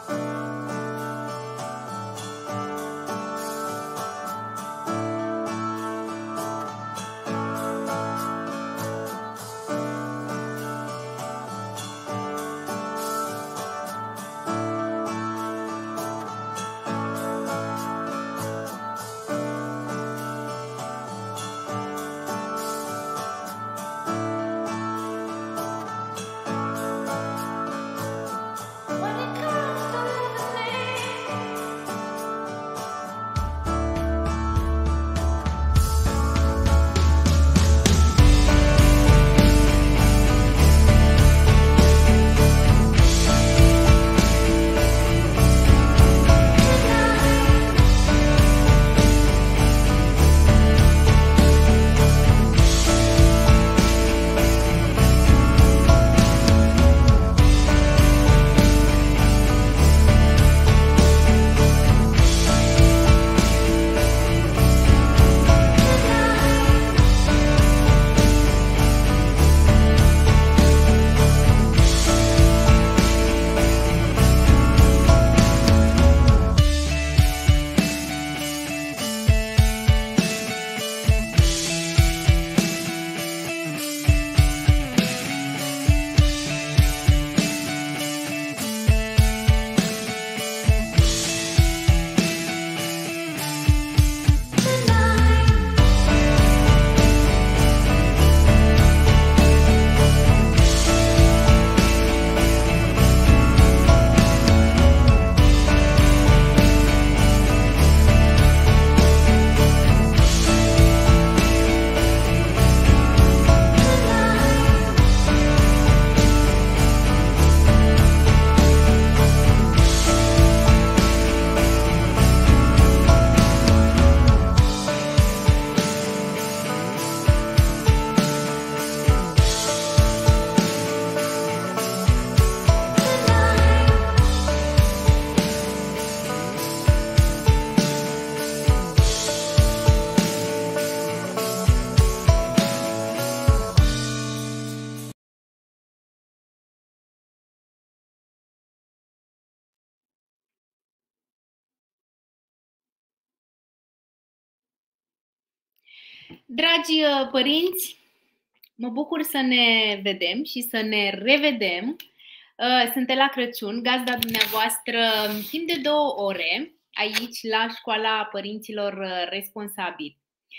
Dragi părinți, mă bucur să ne vedem și să ne revedem. Sunt la Crăciun, gazda dumneavoastră timp de 2 ore aici la Școala Părinților Responsabili.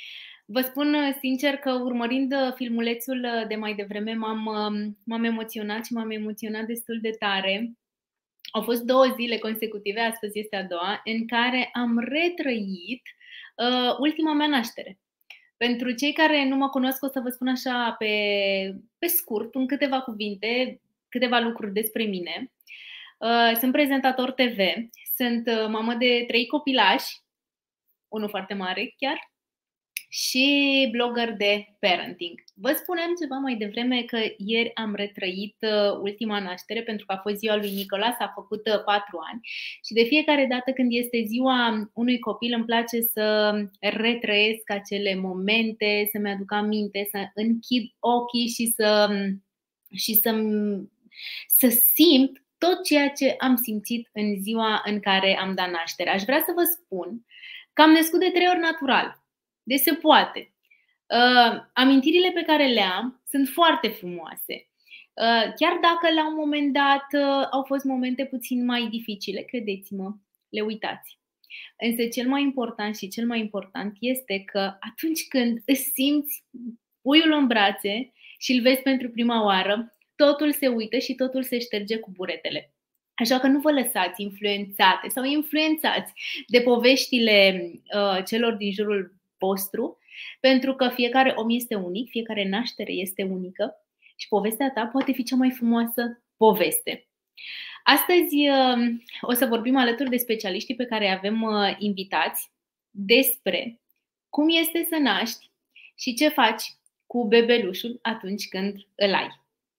Vă spun sincer că urmărind filmulețul de mai devreme m-am emoționat și m-am emoționat destul de tare. Au fost 2 zile consecutive, astăzi este a doua, în care am retrăit ultima mea naștere. Pentru cei care nu mă cunosc, o să vă spun așa pe scurt, în câteva cuvinte, câteva lucruri despre mine. Sunt prezentator TV, sunt mamă de 3 copilași, unul foarte mare chiar, și blogger de parenting. Vă spuneam ceva mai devreme că ieri am retrăit ultima naștere pentru că a fost ziua lui Nicolas, a făcut 4 ani și de fiecare dată când este ziua unui copil îmi place să retrăiesc acele momente, să-mi aduc aminte, să închid ochii și să simt tot ceea ce am simțit în ziua în care am dat naștere. Aș vrea să vă spun că am născut de 3 ori natural. Deci se poate. Amintirile pe care le am sunt foarte frumoase. Chiar dacă la un moment dat au fost momente puțin mai dificile, credeți-mă, le uitați. Însă cel mai important și cel mai important este că atunci când îți simți puiul în brațe și îl vezi pentru prima oară, totul se uită și totul se șterge cu buretele. Așa că nu vă lăsați influențate sau influențați de poveștile celor din jurul vostru, pentru că fiecare om este unic, fiecare naștere este unică și povestea ta poate fi cea mai frumoasă poveste. Astăzi o să vorbim alături de specialiștii pe care avem invitați despre cum este să naști și ce faci cu bebelușul atunci când îl ai.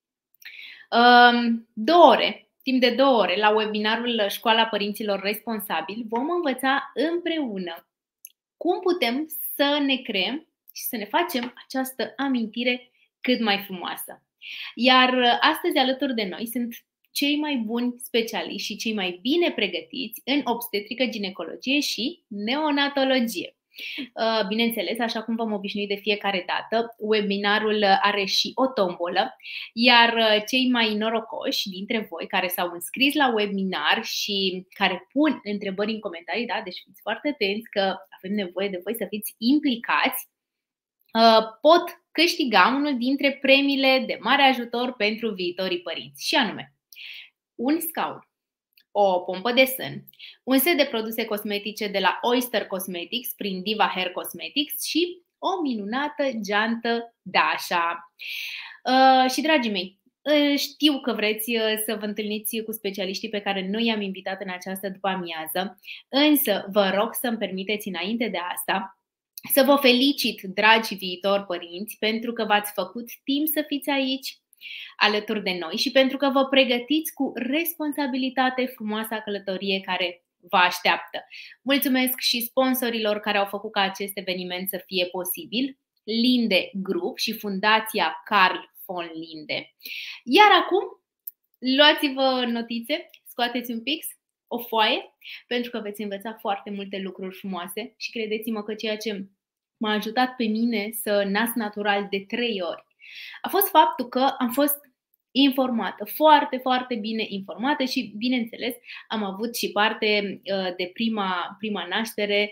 2 ore, timp de 2 ore, la webinarul Școala Părinților Responsabili, vom învăța împreună cum putem să ne creăm și să ne facem această amintire cât mai frumoasă. Iar astăzi alături de noi sunt cei mai buni specialiști și cei mai bine pregătiți în obstetrică, ginecologie și neonatologie. Bineînțeles, așa cum v-am obișnuit de fiecare dată, webinarul are și o tombolă, iar cei mai norocoși dintre voi care s-au înscris la webinar și care pun întrebări în comentarii, da, deci fiți foarte atenți că avem nevoie de voi să fiți implicați, pot câștiga unul dintre premiile de mare ajutor pentru viitorii părinți, și anume un scaun, o pompă de sân, un set de produse cosmetice de la Oyster Cosmetics prin Diva Hair Cosmetics și o minunată geantă Dasha. Și dragii mei, știu că vreți să vă întâlniți cu specialiștii pe care noi i-am invitat în această după-amiază, însă vă rog să-mi permiteți înainte de asta să vă felicit, dragi viitori părinți, pentru că v-ați făcut timp să fiți aici alături de noi și pentru că vă pregătiți cu responsabilitate frumoasa călătorie care vă așteaptă. Mulțumesc și sponsorilor care au făcut ca acest eveniment să fie posibil, Linde Group și Fundația Carl von Linde. Iar acum, luați-vă notițe, scoateți un pix, o foaie, pentru că veți învăța foarte multe lucruri frumoase și credeți-mă că ceea ce m-a ajutat pe mine să nasc natural de 3 ori a fost faptul că am fost informată, foarte, foarte bine informată și, bineînțeles, am avut și parte de prima naștere,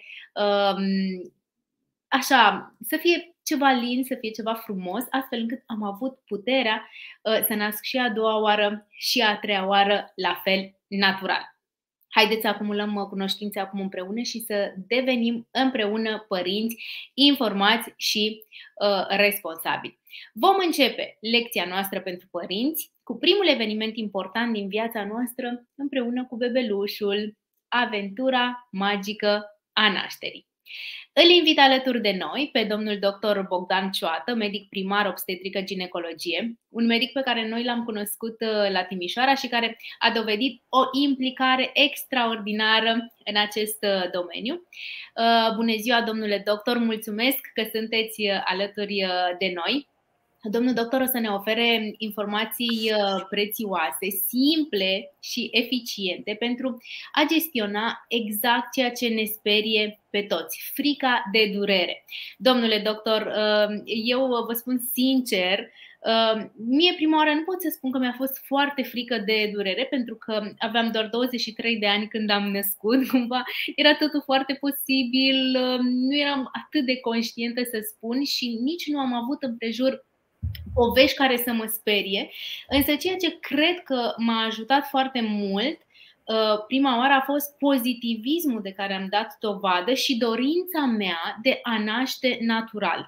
așa, să fie ceva lin, să fie ceva frumos, astfel încât am avut puterea să nasc și a doua oară și a treia oară la fel natural. Haideți să acumulăm cunoștințe acum împreună și să devenim împreună părinți informați și responsabili. Vom începe lecția noastră pentru părinți cu primul eveniment important din viața noastră împreună cu bebelușul, aventura magică a nașterii. Îl invit alături de noi pe domnul dr. Bogdan Cioată, medic primar obstetrică ginecologie, un medic pe care noi l-am cunoscut la Timișoara și care a dovedit o implicare extraordinară în acest domeniu. Bună ziua, domnule doctor, mulțumesc că sunteți alături de noi. Domnul doctor o să ne ofere informații prețioase, simple și eficiente pentru a gestiona exact ceea ce ne sperie pe toți, frica de durere. Domnule doctor, eu vă spun sincer, mie prima oară nu pot să spun că mi-a fost foarte frică de durere, pentru că aveam doar 23 de ani când am născut, cumva era totul foarte posibil, nu eram atât de conștientă să spun și nici nu am avut împrejur povești care să mă sperie, însă ceea ce cred că m-a ajutat foarte mult prima oară a fost pozitivismul de care am dat dovadă și dorința mea de a naște natural.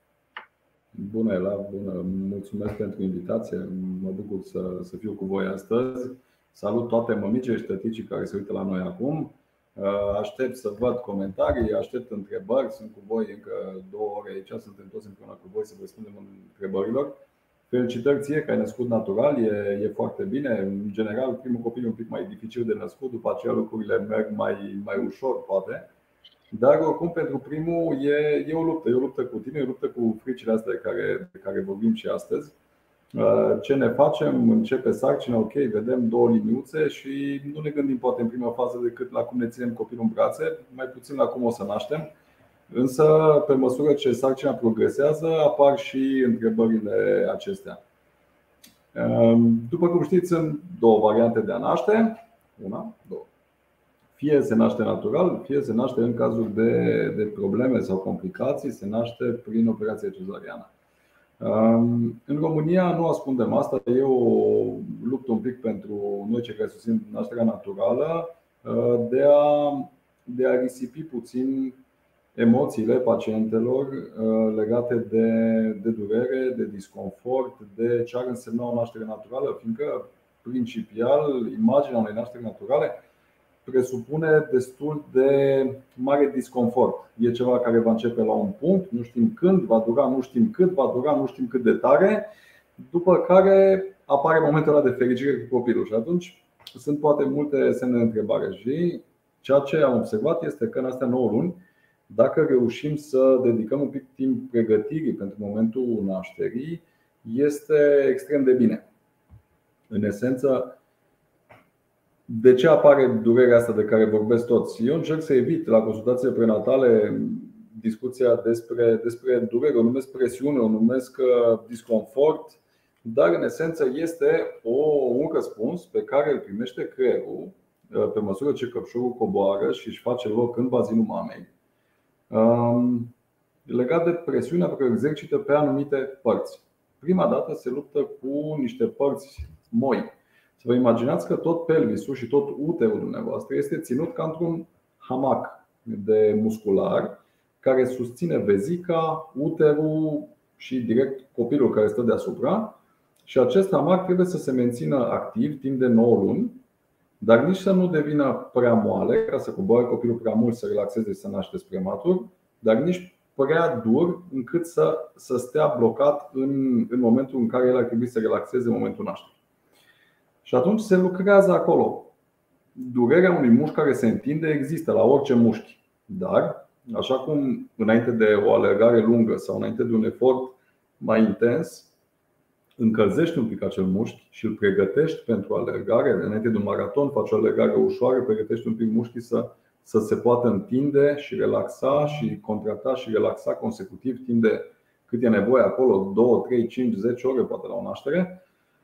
Bună, Ela, bună! Mulțumesc pentru invitație. Mă bucur să fiu cu voi astăzi. Salut toate mămicile și tăticii care se uită la noi acum. Aștept să văd comentarii, aștept întrebări. Sunt cu voi încă 2 ore aici, suntem toți împreună cu voi să vă răspundem întrebărilor. Felicitări ție că ai născut natural, e foarte bine. În general, primul copil e un pic mai dificil de născut, după aceea lucrurile merg mai ușor, poate. Dar oricum, pentru primul e o luptă cu tine, e o luptă cu fricile astea de care vorbim și astăzi. Ce ne facem? Începe sarcina, ok, vedem 2 liniuțe și nu ne gândim poate în prima fază decât la cum ne ținem copilul în brațe, mai puțin la cum o să naștem. Însă, pe măsură ce sarcina progresează, apar și întrebările acestea. După cum știți, sunt 2 variante de a naște. Una, două. Fie se naște natural, fie se naște în cazul de probleme sau complicații, se naște prin operație cezariană. În România nu ascundem asta. Eu lupt un pic pentru noi cei care susțin nașterea naturală de a risipi puțin emoțiile pacientelor legate de durere, de disconfort, de ce ar însemna o naștere naturală, fiindcă, principial, imaginea unei nașteri naturale presupune destul de mare disconfort. E ceva care va începe la un punct, nu știm când, va dura, nu știm cât, va dura, nu știm cât de tare, după care apare momentul ăla de fericire cu copilul și atunci sunt poate multe semne de întrebare. Și ceea ce am observat este că în astea 9 luni, dacă reușim să dedicăm un pic timp pregătirii pentru momentul nașterii, este extrem de bine. În esență, De ce apare durerea asta de care vorbesc toți? Eu încerc să evit la consultațiile prenatale discuția despre durere, o numesc presiune, o numesc disconfort, dar în esență este un răspuns pe care îl primește creierul pe măsură ce căpșorul coboară și își face loc în bazinul mamei, legat de presiunea pe care o exercită pe anumite părți. Prima dată se luptă cu niște părți moi. Să vă imaginați că tot pelvisul și tot uterul dumneavoastră este ținut ca într-un hamac de muscular care susține vezica, uterul și direct copilul care stă deasupra. Și acest hamac trebuie să se mențină activ timp de 9 luni, dar nici să nu devină prea moale, ca să coboare copilul prea mult, să relaxeze și să nașteți prematur, dar nici prea dur încât să stea blocat în momentul în care el ar trebui să relaxeze în momentul nașterii. Și atunci se lucrează acolo. Durerea unui mușchi care se întinde există la orice mușchi. Dar, așa cum înainte de o alergare lungă sau înainte de un efort mai intens, încălzești un pic acel mușchi și îl pregătești pentru alergare. Înainte de un maraton faci o alergare ușoară, pregătești un pic mușchii să se poată întinde și relaxa și contracta și relaxa consecutiv timp de cât e nevoie acolo, 2, 3, 5, 10 ore poate la o naștere.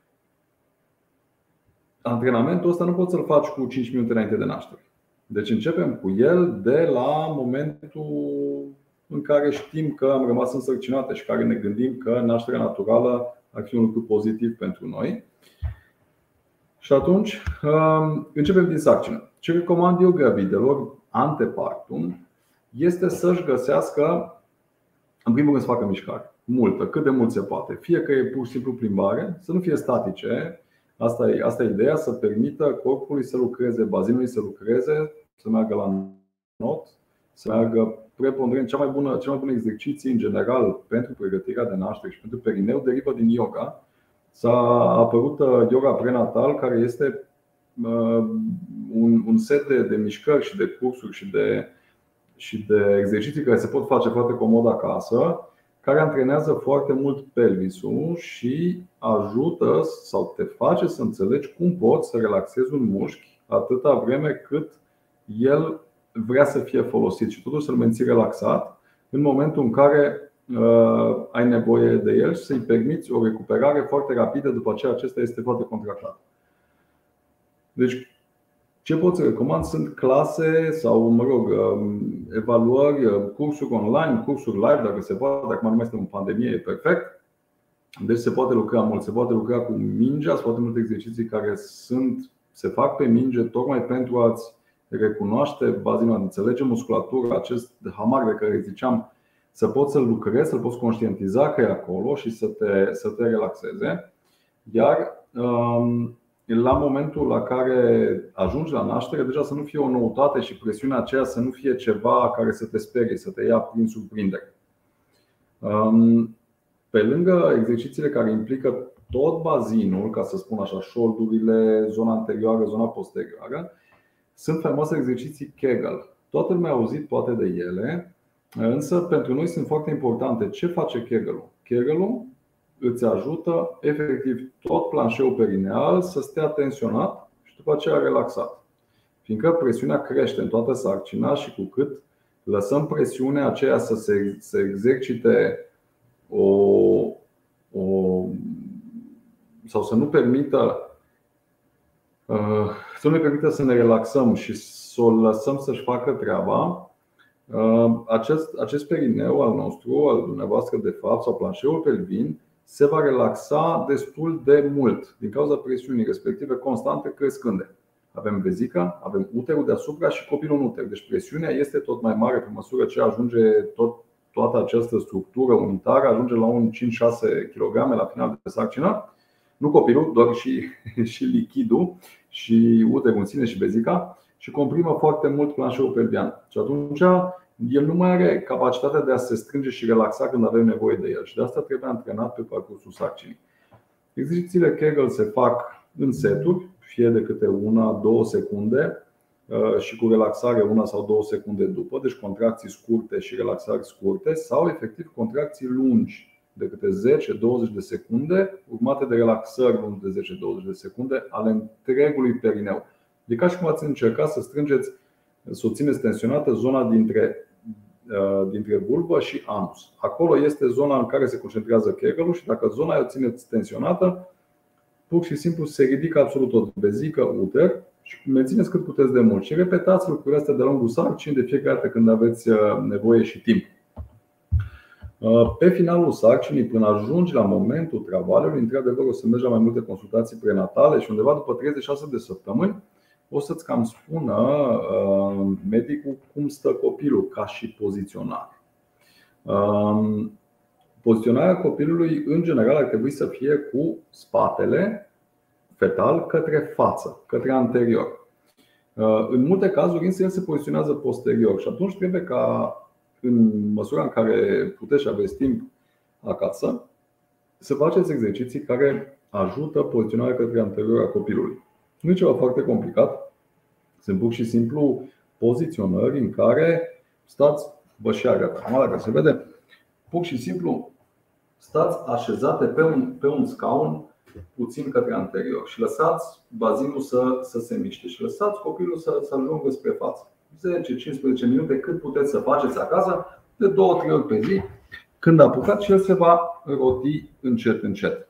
Antrenamentul ăsta nu poți să-l faci cu 5 minute înainte de naștere. Deci începem cu el de la momentul în care știm că am rămas însărcinate și care ne gândim că nașterea naturală ar fi un lucru pozitiv pentru noi. Și atunci începem din sarcină. Ce recomand eu gravidelor antepartum este să-și găsească, în primul rând, să facă mișcare multă, cât de mult se poate. Fie că e pur și simplu plimbare, să nu fie statice. Asta e ideea, să permită corpului să lucreze, bazinului să lucreze, să meargă la not, să meargă preponderent. Cel mai bun exerciții în general pentru pregătirea de naștere și pentru perineu derivă din yoga. S-a apărut yoga prenatal, care este un set de mișcări și de cursuri și de exerciții care se pot face foarte comod acasă, care antrenează foarte mult pelvisul și ajută sau te face să înțelegi cum poți să relaxezi un mușchi atâta vreme cât el vrea să fie folosit și totuși să-l menții relaxat în momentul în care ai nevoie de el și să-i permiți o recuperare foarte rapidă după ce acesta este foarte contractat. Deci, ce pot să recomand sunt clase sau, evaluări, cursuri online, cursuri live, dacă se poate. Acum nu mai suntem în pandemie, e perfect. Deci se poate lucra mult, se poate lucra cu mingea, sunt foarte multe exerciții care se fac pe minge tocmai pentru a-ți recunoaște bazinul, a înțelege musculatura, acest hamac de care ziceam, să poți să-l lucrezi, să-l poți conștientiza că e acolo și să te relaxeze. Iar la momentul la care ajungi la naștere, deja să nu fie o noutate și presiunea aceea să nu fie ceva care să te sperie, să te ia prin surprindere. Pe lângă exercițiile care implică tot bazinul, ca să spun așa, șoldurile, zona anterioară, zona posterioară, sunt faimoase exerciții Kegel. Toată lumea a auzit poate de ele, însă pentru noi sunt foarte importante. Ce face Kegelul? Kegelul îți ajută efectiv tot planșeul perineal să stea tensionat și după aceea relaxat. Fiindcă presiunea crește în toată sarcina și cu cât lăsăm presiunea aceea să se exercite sau să nu permită să ne relaxăm și să o lăsăm să-și facă treaba, acest perineu al nostru, al dumneavoastră de fapt, sau planșeul pelvin, se va relaxa destul de mult din cauza presiunii respective constante crescânde. Avem vezica, avem uterul deasupra și copilul în uter. Deci presiunea este tot mai mare pe măsură ce ajunge toată această structură unitară, ajunge la un 5-6 kg la final de sarcină. Nu copilul, doar și lichidul și uterul în sine și vezica, și comprimă foarte mult planșeul pelvian. Și atunci el nu mai are capacitatea de a se strânge și relaxa când avem nevoie de el. Și de asta trebuie antrenat pe parcursul sarcinii. Exercițiile Kegel se fac în seturi, fie de câte 1-2 secunde și cu relaxare 1 sau 2 secunde după. Deci contracții scurte și relaxări scurte, sau efectiv contracții lungi de câte 10-20 de secunde, urmate de relaxări lungi de 10-20 de secunde ale întregului perineu. E ca și cum ați încercat să o țineți tensionată zona dintre vulvă și anus. Acolo este zona în care se concentrează Kegel-ul și dacă zona o țineți tensionată, pur și simplu se ridică absolut tot, vezică, uter, și mențineți cât puteți de mult. Și repetați lucrurile astea de-a lungul sarcinii, de fiecare dată când aveți nevoie și timp. Pe finalul sarcinii, până ajungi la momentul travaliului, într-adevăr o să mergi la mai multe consultații prenatale și undeva după 36 de săptămâni o să-ți cam spună medicul cum stă copilul ca și poziționare. Poziționarea copilului în general ar trebui să fie cu spatele fetal către față, către anterior. În multe cazuri însă el se poziționează posterior și atunci trebuie ca, în măsura în care puteți și aveți timp acasă, să faceți exerciții care ajută poziționarea către anterior a copilului. Nu e ceva foarte complicat. Sunt pur și simplu poziționări în care stați, vă și arăt acum dacă se vede, pur și simplu stați așezate pe un scaun puțin către anterior și lăsați bazinul să se miște și lăsați copilul să ajungă spre față. 10-15 minute cât puteți să faceți acasă, de 2-3 ori pe zi. Când apucați, el se va roti încet, încet.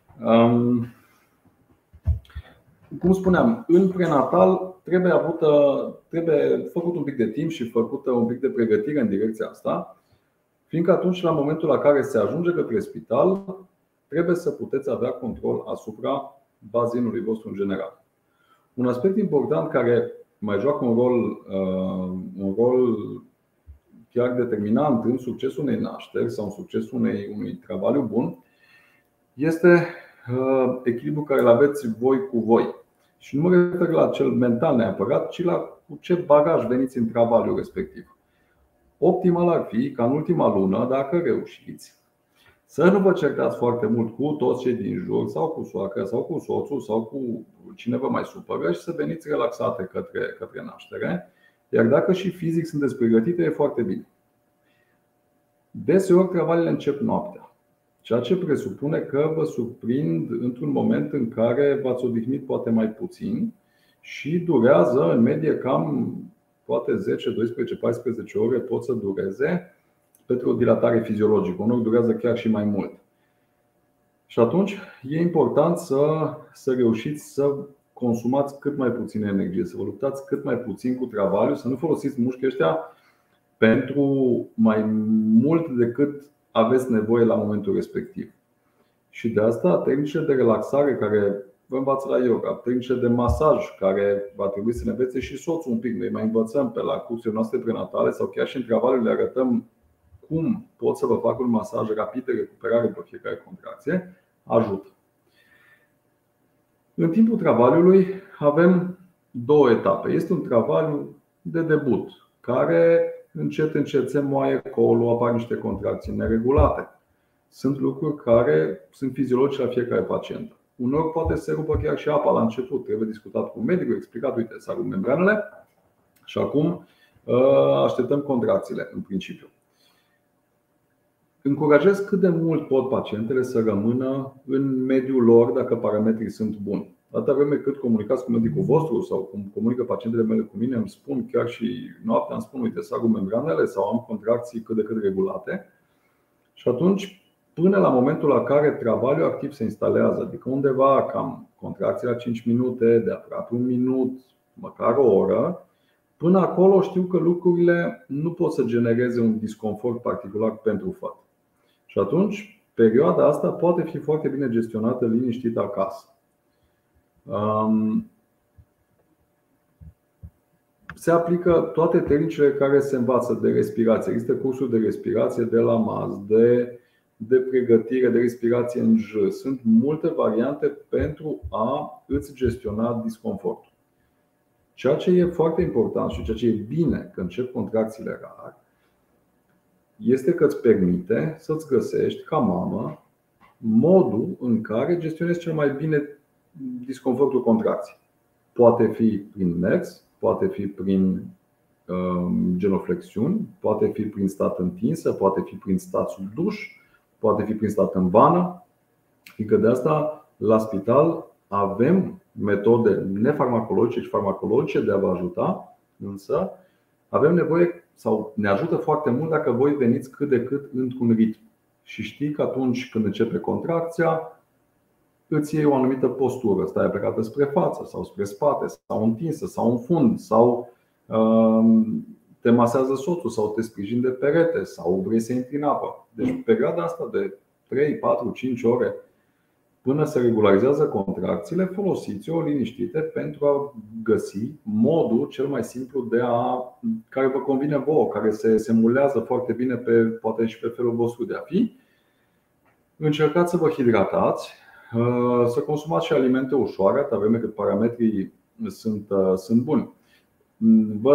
Cum spuneam, în prenatal trebuie făcut un pic de timp și făcută un pic de pregătire în direcția asta, fiindcă atunci, la momentul la care se ajunge către spital, trebuie să puteți avea control asupra bazinului vostru în general. Un aspect important care mai joacă un rol chiar determinant în succesul unei nașteri sau în succesul unui travaliu bun este echilibrul care îl aveți voi cu voi. Și nu mă refer la cel mental neapărat, ci la cu ce bagaj veniți în travaliul respectiv. Optimal ar fi ca în ultima lună, dacă reușiți, să nu vă certați foarte mult cu toți cei din jur, sau cu soacra, sau cu soțul, sau cu cine vă mai supără, și să veniți relaxate către naștere. Iar dacă și fizic sunteți pregătite, e foarte bine. Deseori travaliile încep noaptea, ceea ce presupune că vă surprind într-un moment în care v-ați odihnit poate mai puțin și durează în medie cam poate 10, 12, 14 ore pot să dureze pentru o dilatare fiziologică. Unor durează chiar și mai mult. Și atunci e important să reușiți să consumați cât mai puțină energie, să vă luptați cât mai puțin cu travaliul, să nu folosiți mușchii ăștia pentru mai mult decât aveți nevoie la momentul respectiv. Și de asta tehnicile de relaxare care vă învață la yoga, tehnicile de masaj care va trebui să ne învețe și soțul un pic. Noi mai învățăm pe la cursurile noastre prenatale sau chiar și în travaliu le arătăm cum pot să vă fac un masaj rapid de recuperare pe fiecare contracție, ajută. În timpul travaliului avem două etape. Este un travaliu de debut, care încet, încet se moaie colul, apar niște contracții neregulate. Sunt lucruri care sunt fiziologice la fiecare pacient. Uneori poate se rupă chiar și apa la început. Trebuie discutat cu medicul, explicat, uite, s-ar rupt membranele și acum așteptăm contracțiile în principiu. Încurajez cât de mult pot pacientele să rămână în mediul lor dacă parametrii sunt buni. Atâta vreme cât comunicați cu medicul vostru sau cum comunică pacientele mele cu mine, îmi spun chiar și noaptea, îmi spun, uite, s-ar rupt membranele sau am contracții cât de cât regulate. Și atunci, până la momentul la care travaliul activ se instalează, adică undeva cam contracții la 5 minute, de aproape un minut, măcar o oră, până acolo știu că lucrurile nu pot să genereze un disconfort particular pentru făt. Și atunci, perioada asta poate fi foarte bine gestionată liniștit acasă. Se aplică toate tehnicile care se învață de respirație. Există cursuri de respirație de la MAS, de pregătire de respirație în J. Sunt multe variante pentru a îți gestiona disconfortul. Ceea ce e foarte important și ceea ce e bine când încep contracțiile rar este că îți permite să-ți găsești ca mamă modul în care gestionezi cel mai bine disconfortul contracției. Poate fi prin mers, poate fi prin genoflexiuni, poate fi prin stat întinsă, poate fi prin stat sub duș, poate fi prin stat în vană. Fiindcă de asta la spital avem metode nefarmacologice și farmacologice de a vă ajuta, însă avem nevoie sau ne ajută foarte mult dacă voi veniți cât de cât într-un ritm. Și știi că atunci când începe contracția, îți iei o anumită postură, stai aplecată spre față sau spre spate, sau întinsă, sau în fund, sau te masează soțul, sau te sprijini de perete, sau vrei să intri în apă. Deci perioada asta de 3, 4, 5 ore până se regularizează contracțiile, folosiți-o liniștite pentru a găsi modul cel mai simplu care vă convine vouă, care se mulează foarte bine poate și pe felul vostru de a fi. Încercați să vă hidratați, să consumați și alimente ușoare, atâta vreme cât parametrii sunt buni. Văd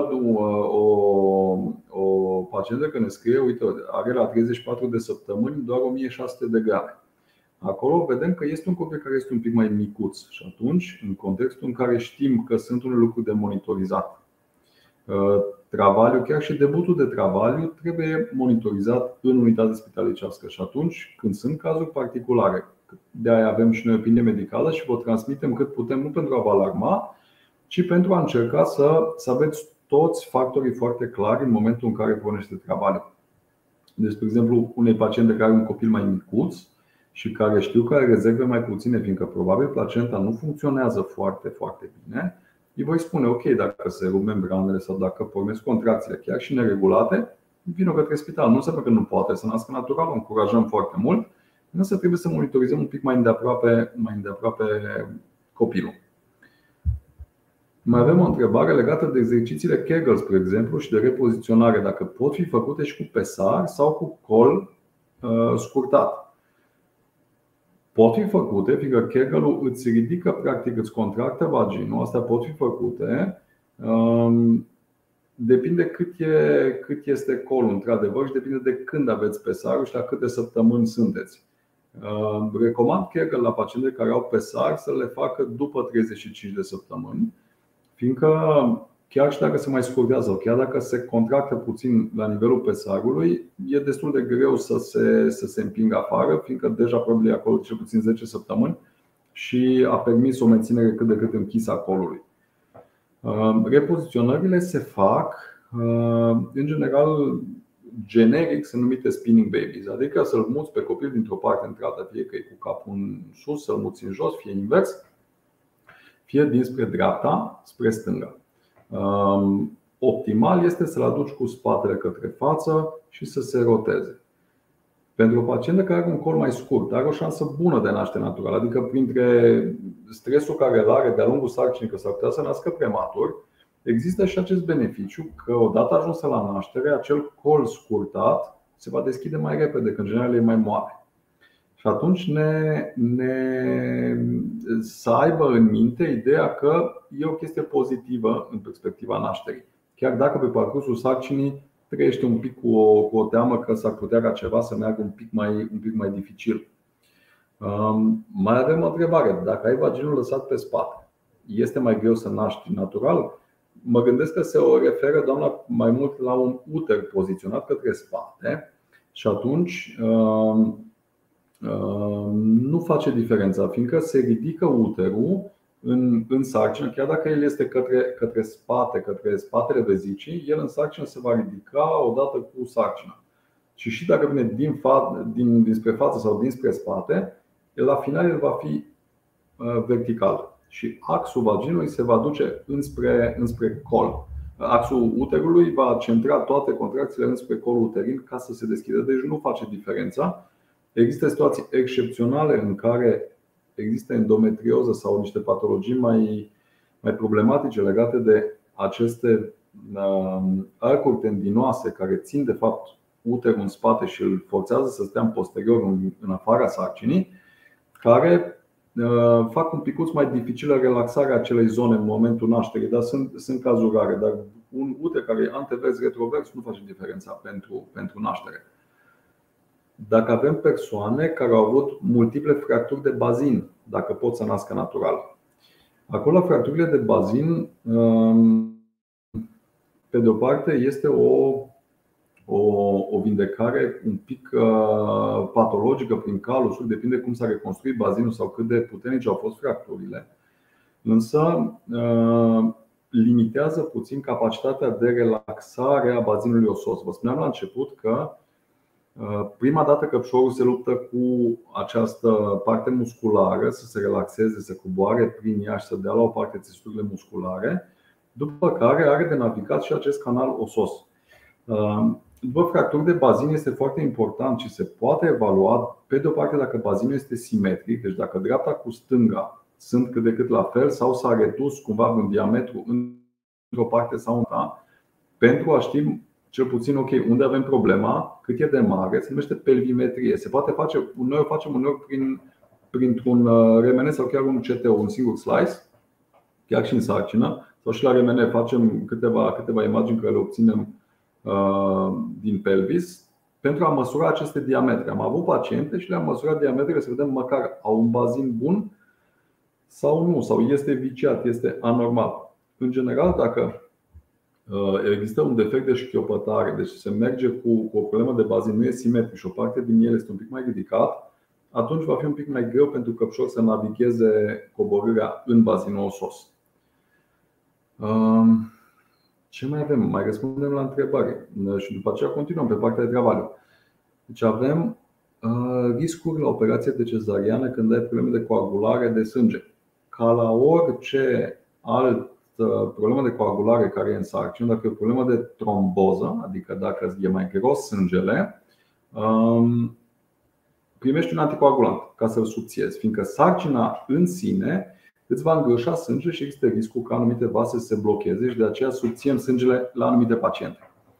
o pacientă că ne scrie, uite, are la 34 de săptămâni doar 1600 de grame. Acolo vedem că este un copil care este un pic mai micuț. Și atunci, în contextul în care știm că sunt unele lucruri de monitorizat, travaliu, chiar și debutul de travaliu trebuie monitorizat în unitate spitalicească. Și atunci, când sunt cazuri particulare, de aia avem și noi opinie medicală și vă transmitem cât putem, nu pentru a vă alarma, ci pentru a încerca să aveți toți factorii foarte clari în momentul în care pornește travaliu. Deci, spre exemplu, unei paciente care are un copil mai micuț și care știu că are rezerve mai puține, fiindcă probabil placenta nu funcționează foarte, foarte bine, îi voi spune, ok, dacă se rup membranele sau dacă pornesc contracțiile chiar și neregulate, vină către spital. Nu înseamnă că nu poate să nască natural, o încurajăm foarte mult, însă trebuie să monitorizăm un pic mai îndeaproape copilul. Mai avem o întrebare legată de exercițiile Kegel, spre exemplu, și de repoziționare, dacă pot fi făcute și cu pesar sau cu col scurtat. Pot fi făcute, fiindcă Kegelul îți ridică, practic îți contractă vaginul. Astea pot fi făcute. Depinde cât este colul, într-adevăr, și depinde de când aveți pesarul și la câte săptămâni sunteți. Recomand Kegel la paciente care au pesar să le facă după 35 de săptămâni, fiindcă chiar și dacă se mai scurtează, chiar dacă se contractă puțin la nivelul pesarului, e destul de greu să se împingă afară, fiindcă deja probabil e acolo cel puțin 10 săptămâni și a permis o menținere cât de cât închisă a colului. Repoziționările se fac, în general, generic sunt numite spinning babies, adică să-l muți pe copil dintr-o parte într-alta, fie că e cu capul în sus, să-l muți în jos, fie invers, fie dinspre dreapta spre stânga. Optimal este să-l aduci cu spatele către față și să se roteze. Pentru o pacientă care are un col mai scurt, are o șansă bună de naște natural, adică printre stresul care îl are de-a lungul sarcinii, că s-ar putea să nască prematur, există și acest beneficiu că odată ajunsă la naștere, acel col scurtat se va deschide mai repede, că în general e mai moale. Și atunci să aibă în minte ideea că e o chestie pozitivă în perspectiva nașterii. Chiar dacă pe parcursul sarcinii trăiește un pic cu o teamă că s-ar putea ca ceva să meargă un pic mai dificil. Mai avem o întrebare. Dacă ai vaginul lăsat pe spate, este mai greu să naști natural? Mă gândesc că se referă doamna mai mult la un uter poziționat către spate și atunci nu face diferența, fiindcă se ridică uterul în sarcină, chiar dacă el este către spate, către spatele vezicii, el în sarcină se va ridica odată cu sarcina. Și dacă vine dinspre față sau dinspre spate, la final el va fi vertical și axul vaginului se va duce înspre col. Axul uterului va centra toate contracțiile înspre colul uterin ca să se deschidă. Deci nu face diferența. Există situații excepționale în care există endometrioză sau niște patologii mai problematice legate de aceste arcuri tendinoase care țin de fapt uterul în spate și îl forțează să stea în posterior, în afara sarcinii, care fac un picuț mai dificilă relaxarea acelei zone în momentul nașterii. Dar sunt cazuri rare. Dar un uter care e antevers, retrovers nu face diferența pentru naștere. Dacă avem persoane care au avut multiple fracturi de bazin, dacă pot să nască natural, acolo fracturile de bazin, pe de o parte, este o vindecare un pic patologică prin calusuri, depinde cum s-a reconstruit bazinul sau cât de puternice au fost fracturile. Însă limitează puțin capacitatea de relaxare a bazinului osos. Vă spuneam la început că prima dată căpșorul se luptă cu această parte musculară să se relaxeze, să coboare prin ea și să dea la o parte țesuturile musculare, după care are de navigat și acest canal osos. După fracturi de bazin este foarte important și se poate evalua, pe de o parte, dacă bazinul este simetric, deci dacă dreapta cu stânga sunt cât de cât la fel sau s-a redus cumva în diametru într-o parte sau alta, pentru a ști cel puțin unde avem problema, cât e de mare, se numește pelvimetrie. Se poate face, noi o facem uneori printr-un RMN sau chiar un CT, un singur slice, chiar și în sarcină, sau și la RMN facem câteva imagini care le obținem din pelvis pentru a măsura aceste diametre. Am avut paciente și le-am măsurat diametrele să vedem măcar au un bazin bun sau nu, sau este viciat, este anormal. În general, dacă există un defect de șchiopătare, deci se merge cu o problemă de bazin, nu e simetric și o parte din el este un pic mai ridicat, atunci va fi un pic mai greu pentru căpșor să navigheze coborârea în bazinul osos. Ce mai avem? Mai răspundem la întrebări și după aceea continuăm pe partea de travaliu. Deci avem riscuri la operație de cezariană când ai probleme de coagulare de sânge. Ca la orice altă problemă de coagulare care e în sarcină, dacă e o problemă de tromboză, adică dacă e mai gros sângele, primești un anticoagulant ca să-l subțiezi, fiindcă sarcina în sine îți va îngrășa sânge și există riscul ca anumite vase să se blocheze și de aceea subțiem sângele la anumite paciente.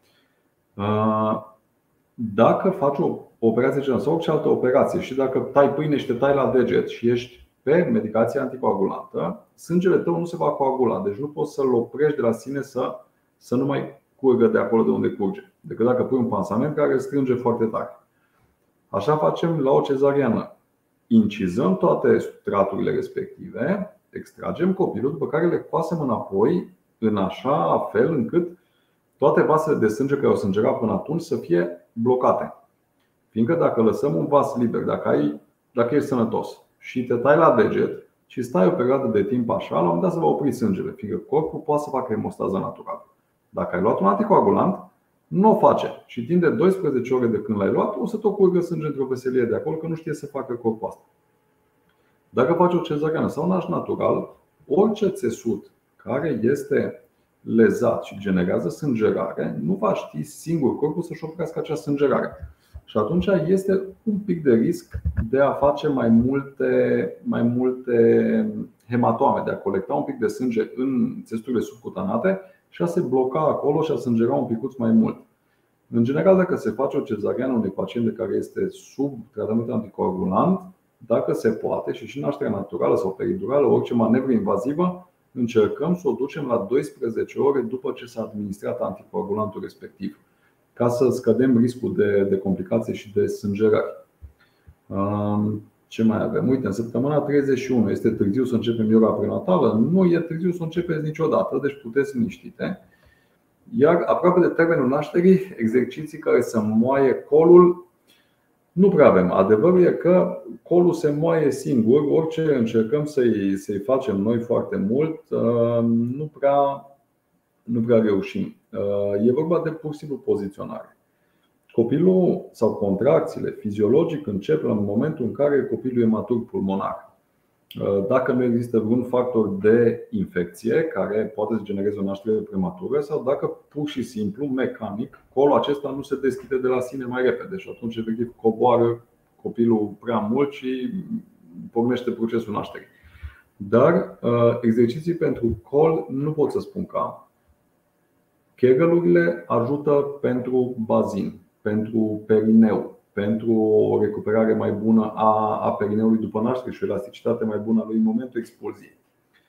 Dacă faci o operație generală sau orice altă operație și dacă tai pâine și te tai la deget și ești pe medicație anticoagulantă, sângele tău nu se va coagula, deci nu poți să-l oprești de la sine să nu mai curgă de acolo de unde curge, decât dacă pui un pansament care îl strânge foarte tare. Așa facem la o cezariană. Incizăm toate straturile respective, extragem copilul, după care le coasem înapoi în așa fel încât toate vasele de sânge care au sângerat până atunci să fie blocate. Fiindcă dacă lăsăm un vas liber, dacă ești sănătos și te tai la deget și stai o perioadă de timp așa, la un moment dat se va opri sângele, fiindcă corpul poate să facă hemostază naturală. Dacă ai luat un anticoagulant, nu o face și timp de 12 ore de când l-ai luat, o să tot curgă sânge într-o veselie de acolo, că nu știe să facă corpul asta. Dacă faci o cezariană sau naș natural, orice țesut care este lezat și generează sângerare, nu va ști singur corpul să-și oprească acea sângerare. Și atunci este un pic de risc de a face mai multe hematoame, de a colecta un pic de sânge în țesuturile subcutanate și a se bloca acolo și a sângera un picuț mai mult. În general, dacă se face o cezariană unui pacient care este sub tratament anticoagulant, dacă se poate, și nașterea naturală sau peridurală, orice manevră invazivă, încercăm să o ducem la 12 ore după ce s-a administrat anticoagulantul respectiv, ca să scădem riscul de complicații și de sângerări. Ce mai avem? Uite, în săptămâna 31 este târziu să începem iora prenatală? Nu e târziu să începeți niciodată, deci puteți liniștite. Iar aproape de termenul nașterii, exerciții care să moaie colul nu prea avem. Adevărul e că colul se moaie singur. Orice încercăm să-i facem noi foarte mult, nu prea reușim. E vorba de pur și simplu poziționare. Copilul sau contracțiile fiziologic încep în momentul în care copilul e matur pulmonar. Dacă nu există vreun factor de infecție care poate să genereze o naștere prematură sau dacă pur și simplu, mecanic, colul acesta nu se deschide de la sine mai repede și atunci efectiv coboară copilul prea mult și pornește procesul nașterii. Dar exerciții pentru col nu pot să spun că am. Kegel-urile ajută pentru bazin, pentru perineu, pentru o recuperare mai bună a perineului după naștere și o elasticitate mai bună a lui în momentul expulziei.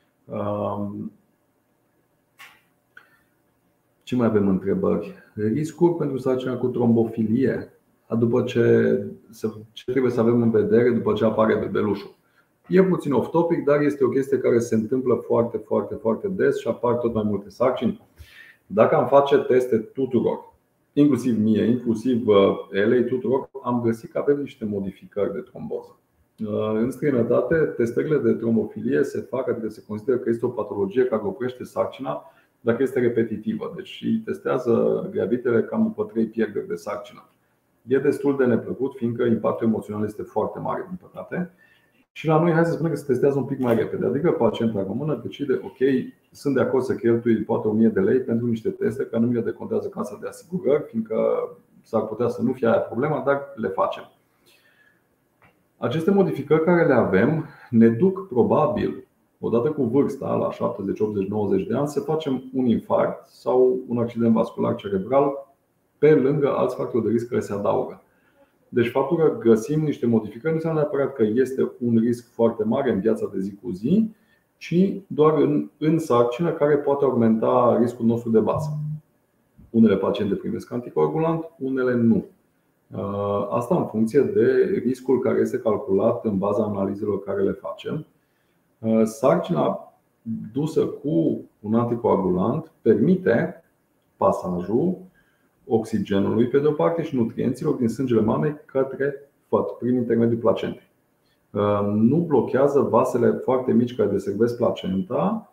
Ce mai avem întrebări? Riscuri pentru sarcina cu trombofilie, după ce trebuie să avem în vedere după ce apare bebelușul. E puțin off-topic, dar este o chestie care se întâmplă foarte, foarte, foarte des și apar tot mai multe sarcini. Dacă am face teste tuturor, inclusiv mie, inclusiv elei, tuturor, am găsit că avem niște modificări de tromboză. În străinătate, testările de trombofilie se fac, adică se consideră că este o patologie care oprește sarcina dacă este repetitivă. Deci îi testează gravitele cam după 3 pierderi de sarcină. E destul de neplăcut, fiindcă impactul emoțional este foarte mare, din păcate. Și la noi, hai să spunem că se testează un pic mai repede. Adică pacienta română decide, ok, sunt de acord să cheltui poate 1000 de lei pentru niște teste care nu mi le decontează casa de asigurări, fiindcă s-ar putea să nu fie aia problema, dar le facem. Aceste modificări care le avem ne duc probabil, odată cu vârsta, la 70, 80, 90 de ani, să facem un infarct sau un accident vascular cerebral pe lângă alți factori de risc care se adaugă. Deci faptul că găsim niște modificări nu înseamnă neapărat că este un risc foarte mare în viața de zi cu zi, ci doar în sarcină care poate augmenta riscul nostru de bază. Unele paciente primesc anticoagulant, unele nu. Asta în funcție de riscul care este calculat în baza analizelor care le facem. Sarcina dusă cu un anticoagulant permite pasajul oxigenului pe de o parte și nutrienților din sângele mamei către făt prin intermediul placentei. Nu blochează vasele foarte mici care deservesc placenta,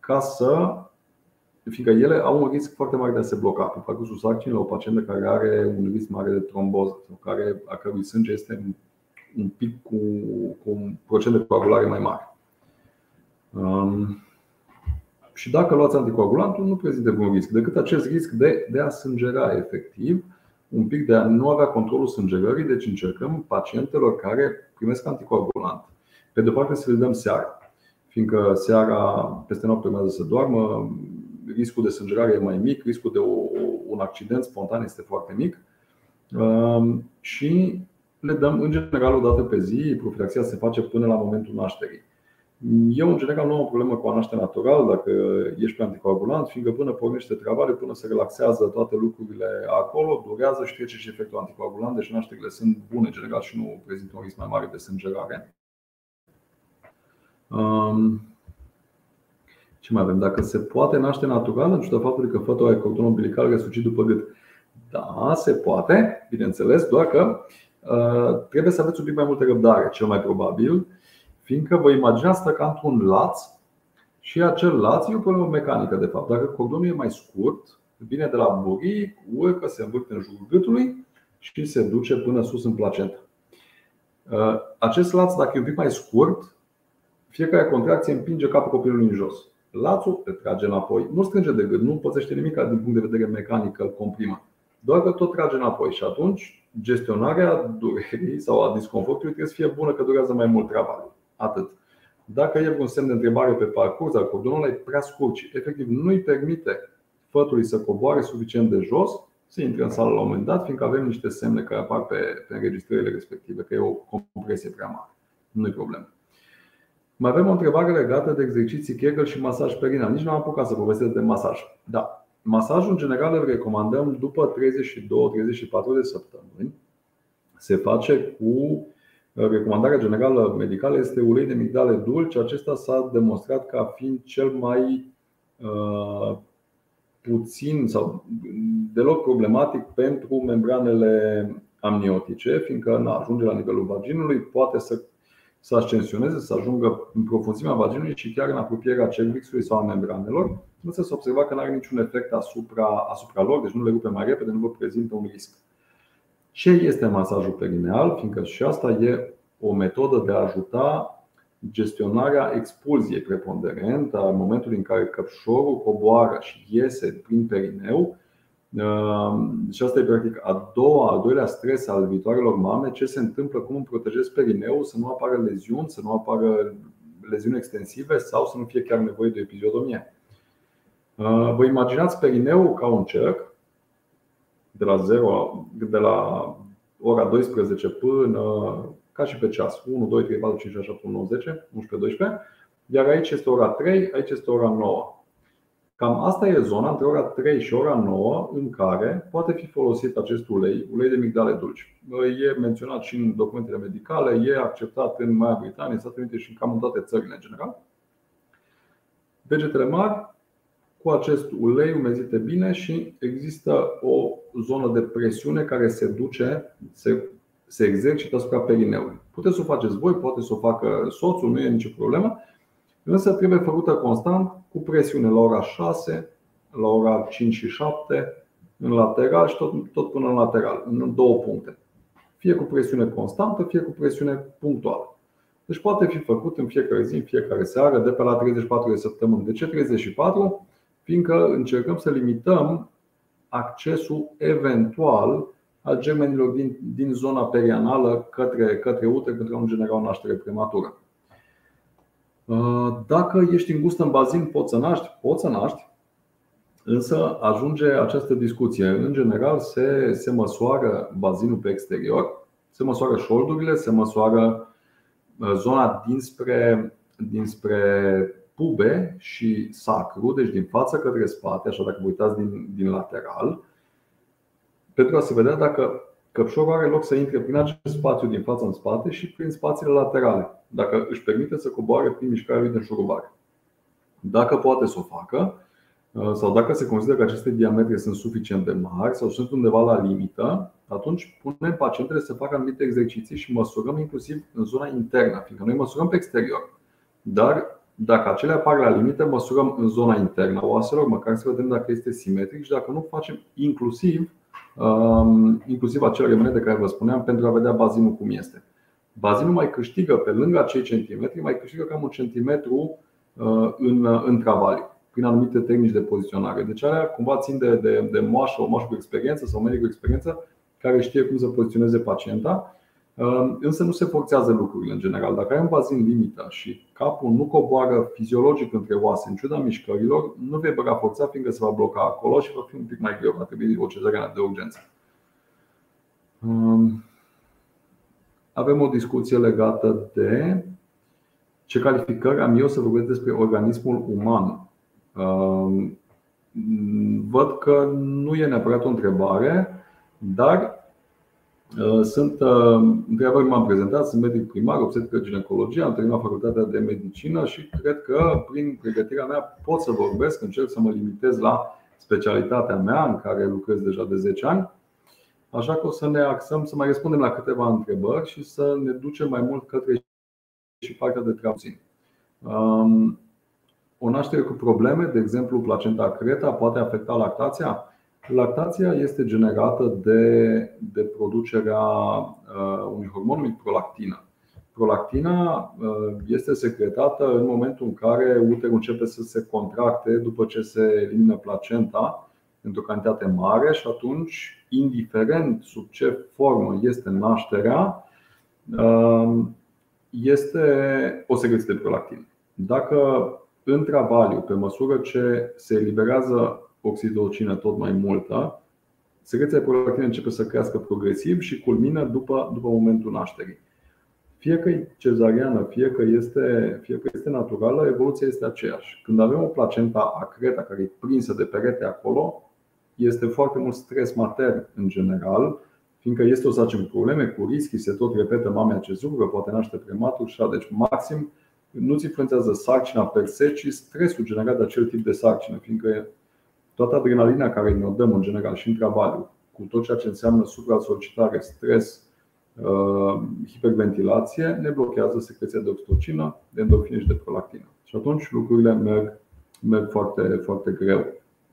fiindcă ele au un risc foarte mare de a se bloca pe parcursul sarcinii la o pacientă care are un risc mare de tromboză sau a cărui sânge este un pic cu un procent de coagulare mai mare. Și dacă luați anticoagulantul, nu prezintă un risc, decât acest risc de a sângera efectiv, un pic de a nu avea controlul sângerării. Deci încercăm pacientelor care primesc anticoagulant, pe de o parte să le dăm seara, fiindcă seara, peste noapte, urmează să doarmă, riscul de sângerare e mai mic, riscul de un accident spontan este foarte mic. Și le dăm în general o dată pe zi. Profilaxia se face până la momentul nașterii. Eu în general nu am o problemă cu a naște natural dacă ești pe anticoagulant, fiindcă până pornește travare, până se relaxează toate lucrurile acolo, durează și trece și efectul anticoagulant. Deci nașterile sunt bune în general și nu prezintă un risc mai mare de sângerare. Ce mai avem? Dacă se poate naște natural, în ciuda faptului că fătul are cordon umbilical răsucit după gât. Da, se poate, bineînțeles, doar că trebuie să aveți un pic mai multă răbdare, cel mai probabil, fiindcă vă imaginați că ca într-un laț și acel laț e o problemă mecanică de fapt. Dacă cordonul e mai scurt, vine de la buric, urcă, se învârte în jurul gâtului și se duce până sus în placentă. Acest laț, dacă e un pic mai scurt, fiecare contracție împinge capul copilului în jos. Lațul îl trage înapoi, nu strânge de gât, nu pățește nimic din punct de vedere mecanic că îl comprimă, doar că tot trage înapoi. Și atunci gestionarea durerii sau a disconfortului trebuie să fie bună, că durează mai mult travaliul. Atât. Dacă e vreun semn de întrebare pe parcurs, al cordonului e prea scurt și efectiv nu îi permite fătului să coboare suficient de jos, să intre în sală la un moment dat, fiindcă avem niște semne care apar pe înregistrările respective, că e o compresie prea mare. Nu e problemă. Mai avem o întrebare legată de exerciții Kegel și masaj perinal. Nici nu am apucat să povestesc de masaj. Da, masajul în general îl recomandăm după 32-34 de săptămâni. Se face cu recomandarea generală medicală, este ulei de migdale dulci. Acesta s-a demonstrat ca fiind cel mai puțin sau deloc problematic pentru membranele amniotice, fiindcă ajunge la nivelul vaginului, poate să ascensioneze, să ajungă în profunzimea vaginului și chiar în apropierea cervixului sau a membranelor. Nu se observa că nu are niciun efect asupra lor, deci nu le rupe mai repede, nu vă prezintă un risc. Ce este masajul perineal? Fiindcă și asta e o metodă de a ajuta gestionarea expulziei preponderent a momentului în care căpșorul coboară și iese prin perineu. Și asta e practic al doilea stres al viitoarelor mame. Ce se întâmplă, cum îmi protejez perineul să nu apară leziuni, să nu apară leziuni extensive sau să nu fie chiar nevoie de episiotomie. Vă imaginați perineul ca un cerc de la ora 12 până ca și pe ceas 1, 2, 3, 4, 5, 6, 7, 8, 9, 10, 11, 12. Iar aici este ora 3, aici este ora 9. Cam asta e zona între ora 3 și ora 9 în care poate fi folosit acest ulei de migdale dulci. E menționat și în documentele medicale, e acceptat în Marea Britanie, Statele Unite și cam în toate țările în general. Degetele mari, cu acest ulei umezite bine și există o zonă de presiune care se duce, se exercită asupra perineului. Puteți să o faceți voi, poate să o facă soțul, nu e nicio problemă, însă trebuie făcută constant, cu presiune la ora 6, la ora 5 și 7, în lateral și tot până în lateral, în două puncte. Fie cu presiune constantă, fie cu presiune punctuală. Deci poate fi făcut în fiecare zi, în fiecare seară, de pe la 34 de săptămâni. De ce 34? Fiindcă încercăm să limităm accesul eventual al germenilor din zona perianală către uter, pentru a nu genera o naștere prematură. Dacă ești îngust în bazin, poți să naști, însă ajunge această discuție. În general se măsoară bazinul pe exterior, se măsoară șoldurile, se măsoară zona dinspre pube și sacru, deci din față către spate, așa dacă vă uitați din lateral, pentru a se vedea dacă căpșorul are loc să intre prin acest spațiu din față în spate și prin spațiile laterale, dacă își permite să coboare prin mișcarea lui de înșurubare. Dacă poate să o facă, sau dacă se consideră că aceste diametre sunt suficient de mari sau sunt undeva la limită, atunci punem pacientele să facă anumite exerciții și măsurăm inclusiv în zona internă, fiindcă noi măsurăm pe exterior. Dar dacă acelea apar la limită, măsurăm în zona internă a oaselor, măcar să vedem dacă este simetric și dacă nu, facem inclusiv acele remene de care vă spuneam pentru a vedea bazinul cum este. Bazinul mai câștigă, pe lângă acei centimetri, mai câștigă cam 1 centimetru în travaliu, prin anumite tehnici de poziționare. Deci alea cumva țin de moașă, o moașă cu experiență sau medic cu experiență care știe cum să poziționeze pacienta. Însă nu se forțează lucrurile în general. Dacă ai un bazin limită și capul nu coboară fiziologic între oase, în ciuda mișcărilor, nu vei băga forța, fiindcă se va bloca acolo și va fi un pic mai greu. Va trebui o cezariană de urgență. Avem o discuție legată de ce calificări am eu să vorbesc despre organismul uman. Văd că nu e neapărat o întrebare, dar sunt întrebări. M-am prezentat, sunt medic primar, obstetrică ginecologie, am terminat facultatea de medicină și cred că prin pregătirea mea pot să vorbesc, încerc să mă limitez la specialitatea mea în care lucrez deja de 10 ani. Așa că o să ne axăm, să mai răspundem la câteva întrebări și să ne ducem mai mult către și partea de treabă. O naștere cu probleme, de exemplu placenta accreta, poate afecta lactația? Lactația este generată de producerea unui hormon numit prolactină. Prolactina este secretată în momentul în care uterul începe să se contracte după ce se elimină placenta într-o cantitate mare și atunci, indiferent sub ce formă este nașterea, este o secreție de prolactină. Dacă în travaliu, pe măsură ce se eliberează oxitocină tot mai multă, secreția de prolactină începe să crească progresiv și culmină după momentul nașterii. Fie că e cezariană, fie că este naturală, evoluția este aceeași. Când avem o placenta accreta care e prinsă de perete acolo, este foarte mult stres matern în general, fiindcă este o sarcină cu probleme, cu risc, se tot repetă mamei acest lucru, că poate naște prematur și deci maxim nu-ți influențează sarcina per se, ci stresul generat de acel tip de sarcină, fiindcă toată adrenalina care ne-o dăm în general și în travaliu, cu tot ceea ce înseamnă supra-solicitare, stres, hiperventilație, ne blochează secreția de oxitocină, de endorfine și de prolactină. Și atunci lucrurile merg foarte, foarte greu.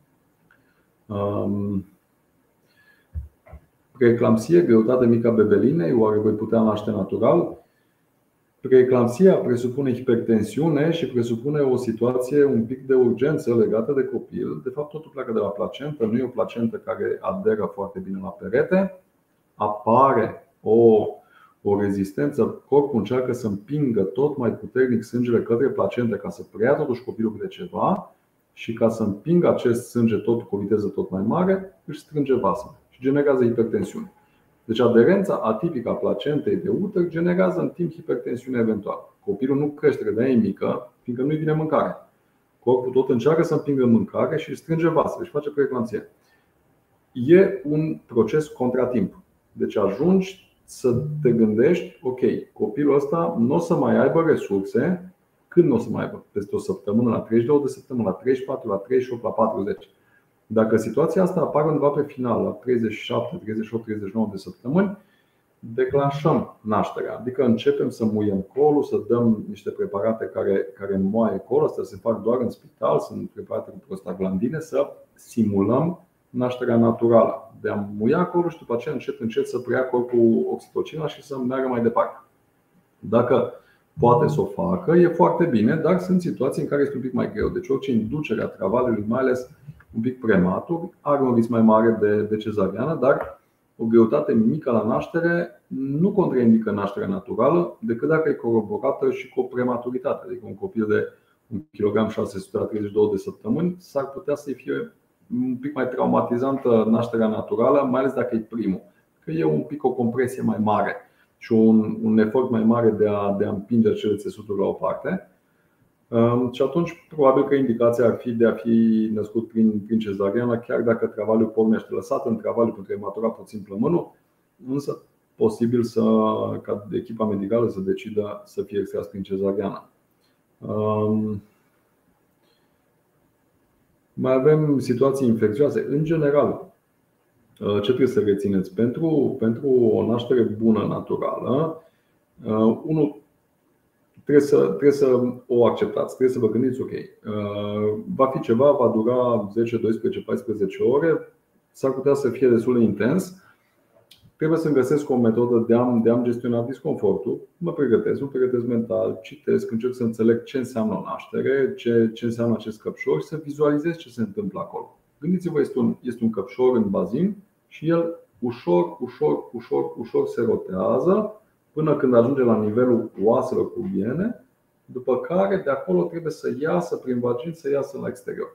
Preeclampsie, greutate mică a bebelinei, oare voi putea naște natural? Preeclampsia presupune hipertensiune și presupune o situație un pic de urgență legată de copil. De fapt, totul pleacă de la placentă, nu e o placentă care aderă foarte bine la perete. Apare o rezistență, corpul încearcă să împingă tot mai puternic sângele către placentă ca să preia totuși copilul de ceva și ca să împingă acest sânge tot cu o viteză tot mai mare, își strânge vasele și generează hipertensiune. Deci aderența atipică a placentei de uter generează în timp hipertensiune eventuală. Copilul nu crește, de-aia e mică, fiindcă nu-i vine mâncare. Corpul tot încearcă să împingă mâncare și își strânge vasele și face preeclampsie. E un proces contratimp. Deci ajungi să te gândești, ok, copilul ăsta nu o să mai aibă resurse când o să mai aibă? Peste o săptămână, la 32 de săptămâni, la 34, la 38, la 40. Dacă situația asta apare undeva pe final, la 37, 38, 39 de săptămâni, declanșăm nașterea. Adică începem să muiem colul, să dăm niște preparate care moaie colul. Astea se fac doar în spital, sunt preparate cu prostaglandine, să simulăm nașterea naturală. De a muia colul și după aceea încet să preia corpul oxitocina și să meargă mai departe. Dacă poate să o facă, e foarte bine, dar sunt situații în care este un pic mai greu. Deci orice inducere a travaliului, mai ales un pic prematur, are un risc mai mare de cezariană, dar o greutate mică la naștere nu contraindică nașterea naturală, decât dacă e coroborată și cu o prematuritate. Adică un copil de 1,6 kg la 32 de săptămâni s-ar putea să fie un pic mai traumatizantă nașterea naturală, mai ales dacă e primul. Că e un pic o compresie mai mare și un efort mai mare de a împinge acele țesuturi la o parte. Și atunci probabil că indicația ar fi de a fi născut prin cezariană, chiar dacă travaliul pornește lăsat în travaliu pentru că e maturat puțin plămânul, însă posibil ca echipa medicală să decidă să fie extras prin cezariană. Mai avem situații infecțioase. În general, ce trebuie să rețineți? Pentru o naștere bună, naturală, trebuie să o acceptați, trebuie să vă gândiți, ok, va fi ceva, va dura 10, 12, 14 ore, s-ar putea să fie destul de intens. Trebuie să-mi găsesc o metodă de a-mi gestiona disconfortul. Mă pregătesc mental, citesc, încerc să înțeleg ce înseamnă o naștere, ce înseamnă acest căpșor și să vizualizez ce se întâmplă acolo. Gândiți-vă, este un căpșor în bazin și el ușor se rotează până când ajunge la nivelul oaselor pubiene, după care de acolo trebuie să iasă prin vagin, să iasă la exterior.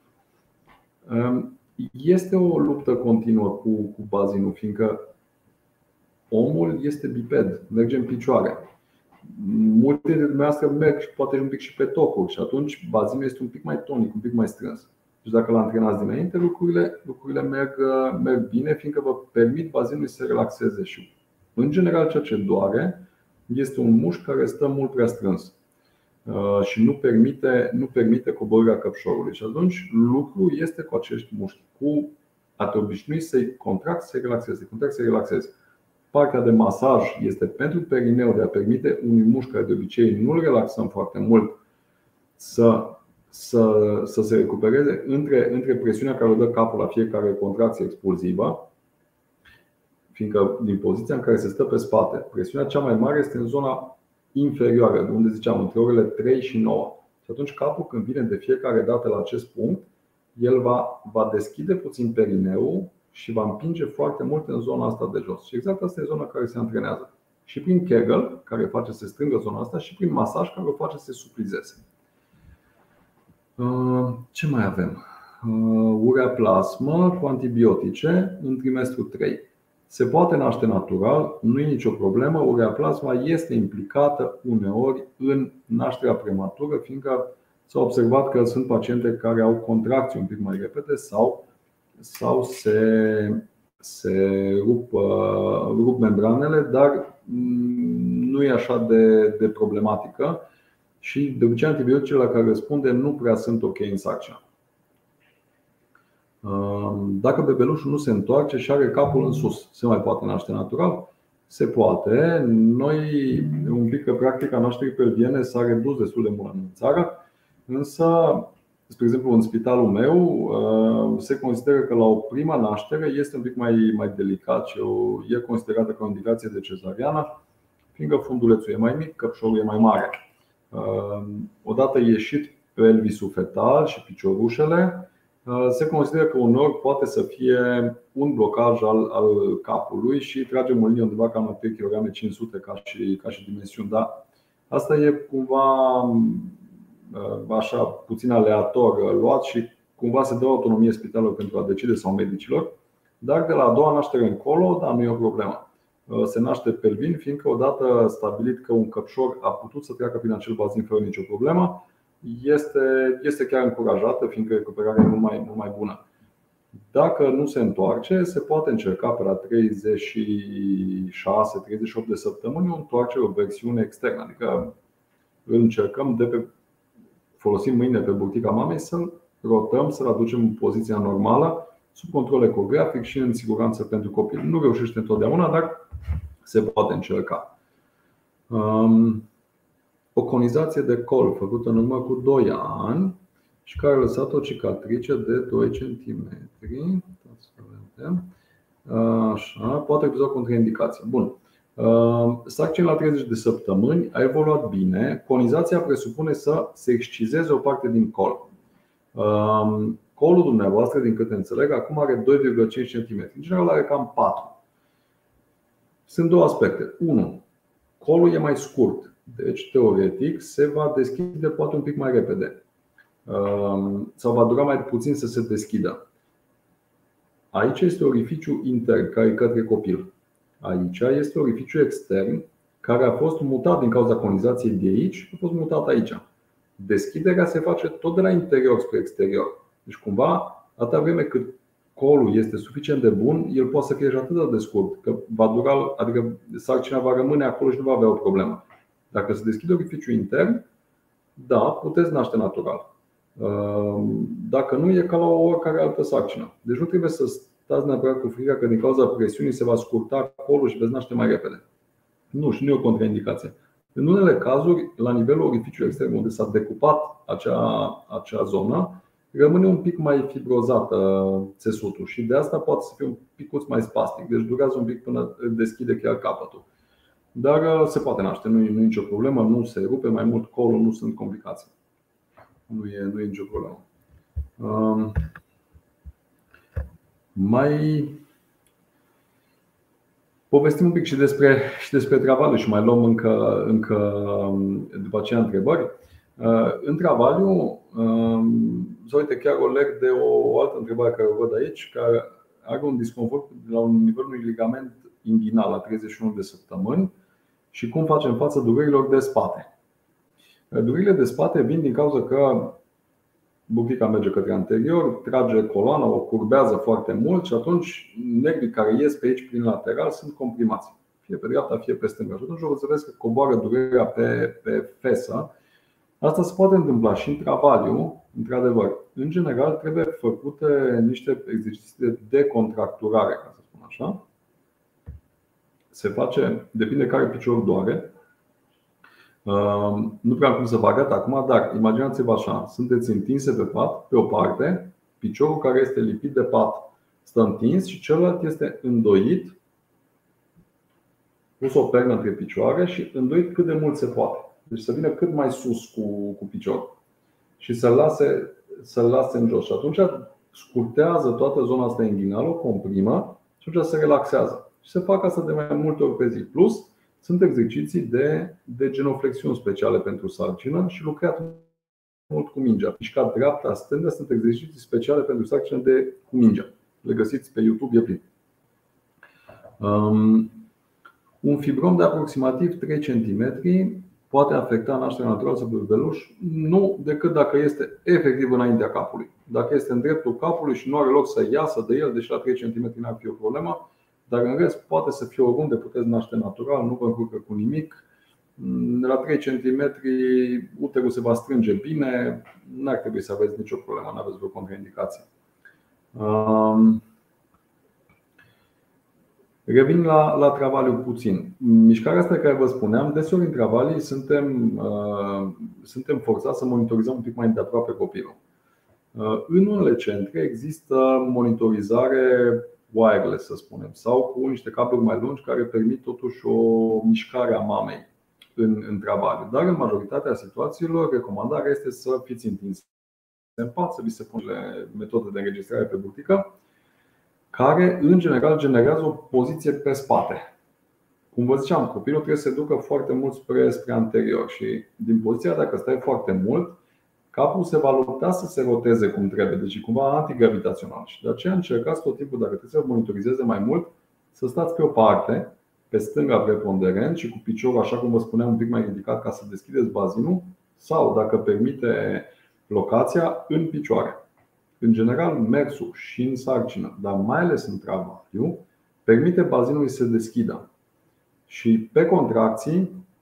Este o luptă continuă cu bazinul, fiindcă omul este biped, merge în picioare. Multe dintre dumneavoastră merg poate un pic și pe tocuri și atunci bazinul este un pic mai tonic, un pic mai strâns. Deci dacă l-antrenați dinainte, lucrurile merg bine, fiindcă vă permit bazinului să se relaxeze și în general ceea ce doare este un mușchi care stă mult prea strâns și nu permite coborârea căpșorului. Și atunci lucrul este cu acești mușchi, cu a te obișnui să-i contracti, să-i relaxezi. Partea de masaj este pentru perineu, de a permite unui mușchi care de obicei nu-l relaxăm foarte mult să se recupereze între presiunea care o dă capul la fiecare contracție expulzivă, fiindcă din poziția în care se stă pe spate, presiunea cea mai mare este în zona inferioară, de unde ziceam, între orele 3 și 9. Și atunci capul, când vine de fiecare dată la acest punct, el va deschide puțin perineul și va împinge foarte mult în zona asta de jos. Și exact asta e zona care se antrenează. Și prin Kegel, care face să se strângă zona asta, și prin masaj, care o face să se suplizeze. Ce mai avem? Ureaplasmă cu antibiotice în trimestru 3. Se poate naște natural, nu e nicio problemă. Ureaplasma este implicată uneori în nașterea prematură, fiindcă s-a observat că sunt paciente care au contracții un pic mai repede sau se rup membranele, dar nu e așa de problematică și de obicei antibioticele la care răspunde nu prea sunt ok în sarcină. Dacă bebelușul nu se întoarce și are capul în sus, se mai poate naște natural? Se poate. Noi, un pic că practica nașterii pelviene s-a redus destul de mult în țară, însă, spre exemplu, în spitalul meu se consideră că la o prima naștere este un pic mai delicat și e considerată ca o indicație de cezariană, fiindcă fundulețul e mai mic, căpșorul e mai mare. Odată ieșit pelvisul fetal și piciorușele, se consideră că uneori poate să fie un blocaj al capului și tragem o linie undeva cam la 3 kg 500 ca și dimensiuni. Dar asta e cumva așa puțin aleator luat și cumva se dă autonomie spitalelor pentru a decide sau medicilor. Dar de la a doua naștere încolo, da, nu e o problemă. Se naște pelvin, fiindcă odată stabilit că un căpșor a putut să treacă prin acel bazin fără nicio problemă, este chiar încurajată, fiindcă recuperarea e mult mai bună. Dacă nu se întoarce, se poate încerca pe la 36-38 de săptămâni o întoarcere, o versiune externă, adică încercăm folosim mâinile pe burtica mamei să-l rotăm, să-l aducem în poziția normală, sub control ecografic și în siguranță pentru copil. Nu reușește întotdeauna, dar se poate încerca. O conizație de col făcută în urmă cu 2 ani și care a lăsat o cicatrice de 2 cm. Așa, poate epizoda contraindicație. Bun. Sarcina la 30 de săptămâni a evoluat bine. Conizația presupune să se excizeze o parte din col. Colul dumneavoastră, din câte înțeleg, acum are 2,5 cm. În general are cam 4. Sunt 2 aspecte. 1. Colul e mai scurt. Deci, teoretic, se va deschide poate un pic mai repede. Sau va dura mai puțin să se deschidă. Aici este orificiu intern care e către copil. Aici este orificiu extern care a fost mutat din cauza conizației de aici, a fost mutat aici. Deschiderea se face tot de la interior spre exterior. Deci cumva, atâta vreme cât colul este suficient de bun, el poate să fie și atât de scurt că va dura, adică sarcina va rămâne acolo și nu va avea o problemă. Dacă se deschide orificiul intern, da, puteți naște natural. Dacă nu, e ca la oricare altă sarcină. Deci nu trebuie să stați neapărat cu frica că din cauza presiunii se va scurta colul și veți naște mai repede. Nu, și nu e o contraindicație. În unele cazuri, la nivelul orificiului extern, unde s-a decupat acea zonă, rămâne un pic mai fibrozată țesutul și de asta poate să fie un picuț mai spastic. Deci durează un pic până deschide chiar capătul. Dar se poate naște, nu e nicio problemă, nu se rupe mai mult colul, nu sunt complicații. Nu e nicio problemă. Mai povestim un pic și despre travaliu și mai luăm încă după aceea întrebări. În travaliu, uite, chiar o leg de o altă întrebare care o văd aici, care are un disconfort la un nivel unui ligament inghinal la 31 de săptămâni și cum facem față durerilor de spate. Durerile de spate vin din cauza că burtica merge către anterior, trage coloana, o curbează foarte mult și atunci nervii care ies pe aici prin lateral sunt comprimați, fie pe dreapta, fie pe stânga. Și atunci o să vezi că coboară durerea pe fesă. Asta se poate întâmpla și în travaliu, într-adevăr. În general trebuie făcute niște exerciții de decontracturare, ca să spun așa. Se face, depinde care picior doare. Nu prea am cum să vă arăt acum, dar imaginați-vă așa. Sunteți întinse pe pat, pe o parte, piciorul care este lipit de pat stă întins și celălalt este îndoit, pus o pernă între picioare și îndoit cât de mult se poate. Deci să vină cât mai sus cu piciorul și să-l lase în jos. Și atunci scurtează toată zona asta inghinală, o comprimă și atunci se relaxează. Și se fac asta de mai multe ori pe zi. Plus, sunt exerciții de genoflexiuni speciale pentru sarcină și lucrat mult cu mingea. Mișcat dreapta, stânga sunt exerciții speciale pentru sarcină cu mingea. Le găsiți pe YouTube, e plin. Un fibrom de aproximativ 3 cm poate afecta nașterea naturală sau bebeluș, nu decât dacă este efectiv înaintea capului. Dacă este în dreptul capului și nu are loc să iasă de el, deși la 3 cm n-ar fi o problemă, dar în rest poate să fie oriunde, puteți naște natural, nu vă încurcă cu nimic. La 3 cm uterul se va strânge bine, n-ar trebui să aveți nicio problemă, nu aveți vreo contraindicație. Revin la travaliu puțin. Mișcarea asta care vă spuneam, deseori în travalii suntem forțați să monitorizăm un pic mai îndeaproape copilul. În unele centre există monitorizare wireless, să spunem, sau cu niște cabluri mai lungi care permit totuși o mișcare a mamei în travaliu. Dar în majoritatea situațiilor, recomandarea este să fiți întins în pat, să vi se pune metode de înregistrare pe burtică, care în general generează o poziție pe spate. Cum vă ziceam, copilul trebuie să se ducă foarte mult spre anterior și din poziția, dacă stai foarte mult, capul se va lupta să se roteze cum trebuie, deci cumva antigravitațional. Și de aceea încercați tot timpul, dacă trebuie să monitorizeze mai mult, să stați pe o parte, pe stânga preponderent și cu piciorul, așa cum vă spuneam, un pic mai ridicat ca să deschideți bazinul, sau, dacă permite locația, în picioare. În general, mersul și în sarcină, dar mai ales în travaliu, permite bazinului să se deschidă. Și pe contracții,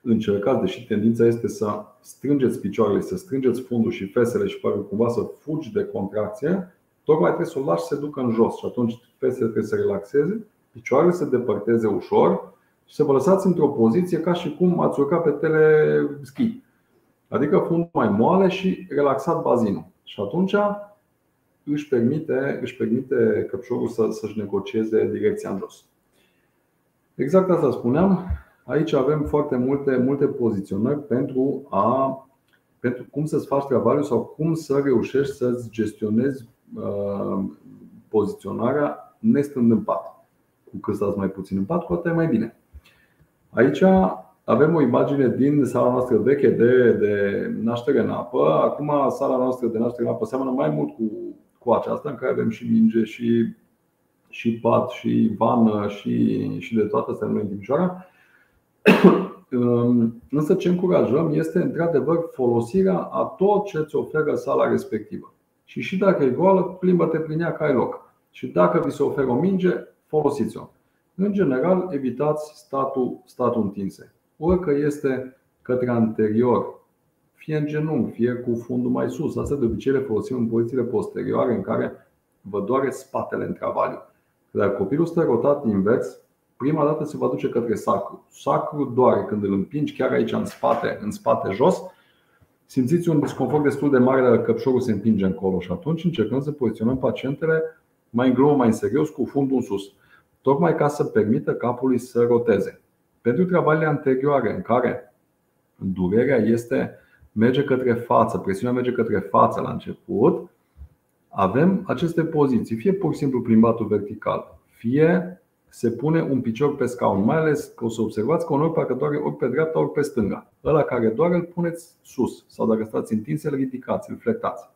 încercați, deși tendința este să strângeți picioarele, să strângeți fundul și fesele și parcă cumva să fugi de contracție, tocmai trebuie să o lași să se ducă în jos și atunci fesele trebuie să relaxeze, picioarele să depărteze ușor și să vă lăsați într-o poziție ca și cum ați urcat pe teleschi. Adică fundul mai moale și relaxat bazinul. Și atunci își permite căpșorul să-și negocieze direcția în jos. Exact asta spuneam. Aici avem foarte multe poziționări pentru cum să-ți faci travaliu sau cum să reușești să-ți gestionezi poziționarea nestând în pat. Cu cât stați mai puțin în pat, cu atât e mai bine. Aici avem o imagine din sala noastră veche de naștere în apă. Acum sala noastră de naștere în apă seamănă mai mult cu aceasta, în care avem și minge, și pat, și vană, și de toate astea noi în Timișoara. Însă ce încurajăm este într-adevăr folosirea a tot ce îți oferă sala respectivă. Și dacă e goală, plimbă-te prin ea că ai loc. Și dacă vi se oferă o minge, folosiți-o. În general, evitați statul întinse. Orică este către anterior, fie în genunchi, fie cu fundul mai sus. Asta de obicei le folosim în pozițiile posterioare în care vă doare spatele în travaliu. Dacă copilul stă rotat invers, prima dată se va duce către sacru. Sacru doare când îl împingi chiar aici în spate jos. Simțiți un disconfort destul de mare dacă căpșorul se împinge încolo și atunci încercăm să poziționăm pacientele mai în glumă, mai în serios, cu fundul în sus, tocmai ca să permită capului să roteze. Pentru travaliile anterioare în care durerea merge către față, presiunea merge către față la început, avem aceste poziții, fie pur și simplu plimbatul vertical, fie se pune un picior pe scaun, mai ales că o să observați că uneori parcă doare ori pe dreapta, ori pe stânga. Ăla care doare îl puneți sus sau dacă stați întins, îl ridicați, îl fletați.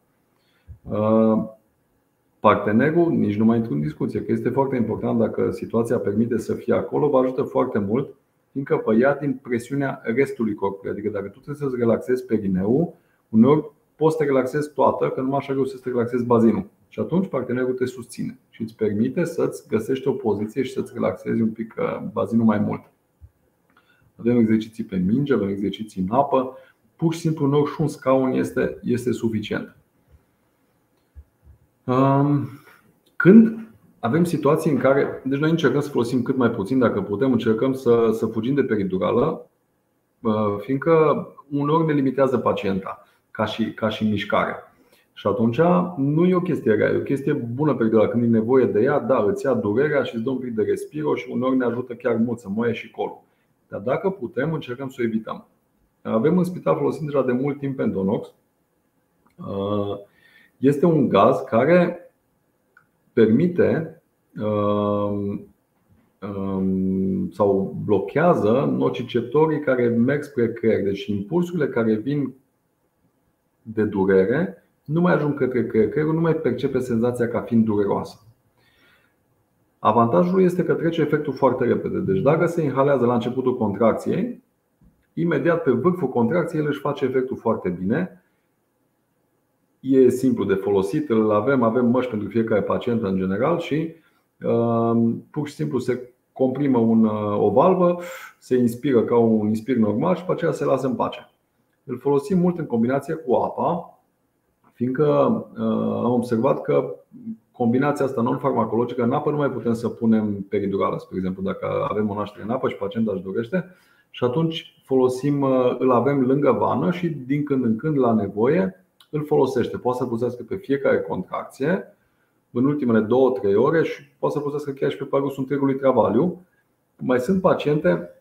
Partenerul, nici nu mai intru în discuție, că este foarte important dacă situația permite să fie acolo, vă ajută foarte mult, fiindcă vă ia din presiunea restului corpului. Adică dacă tu trebuie să-ți relaxezi perineul, uneori poți să te relaxezi toată, că numai așa reușești să te relaxezi bazinul. Și atunci partenerul te susține și îți permite să-ți găsești o poziție și să-ți relaxezi un pic bazinul mai mult. Avem exerciții pe minge, avem exerciții în apă. Pur și simplu uneori și un scaun este suficient. Când avem situații în care, deci noi încercăm să folosim cât mai puțin, dacă putem, încercăm să fugim de peridurală, fiindcă uneori ne limitează pacienta ca și mișcare. Și atunci nu e o chestie rea, e o chestie bună peridurală. Când e nevoie de ea, da, îți ia durerea și îți dă un pic de respiro și uneori ne ajută chiar mult să moaie și colul. Dar dacă putem, încercăm să o evităm. Avem în spital folosit deja de mult timp Pentonox. Este un gaz care permite sau blochează nociceptorii care merg spre creier. Deci impulsurile care vin de durere nu mai ajung către creier. Creierul nu mai percepe senzația ca fiind dureroasă. Avantajul este că trece efectul foarte repede. Deci dacă se inhalează la începutul contracției, imediat pe vârful contracției el își face efectul foarte bine. E simplu de folosit, avem măști pentru fiecare pacient în general și pur și simplu se comprimă o valvă, se inspiră ca un inspir normal și pe aceea se lasă în pace. Îl folosim mult în combinație cu apa, fiindcă am observat că combinația asta non-farmacologică, în apă nu mai putem să punem peridurală, spre exemplu, dacă avem o naștere în apă și pacientul își dorește. Și atunci îl avem lângă vană și din când în când, la nevoie, îl folosește. Poate să folosească pe fiecare contracție în ultimele 2-3 ore și poate să folosească chiar și pe parcursul întregului travaliu. Mai sunt paciente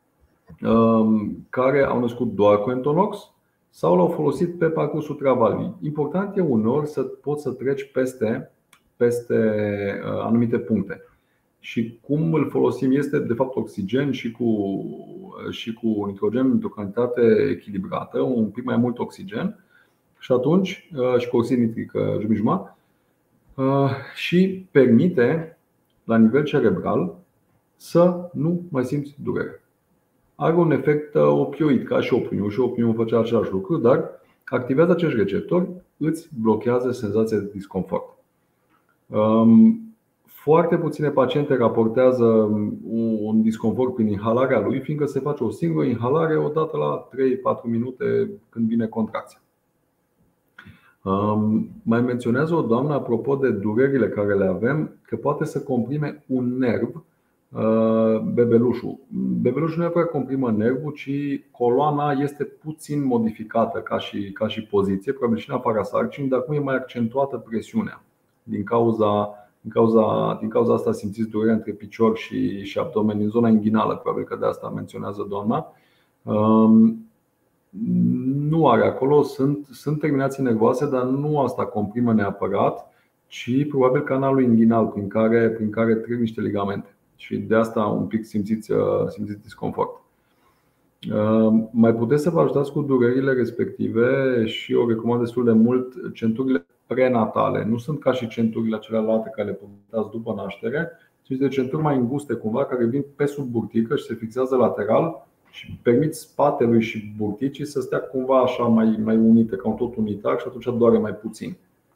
care au născut doar cu Entonox sau l-au folosit pe parcursul travaliului. Important e uneori să poți să treci peste anumite puncte. Și cum îl folosim este de fapt oxigen și cu nitrogen într-o cantitate echilibrată, un pic mai mult oxigen. Și atunci, și cu oxid nitric jumătate, și permite la nivel cerebral să nu mai simți durere. Are un efect opioid, ca și opiumul. Și opiumul face același lucru, dar activează acești receptori, îți blochează senzația de disconfort. Foarte puține paciente raportează un disconfort prin inhalarea lui, fiindcă se face o singură inhalare odată la 3-4 minute când vine contracția. Mai menționează o doamnă apropo de durerile care le avem, că poate să comprime un nerv, bebelușul. Bebelușul nu neapărat comprimă nervul, ci coloana este puțin modificată ca și poziție, probabil și în afara sarcinii, dar acum e mai accentuată presiunea. Din cauza asta simțiți durerea între picior și abdomen, din zona inghinală, probabil că de asta menționează doamna. Nu are acolo, sunt terminații nervoase, dar nu asta comprimă neapărat, ci probabil canalul inghinal prin care trec niște ligamente. Și de asta un pic simțiți disconfort. Mai puteți să vă ajutați cu durerile respective și o recomand destul de mult centurile prenatale. Nu sunt ca și centurile celelalte care le purtați după naștere, ci de centuri mai înguste cumva, care vin pe sub burtică și se fixează lateral și permit spatelui și burticii să stea cumva așa mai unite, ca un tot unitar, și atunci doare mai puțin.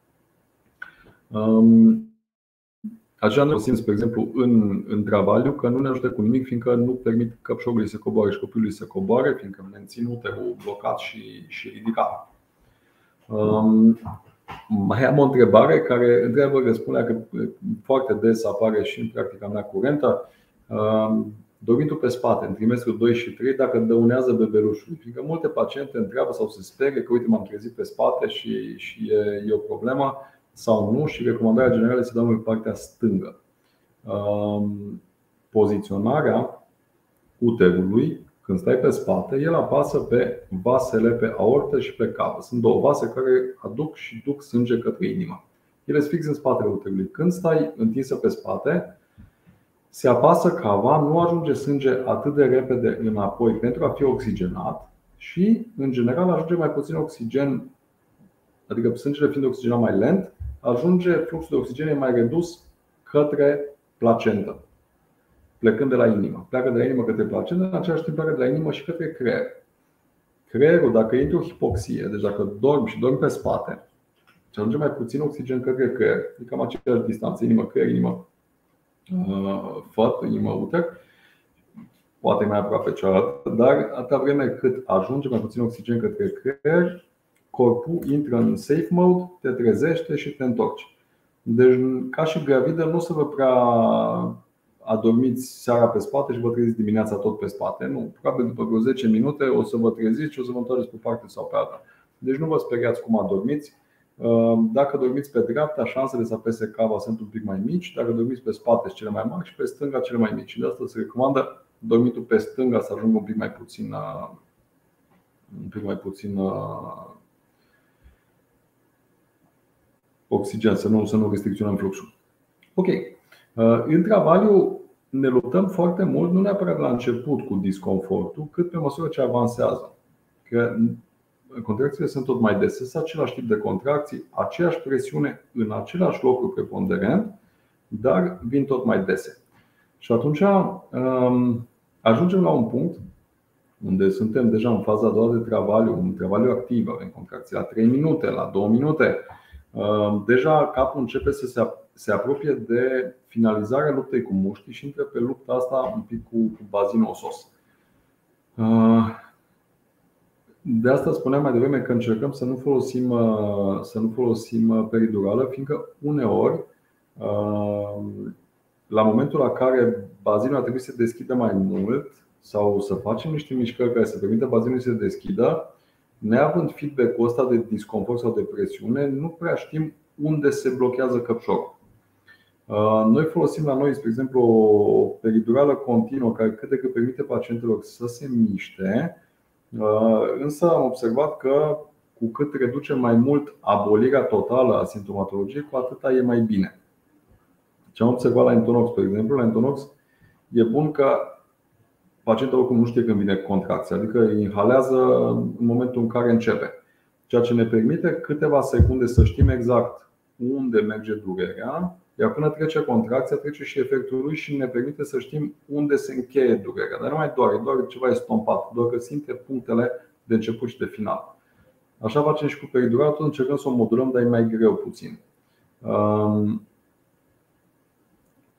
Așa ne folosim, spre exemplu, în travaliu, că nu ne ajută cu nimic, fiindcă nu permit căpșorului să coboare și copilului să coboare, fiindcă mențin uterul blocat și ridicat. Mai am o întrebare care întreabă, răspunde că foarte des apare și în practica mea curentă: dormitul pe spate în trimestrul 2 și 3 dacă dăunează bebelușului. Fiindcă multe paciente întreabă sau se sperie că uite, m-am trezit pe spate și e o problemă sau nu, și recomandarea generală este să dormim pe partea stângă. Poziționarea uterului, când stai pe spate, el apasă pe vasele, pe aortă și pe cavă. Sunt două vase care aduc și duc sânge către inimă. Ele sunt fix în spatele uterului. Când stai întinsă pe spate, se apasă cava, nu ajunge sânge atât de repede înapoi pentru a fi oxigenat și, în general, ajunge mai puțin oxigen, adică sângele fiind oxigenat mai lent, fluxul de oxigen e mai redus către placentă, plecând de la inimă. Pleacă de la inimă către placentă, în același timp pleacă de la inimă și către creier. Creierul, dacă intri o hipoxie, deci dacă dormi și dormi pe spate, și ajunge mai puțin oxigen către creier, e cam aceeași distanță, inimă-creier, inimă-făt, inimă-uter, poate mai aproape cealaltă, dar atâta vreme cât ajunge mai puțin oxigen către creier, corpul intră în safe mode, te trezește și te întorci. Deci, ca și gravidă, nu o să vă prea adormiți seara pe spate și vă treziți dimineața tot pe spate. Nu, probabil după vreo 10 minute o să vă treziți și o să vă întoarceți pe parte sau pe alta. Deci nu vă speriați cum adormiți. Dacă dormiți pe dreapta, șansele să apese cava sunt un pic mai mici. Dacă dormiți pe spate, sunt cele mai mari, și pe stânga cele mai mici. De asta se recomandă dormitul pe stânga să ajungă un pic mai puțin oxigen, să nu restricționăm fluxul. Ok. În travaliu ne luptăm foarte mult, nu neapărat la început cu disconfortul, cât pe măsură ce avansează. Că contracțiile sunt tot mai dese, sunt același tip de contracții, aceeași presiune în același locuri preponderent, dar vin tot mai dese. Și atunci ajungem la un punct unde suntem deja în faza a doua de travaliu, un travaliu activ, avem contracții la 3 minute, la 2 minute. Deja capul începe să se apropie de finalizarea luptei cu mușchii și intră pe lupta asta un pic cu bazinul osos. De asta spuneam mai devreme că încercăm să nu folosim peridurală, fiindcă uneori, la momentul la care bazinul ar trebui să se deschidă mai mult sau să facem niște mișcări care să permită bazinului să se deschidă, neavând feedback-ul ăsta de disconfort sau de presiune, nu prea știm unde se blochează căpșorul. Noi folosim la noi, spre exemplu, o peridurală continuă care cât de cât permite pacientelor să se miște, însă am observat că cu cât reducem mai mult abolirea totală a simptomatologiei, cu atâta e mai bine. Ce am observat la Entonox, spre exemplu, la Entonox e bun că pacientul oricum nu știe când vine contracția, adică inhalează în momentul în care începe, ceea ce ne permite câteva secunde să știm exact unde merge durerea, iar până trece contracția, trece și efectul lui și ne permite să știm unde se încheie durerea. Dar nu mai doare, doar ceva estompat, doar că simte punctele de început și de final. Așa facem și cu peridurală, tot încercăm să o modulăm, dar e mai greu puțin.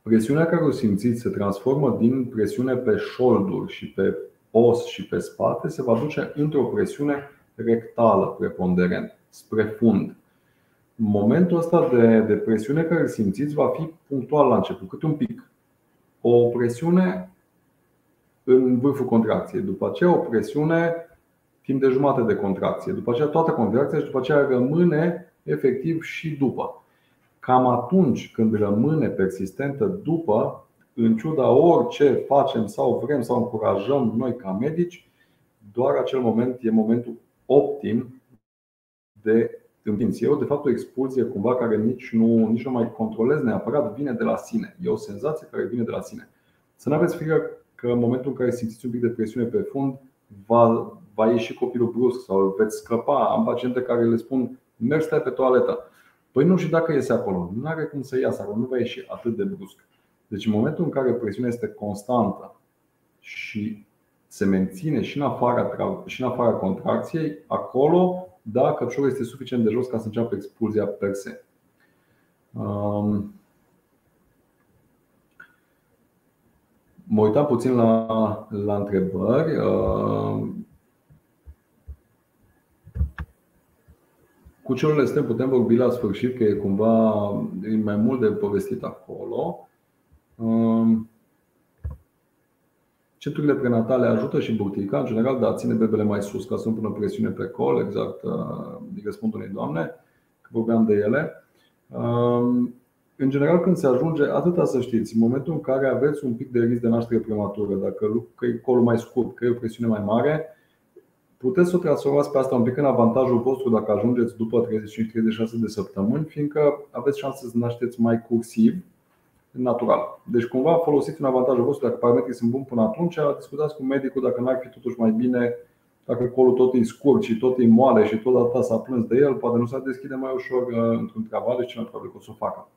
presiunea care o simțiți se transformă din presiune pe șolduri și pe os și pe spate, se va duce într-o presiune rectală preponderent, spre fund. Momentul ăsta de presiune care îl simțiți va fi punctual la început, câte un pic. O presiune în vârful contracției, după aceea o presiune timp de jumătate de contracție, după aceea toată contracția și după aceea rămâne efectiv și după. Cam atunci când rămâne persistentă după, în ciuda orice facem sau vrem sau încurajăm noi ca medici, doar acel moment e momentul optim de împins. Eu, de fapt, o expulzie cumva care nici nu mai controlez neapărat, vine de la sine. E o senzație care vine de la sine. Să nu aveți frică că în momentul în care simțiți un pic de presiune pe fund, va ieși copilul brusc sau îl veți scăpa. Am paciente care le spun: mergi, stai pe toaletă. Păi nu, și dacă iese acolo, nu are cum să iasă acolo, nu va ieși atât de brusc. Deci în momentul în care presiunea este constantă și se menține și în afara contracției, acolo, da, căpșorul este suficient de jos ca să înceapă expulzia per se. Mă uitam puțin la întrebări. Cu celulele stem putem vorbi la sfârșit, că e cumva mai mult de povestit acolo. Centrurile prenatale ajută și burtica, în general, dar ține bebele mai sus ca să nu pună presiune pe col. Exact, îi răspund unei doamne, că vorbeam de ele. În general, când se ajunge, atâta să știți, în momentul în care aveți un pic de risc de naștere prematură, dacă e colul mai scurt, că e o presiune mai mare, puteți să o transformați pe asta un pic în avantajul vostru dacă ajungeți după 35-36 de săptămâni, fiindcă aveți șanse să nașteți mai cursiv, natural. Deci cumva folosiți un avantaj vostru. Dacă parametrii sunt buni până atunci, discutați cu medicul dacă n-ar fi totuși mai bine, dacă colul tot e scurt și tot e moale și tot atâta s-a plâns de el, poate nu s-ar deschide mai ușor într-un travaliu și cel mai probabil că o să o facă.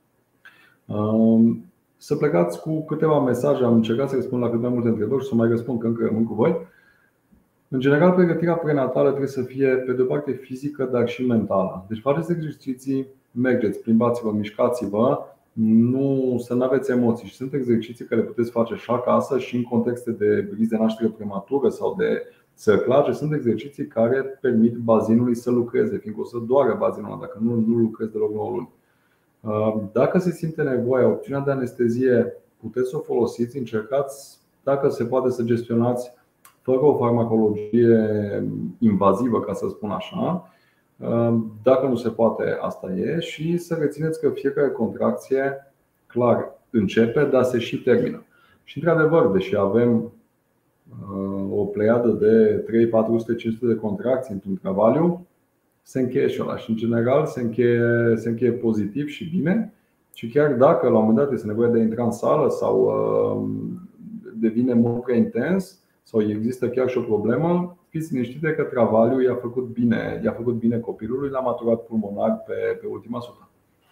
Să plecați cu câteva mesaje. Am încercat să răspund la cât mai multe întrebări și să mai răspund, că încă rămân cu voi. În general, pregătirea prenatală trebuie să fie, pe de o parte, fizică, dar și mentală. Deci faceți exerciții, mergeți, plimbați-vă, mișcați-vă, să nu aveți emoții. Și sunt exerciții care puteți face și acasă și în contexte de risc de naștere prematură sau de sărclage. Sunt exerciții care permit bazinului să lucreze, fiindcă o să doară bazinul dacă nu lucrezi deloc 9 luni. Dacă se simte nevoia, opțiunea de anestezie puteți să o folosiți, încercați, dacă se poate, să gestionați fără o farmacologie invazivă, ca să spun așa. Dacă nu se poate, asta e. Și să rețineți că fiecare contracție, clar, începe, dar se și termină. Și într-adevăr, deși avem o pleiadă de 3, 400, 500 de contracții într-un travaliu, se încheie și ăla. Și în general se încheie pozitiv și bine. Și chiar dacă la un moment dat este nevoie de a intra în sală sau devine mult prea intens sau există chiar și o problemă, fiți liniștite că travaliul i-a făcut bine copilului, l-a maturat pulmonar pe ultima sută.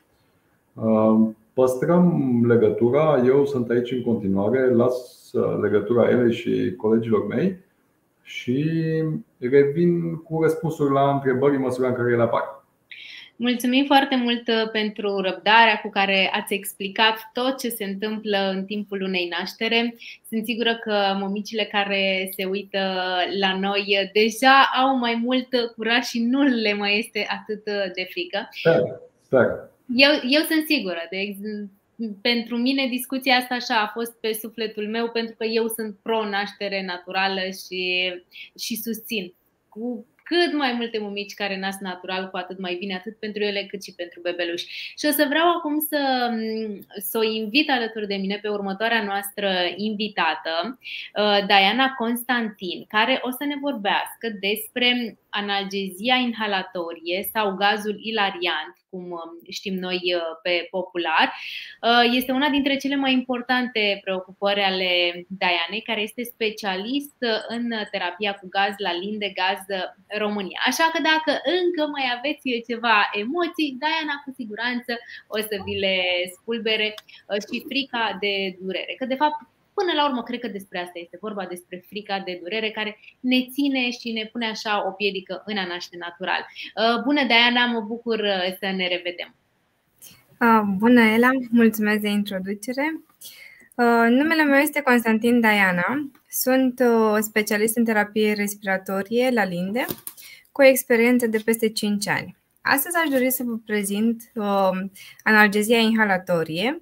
Păstrăm legătura, eu sunt aici în continuare, las legătura Elei și colegilor mei și revin cu răspunsuri la întrebări în măsura în care ele apar. Mulțumim foarte mult pentru răbdarea cu care ați explicat tot ce se întâmplă în timpul unei naștere. Sunt sigură că mămicile care se uită la noi deja au mai mult curaj și nu le mai este atât de frică. Sper. Eu sunt sigură. Pentru mine discuția asta așa a fost pe sufletul meu, pentru că eu sunt pro-naștere naturală și susțin cu cât mai multe mămici care nasc natural, cu atât mai bine, atât pentru ele cât și pentru bebeluși. Și o să vreau acum să o invit alături de mine pe următoarea noastră invitată, Diana Constantin, care o să ne vorbească despre analgezia inhalatorie sau gazul ilariant, cum știm noi pe popular. Este una dintre cele mai importante preocupări ale Dianei, care este specialist în terapia cu gaz la Lindegaz România. Așa că dacă încă mai aveți ceva emoții, Diana cu siguranță o să vi le spulbere, și frica de durere. Că de fapt, până la urmă, cred că despre asta este vorba, despre frica de durere care ne ține și ne pune așa o piedică în a naște natural. Bună, Diana, mă bucur să ne revedem. Bună, Ela! Mulțumesc de introducere. Numele meu este Constantin Diana. Sunt specialist în terapie respiratorie la Linde, cu o experiență de peste 5 ani. Astăzi aș dori să vă prezint analgezia inhalatorie.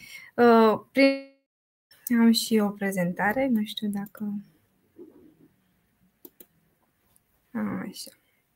Am și o prezentare, nu știu dacă... Așa.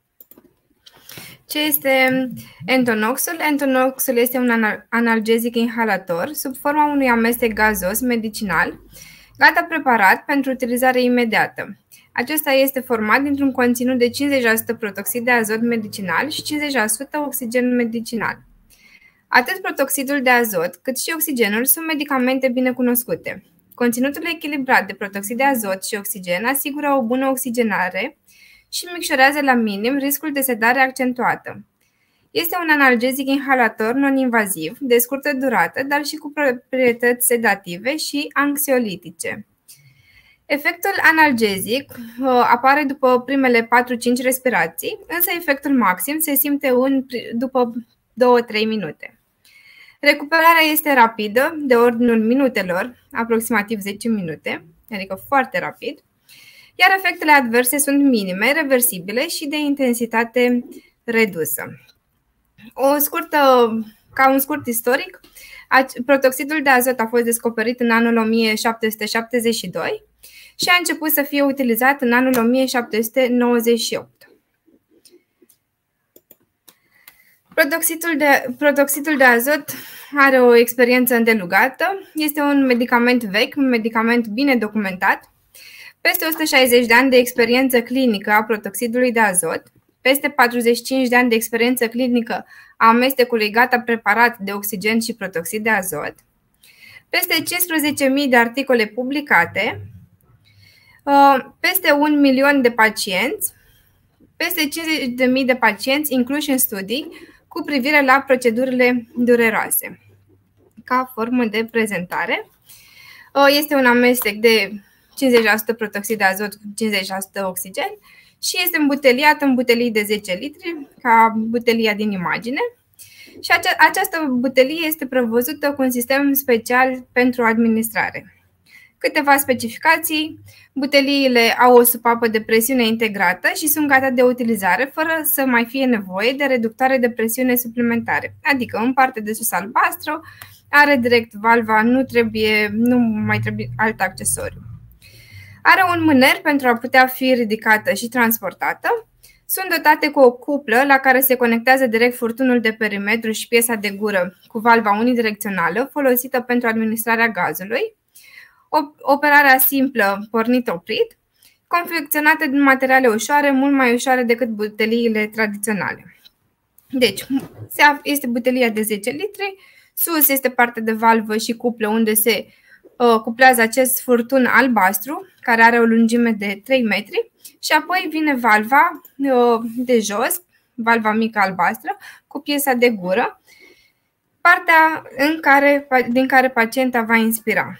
Ce este Entonoxul? Entonoxul este un analgezic inhalator sub forma unui amestec gazos medicinal, gata preparat pentru utilizare imediată. Acesta este format dintr-un conținut de 50% protoxid de azot medicinal și 50% oxigen medicinal. Atât protoxidul de azot cât și oxigenul sunt medicamente bine cunoscute. Conținutul echilibrat de protoxid de azot și oxigen asigură o bună oxigenare și micșorează la minim riscul de sedare accentuată. Este un analgezic inhalator non-invaziv, de scurtă durată, dar și cu proprietăți sedative și anxiolitice. Efectul analgezic apare după primele 4-5 respirații, însă efectul maxim se simte după 2-3 minute. Recuperarea este rapidă, de ordinul minutelor, aproximativ 10 minute, adică foarte rapid, iar efectele adverse sunt minime, reversibile și de intensitate redusă. Ca un scurt istoric, protoxidul de azot a fost descoperit în anul 1772 și a început să fie utilizat în anul 1798. Protoxidul de azot are o experiență îndelungată, este un medicament vechi, un medicament bine documentat, peste 160 de ani de experiență clinică a protoxidului de azot, peste 45 de ani de experiență clinică a amestecului gata preparat de oxigen și protoxid de azot, peste 15.000 de articole publicate, peste 1 milion de pacienți, peste 50.000 de pacienți incluși în studii cu privire la procedurile dureroase. Ca formă de prezentare, este un amestec de 50% protoxid de azot cu 50% oxigen și este îmbuteliat în butelii de 10 litri, ca butelia din imagine. Și această butelie este prevăzută cu un sistem special pentru administrare. Câteva specificații: buteliile au o supapă de presiune integrată și sunt gata de utilizare fără să mai fie nevoie de reductare de presiune suplimentare, adică în partea de sus albastră are direct valva, nu mai trebuie alt accesoriu. Are un mâner pentru a putea fi ridicată și transportată. Sunt dotate cu o cuplă la care se conectează direct furtunul de perimetru și piesa de gură cu valva unidirecțională folosită pentru administrarea gazului. Operarea simplă pornit-oprit, confecționată din materiale ușoare, mult mai ușoare decât buteliile tradiționale. Deci, este butelia de 10 litri, sus este partea de valvă și cuplă unde se cuplează acest furtun albastru, care are o lungime de 3 metri, și apoi vine valva de jos, valva mică albastră, cu piesa de gură, partea din care pacienta va inspira.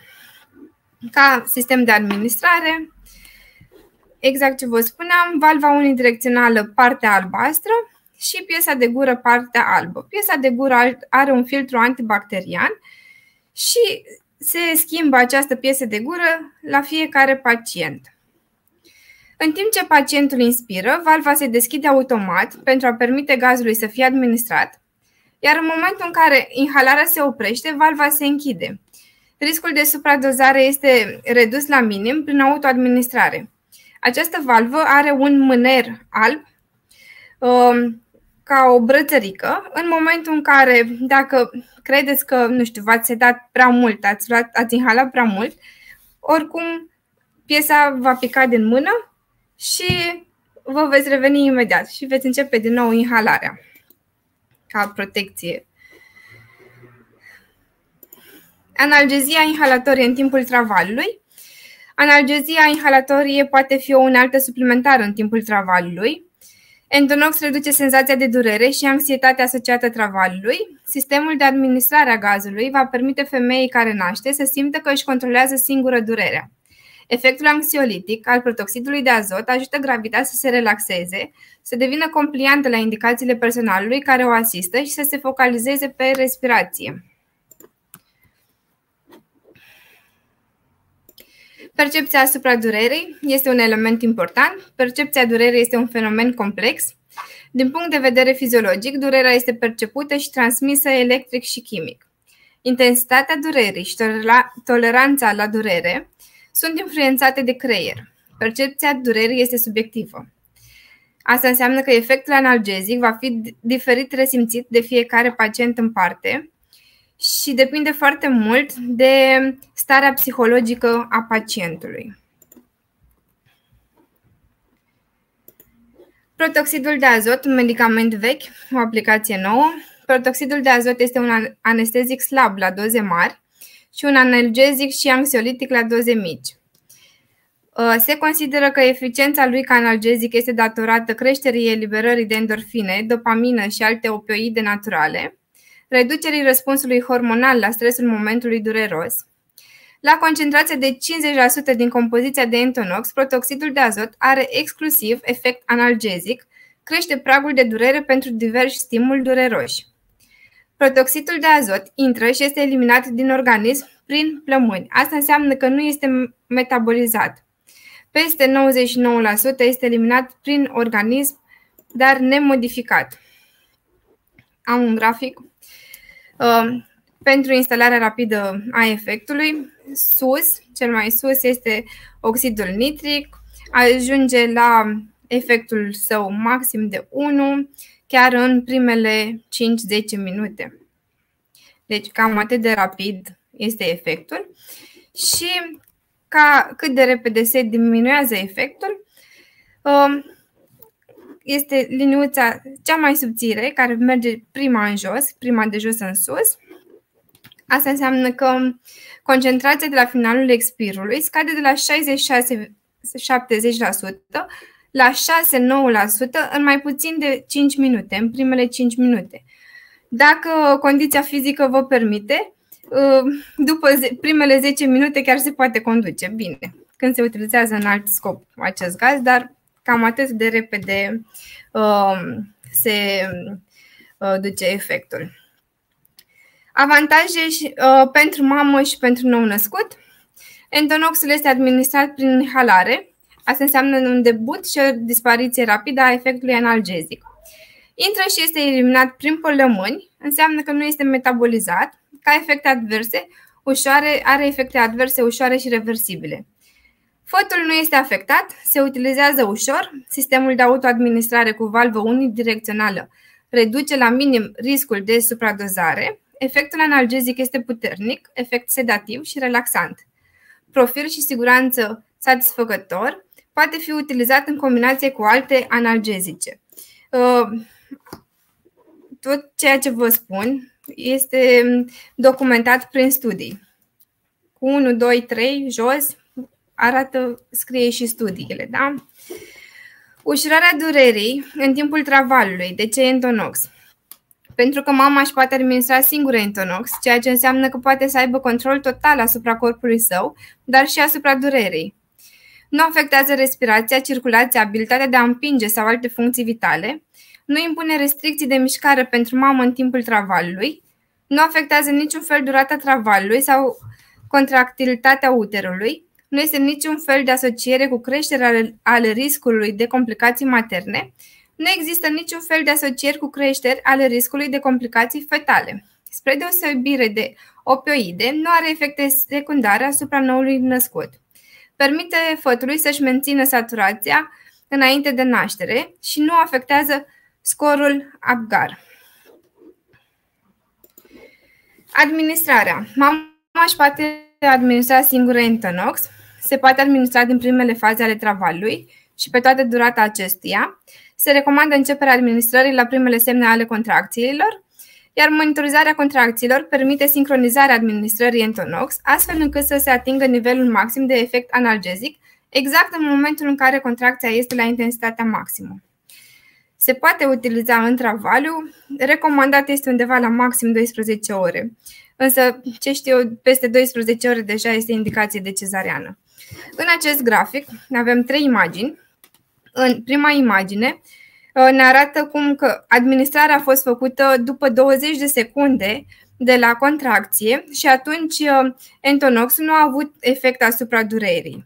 Ca sistem de administrare, exact ce vă spuneam, valva unidirecțională, partea albastră, și piesa de gură, partea albă. Piesa de gură are un filtru antibacterian și se schimbă această piesă de gură la fiecare pacient. În timp ce pacientul inspiră, valva se deschide automat pentru a permite gazului să fie administrat, iar în momentul în care inhalarea se oprește, valva se închide. Riscul de supradozare este redus la minim prin autoadministrare. Această valvă are un mâner alb ca o brățărică. În momentul în care, dacă credeți că, nu știu, v-ați sedat prea mult, ați inhalat prea mult, oricum piesa va pica din mână și vă veți reveni imediat și veți începe din nou inhalarea ca protecție. Analgezia inhalatorie în timpul travalului. Analgezia inhalatorie poate fi o unealtă suplimentară în timpul travalului. Entonox reduce senzația de durere și anxietatea asociată travalului. Sistemul de administrare a gazului va permite femeii care naște să simtă că își controlează singură durerea. Efectul anxiolitic al protoxidului de azot ajută gravida să se relaxeze, să devină compliantă la indicațiile personalului care o asistă și să se focalizeze pe respirație. Percepția asupra durerii este un element important. Percepția durerii este un fenomen complex. Din punct de vedere fiziologic, durerea este percepută și transmisă electric și chimic. Intensitatea durerii și toleranța la durere sunt influențate de creier. Percepția durerii este subiectivă. Asta înseamnă că efectul analgezic va fi diferit resimțit de fiecare pacient în parte și depinde foarte mult de starea psihologică a pacientului. Protoxidul de azot, un medicament vechi, o aplicație nouă. Protoxidul de azot este un anestezic slab la doze mari și un analgezic și anxiolitic la doze mici. Se consideră că eficiența lui ca analgezic este datorată creșterii eliberării de endorfine, dopamină și alte opioide naturale, reducerii răspunsului hormonal la stresul momentului dureros. La concentrație de 50% din compoziția de Entonox, protoxidul de azot are exclusiv efect analgezic, crește pragul de durere pentru diversi stimuli dureroși. Protoxidul de azot intră și este eliminat din organism prin plămâni. Asta înseamnă că nu este metabolizat. Peste 99% este eliminat prin organism, dar nemodificat. Am un grafic. Pentru instalarea rapidă a efectului, cel mai sus este oxidul nitric, ajunge la efectul său maxim de 1, chiar în primele 5-10 minute. Deci cam atât de rapid este efectul și cât de repede se diminuează efectul, este liniuța cea mai subțire, care merge prima în jos, prima de jos în sus. Asta înseamnă că concentrația de la finalul expirului scade de la 66-70% la 6-9% în mai puțin de 5 minute, în primele 5 minute. Dacă condiția fizică vă permite, după primele 10 minute chiar se poate conduce bine, când se utilizează în alt scop acest gaz, dar cam atât de repede se duce efectul. Avantaje pentru mamă și pentru nou-născut. Entonoxul este administrat prin inhalare. Asta înseamnă un debut și o dispariție rapidă a efectului analgezic. Intră și este eliminat prin plămâni, înseamnă că nu este metabolizat. Ca efecte adverse ușoare, are efecte adverse ușoare și reversibile. Fătul nu este afectat, se utilizează ușor, sistemul de autoadministrare cu valvă unidirecțională reduce la minim riscul de supradozare, efectul analgezic este puternic, efect sedativ și relaxant. Profil și siguranță satisfăcător, poate fi utilizat în combinație cu alte analgezice. Tot ceea ce vă spun este documentat prin studii. Cu 1, 2, 3, jos, scrie și studiile, da? Ușurarea durerii în timpul travalului. De ce Entonox? Pentru că mama își poate administra singură Entonox, ceea ce înseamnă că poate să aibă control total asupra corpului său, dar și asupra durerii. Nu afectează respirația, circulația, abilitatea de a împinge sau alte funcții vitale, nu impune restricții de mișcare pentru mamă în timpul travalului, nu afectează niciun fel durata travalului sau contractilitatea uterului, nu este niciun fel de asociere cu creșterea ale riscului de complicații materne, nu există niciun fel de asocieri cu creșteri ale riscului de complicații fetale. Spre deosebire de opioide, nu are efecte secundare asupra noului născut. Permite fătului să-și mențină saturația înainte de naștere și nu afectează scorul Apgar. Administrarea. Mama își poate administra singură Entonox, se poate administra din primele faze ale travalului și pe toată durata acestuia. Se recomandă începerea administrării la primele semne ale contracțiilor, iar monitorizarea contracțiilor permite sincronizarea administrării Entonox, astfel încât să se atingă nivelul maxim de efect analgezic, exact în momentul în care contracția este la intensitatea maximă. Se poate utiliza în travaliu, recomandat este undeva la maxim 12 ore, însă, ce știu eu, peste 12 ore deja este indicație de cezariană. În acest grafic avem 3 imagini. În prima imagine ne arată cum că administrarea a fost făcută după 20 de secunde de la contracție și atunci Entonoxul nu a avut efect asupra durerii.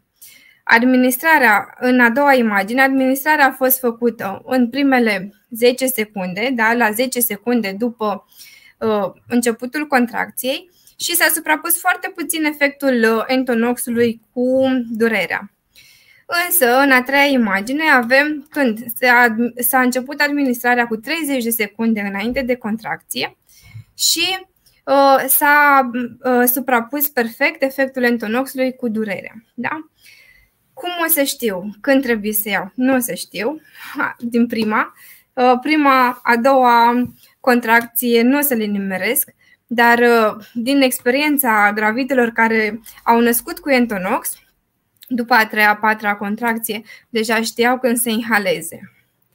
În a doua imagine, administrarea a fost făcută în primele 10 secunde, da, la 10 secunde după începutul contracției și s-a suprapus foarte puțin efectul Entonoxului cu durerea. Însă, în a treia imagine, avem când s-a început administrarea cu 30 de secunde înainte de contracție și s-a suprapus perfect efectul Entonoxului cu durerea. Da? Cum o să știu când trebuie să iau? Nu o să știu din prima, a doua contracție nu o să le nimeresc, dar din experiența gravitelor care au născut cu Entonox, după a treia, a patra contracție, deja știau când să inhaleze.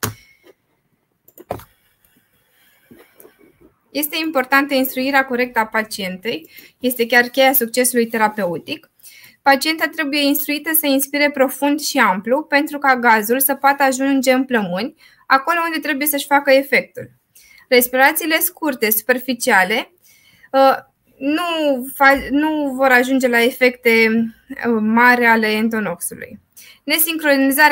Este importantă instruirea corectă a pacientei, este chiar cheia succesului terapeutic. Pacienta trebuie instruită să inspire profund și amplu pentru ca gazul să poată ajunge în plămâni, acolo unde trebuie să-și facă efectul. Respirațiile scurte, superficiale, nu vor ajunge la efecte mari ale Entonoxului. Nesincronizarea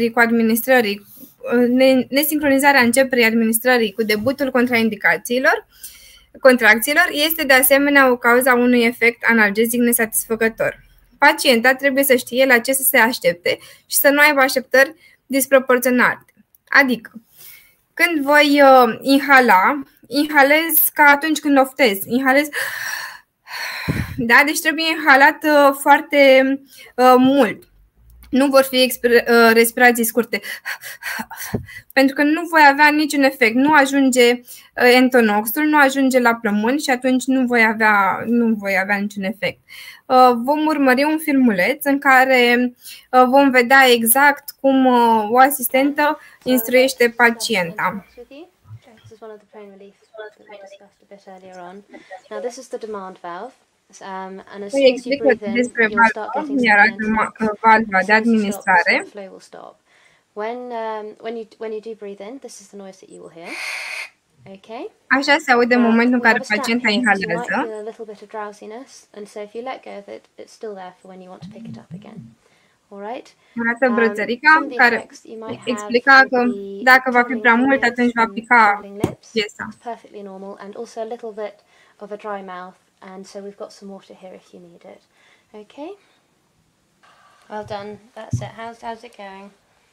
începerii administrării cu debutul contracțiilor este de asemenea o cauză a unui efect analgezic nesatisfăcător. Pacienta trebuie să știe la ce să se aștepte și să nu aibă așteptări disproporționate. Adică, când voi inhalez ca atunci când oftez. Inhalez. Da? Deci trebuie inhalat foarte mult. Nu vor fi respirații scurte. Pentru că nu voi avea niciun efect. Nu ajunge Entonoxul, nu ajunge la plămâni și atunci nu voi avea niciun efect. Vom urmări un filmuleț în care vom vedea exact cum o asistentă instruiește pacienta. One of the pain relief that we discussed a bit earlier on. Now this is the demand valve, and as soon as you breathe in, you'll start getting valva de administrare. The flow will stop. When you do breathe in, this is the noise that you will hear. Okay. Așa se aude în momentul în care pacienta inhalează. A little bit of drowsiness, and so if you let go of it, it's still there for when you want to pick it up again. Arată brățărica care explica că dacă va fi prea mult, atunci va pica piesa. Perfectly normal, and also a little bit of a dry mouth, and so we've got some water here if you need it. Okay. Well done. That's it. How's it going?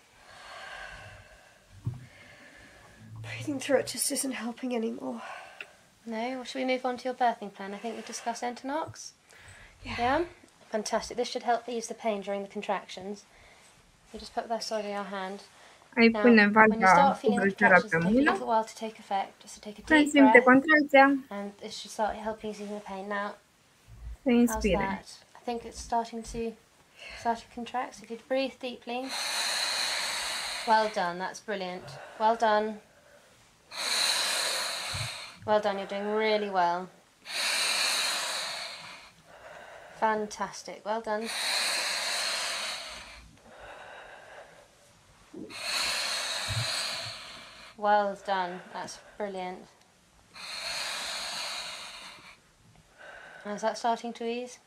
Breathing through it just isn't helping anymore. No? Well, should we move on to your birthing plan? I think we discussed Entonox. Yeah? Fantastic. This should help ease the pain during the contractions. You just put this over your hand. Now, when you start feeling the contractions, take a little while to take effect. Just to take a deep breath, and it should start helping easing the pain. Now, how's that? I think it's starting to contract. So if you breathe deeply. Well done. That's brilliant. Well done. Well done. You're doing really well. Fantastic. Well done. Well done. That's brilliant. Is that starting to ease?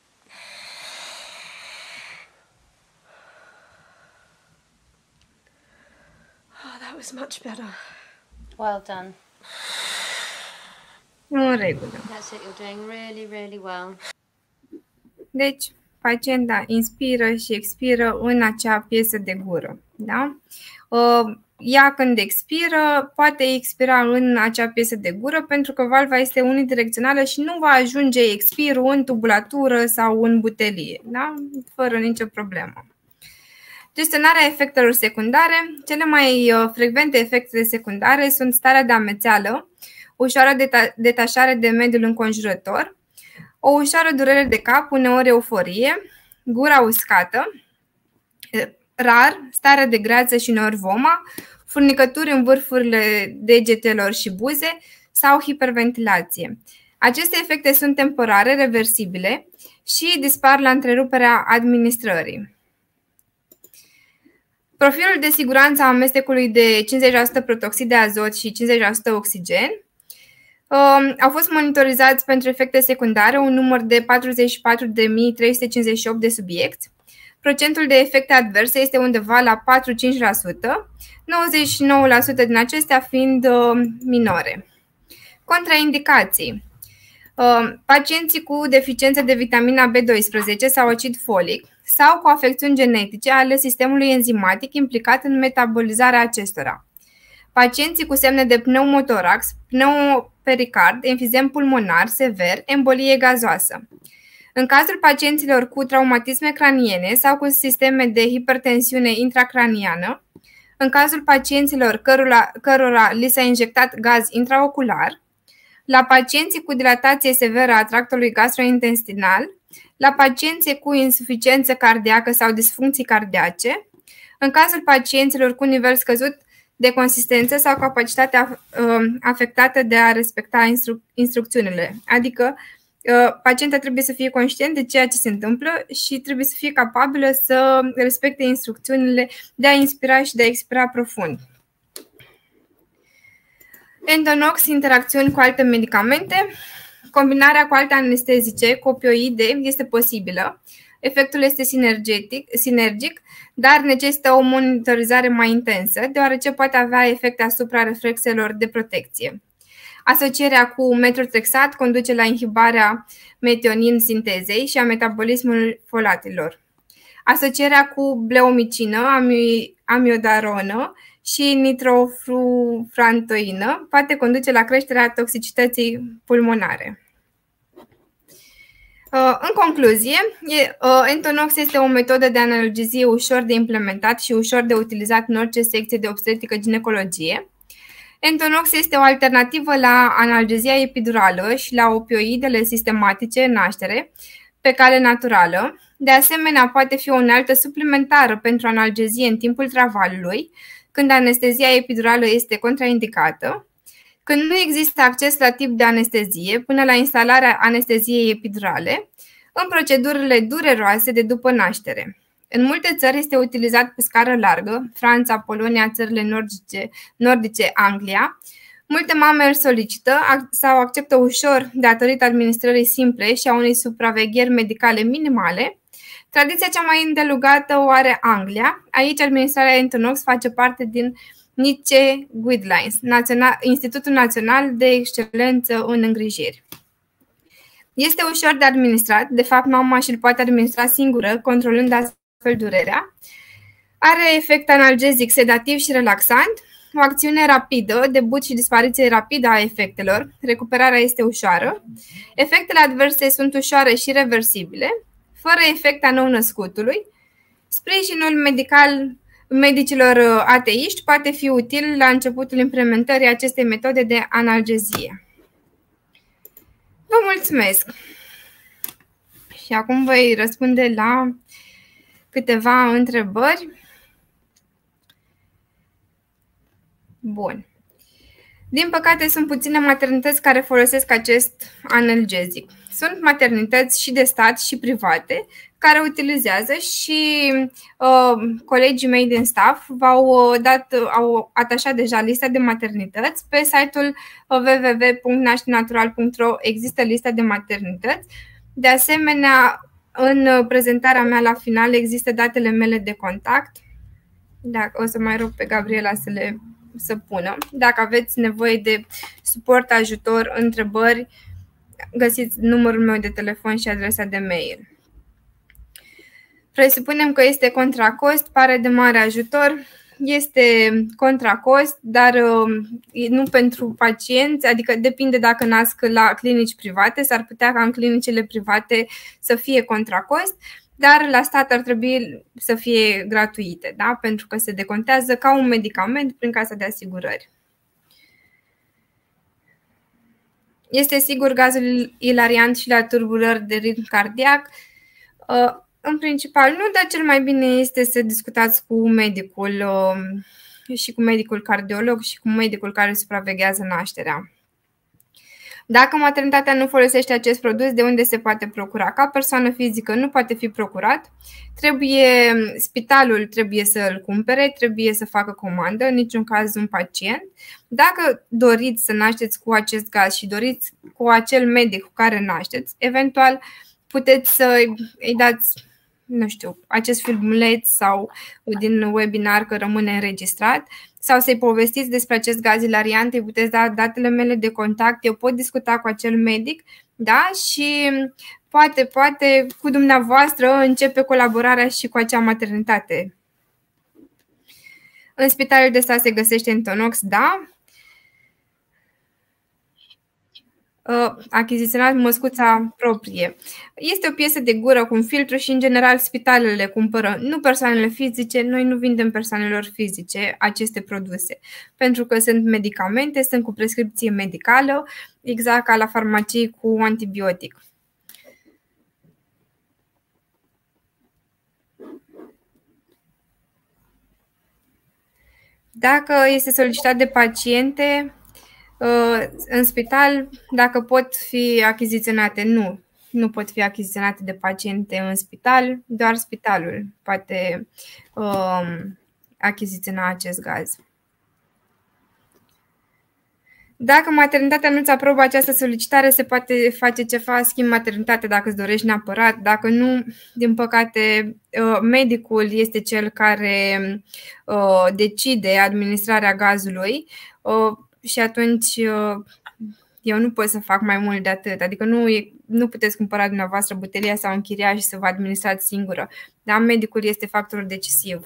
Oh, that was much better. Well done. În regulă. That's it. You're doing really, really well. Deci, pacienta inspiră și expiră în acea piesă de gură. Da? Ea când expiră, poate expira în acea piesă de gură pentru că valva este unidirecțională și nu va ajunge expirul în tubulatură sau în butelie. Da? Fără nicio problemă. Gestionarea efectelor secundare. Cele mai frecvente efecte secundare sunt starea de amețeală, ușoară detașare de mediul înconjurător, o ușoară durere de cap, uneori euforie, gura uscată, rar, stare de greață și uneori voma, furnicături în vârfurile degetelor și buze sau hiperventilație. Aceste efecte sunt temporare, reversibile și dispar la întreruperea administrării. Profilul de siguranță a amestecului de 50% protoxid de azot și 50% oxigen au fost monitorizați pentru efecte secundare un număr de 44.358 de subiecți. Procentul de efecte adverse este undeva la 4-5%, 99% din acestea fiind minore. Contraindicații. Pacienții cu deficiență de vitamina B12 sau acid folic sau cu afecțiuni genetice ale sistemului enzimatic implicat în metabolizarea acestora. Pacienții cu semne de pneumotorax, pneumopericard, enfizem pulmonar sever, embolie gazoasă. În cazul pacienților cu traumatisme craniene sau cu sisteme de hipertensiune intracraniană, în cazul pacienților cărora li s-a injectat gaz intraocular, la pacienții cu dilatație severă a tractului gastrointestinal, la pacienții cu insuficiență cardiacă sau disfuncții cardiace, în cazul pacienților cu nivel scăzut de consistență sau capacitatea afectată de a respecta instrucțiunile. Adică pacientul trebuie să fie conștient de ceea ce se întâmplă și trebuie să fie capabilă să respecte instrucțiunile de a inspira și de a expira profund. Endonox, interacțiuni cu alte medicamente. Combinarea cu alte anestezice, cu opioide, este posibilă. Efectul este sinergic, dar necesită o monitorizare mai intensă, deoarece poate avea efecte asupra reflexelor de protecție. Asocierea cu metotrexat conduce la inhibarea metionin sintezei și a metabolismului folatelor. Asocierea cu bleomicină, amiodaronă și nitrofrantoină poate conduce la creșterea toxicității pulmonare. În concluzie, Entonox este o metodă de analgezie ușor de implementat și ușor de utilizat în orice secție de obstetrică-ginecologie. Entonox este o alternativă la analgezia epidurală și la opioidele sistematice în naștere, pe cale naturală. De asemenea, poate fi o unealtă suplimentară pentru analgezie în timpul travalului, când anestezia epidurală este contraindicată, când nu există acces la tip de anestezie până la instalarea anesteziei epidurale, în procedurile dureroase de după naștere. În multe țări este utilizat pe scară largă, Franța, Polonia, țările nordice, Anglia. Multe mame îl solicită sau acceptă ușor datorită administrării simple și a unei supravegheri medicale minimale. Tradiția cea mai îndelugată o are Anglia. Aici administrarea Entonox face parte din NICE Guidelines, Institutul Național de Excelență în Îngrijiri. Este ușor de administrat, de fapt mama și-l poate administra singură, controlând astfel durerea. Are efect analgezic, sedativ și relaxant, o acțiune rapidă, debut și dispariție rapidă a efectelor, recuperarea este ușoară, efectele adverse sunt ușoare și reversibile, fără efect a nou-născutului. Sprijinul medicilor ateiști poate fi util la începutul implementării acestei metode de analgezie. Vă mulțumesc! Și acum voi răspunde la câteva întrebări. Bun. Din păcate, sunt puține maternități care folosesc acest analgezic. Sunt maternități și de stat și private care utilizează și colegii mei din staff au atașat deja lista de maternități. Pe site-ul www.naștenatural.ro există lista de maternități. De asemenea, în prezentarea mea la final există datele mele de contact. Dacă o să mai rog pe Gabriela să pună. Dacă aveți nevoie de suport, ajutor, întrebări, găsiți numărul meu de telefon și adresa de mail. Presupunem că este contra cost, pare de mare ajutor. Este contra cost, dar nu pentru pacienți, adică depinde dacă nasc la clinici private, s-ar putea ca în clinicile private să fie contra cost, dar la stat ar trebui să fie gratuite, da? Pentru că se decontează ca un medicament prin casa de asigurări. Este sigur gazul ilariant și la tulburări de ritm cardiac? În principal nu, dar cel mai bine este să discutați cu medicul și cu medicul cardiolog și cu medicul care supraveghează nașterea. Dacă maternitatea nu folosește acest produs, de unde se poate procura? Ca persoană fizică nu poate fi procurat. Spitalul trebuie să îl cumpere, trebuie să facă comandă, în niciun caz un pacient. Dacă doriți să nașteți cu acest gaz și doriți cu acel medic cu care nașteți, eventual puteți să îi dați, nu știu, acest filmuleț sau din webinar că rămâne înregistrat, sau să-i povestiți despre acest gaz hilariant, îi puteți da datele mele de contact, eu pot discuta cu acel medic, da? Și poate cu dumneavoastră începe colaborarea și cu acea maternitate. În spitalul de stat se găsește Entonox, da? Achiziționat măscuța proprie. Este o piesă de gură cu un filtru și în general spitalele cumpără, nu persoanele fizice, noi nu vindem persoanelor fizice aceste produse, pentru că sunt medicamente, sunt cu prescripție medicală, exact ca la farmacii cu antibiotic. Dacă este solicitat de paciente în spital, dacă pot fi achiziționate, nu pot fi achiziționate de paciente în spital, doar spitalul poate achiziționa acest gaz. Dacă maternitatea nu-ți aprobă această solicitare, se poate face ceva, schimb maternitate dacă îți dorești neapărat. Dacă nu, din păcate, medicul este cel care decide administrarea gazului și atunci eu nu pot să fac mai mult de atât. Adică nu puteți cumpăra dumneavoastră butelia sau închiria și să vă administrați singură. Dar medicul este factorul decisiv.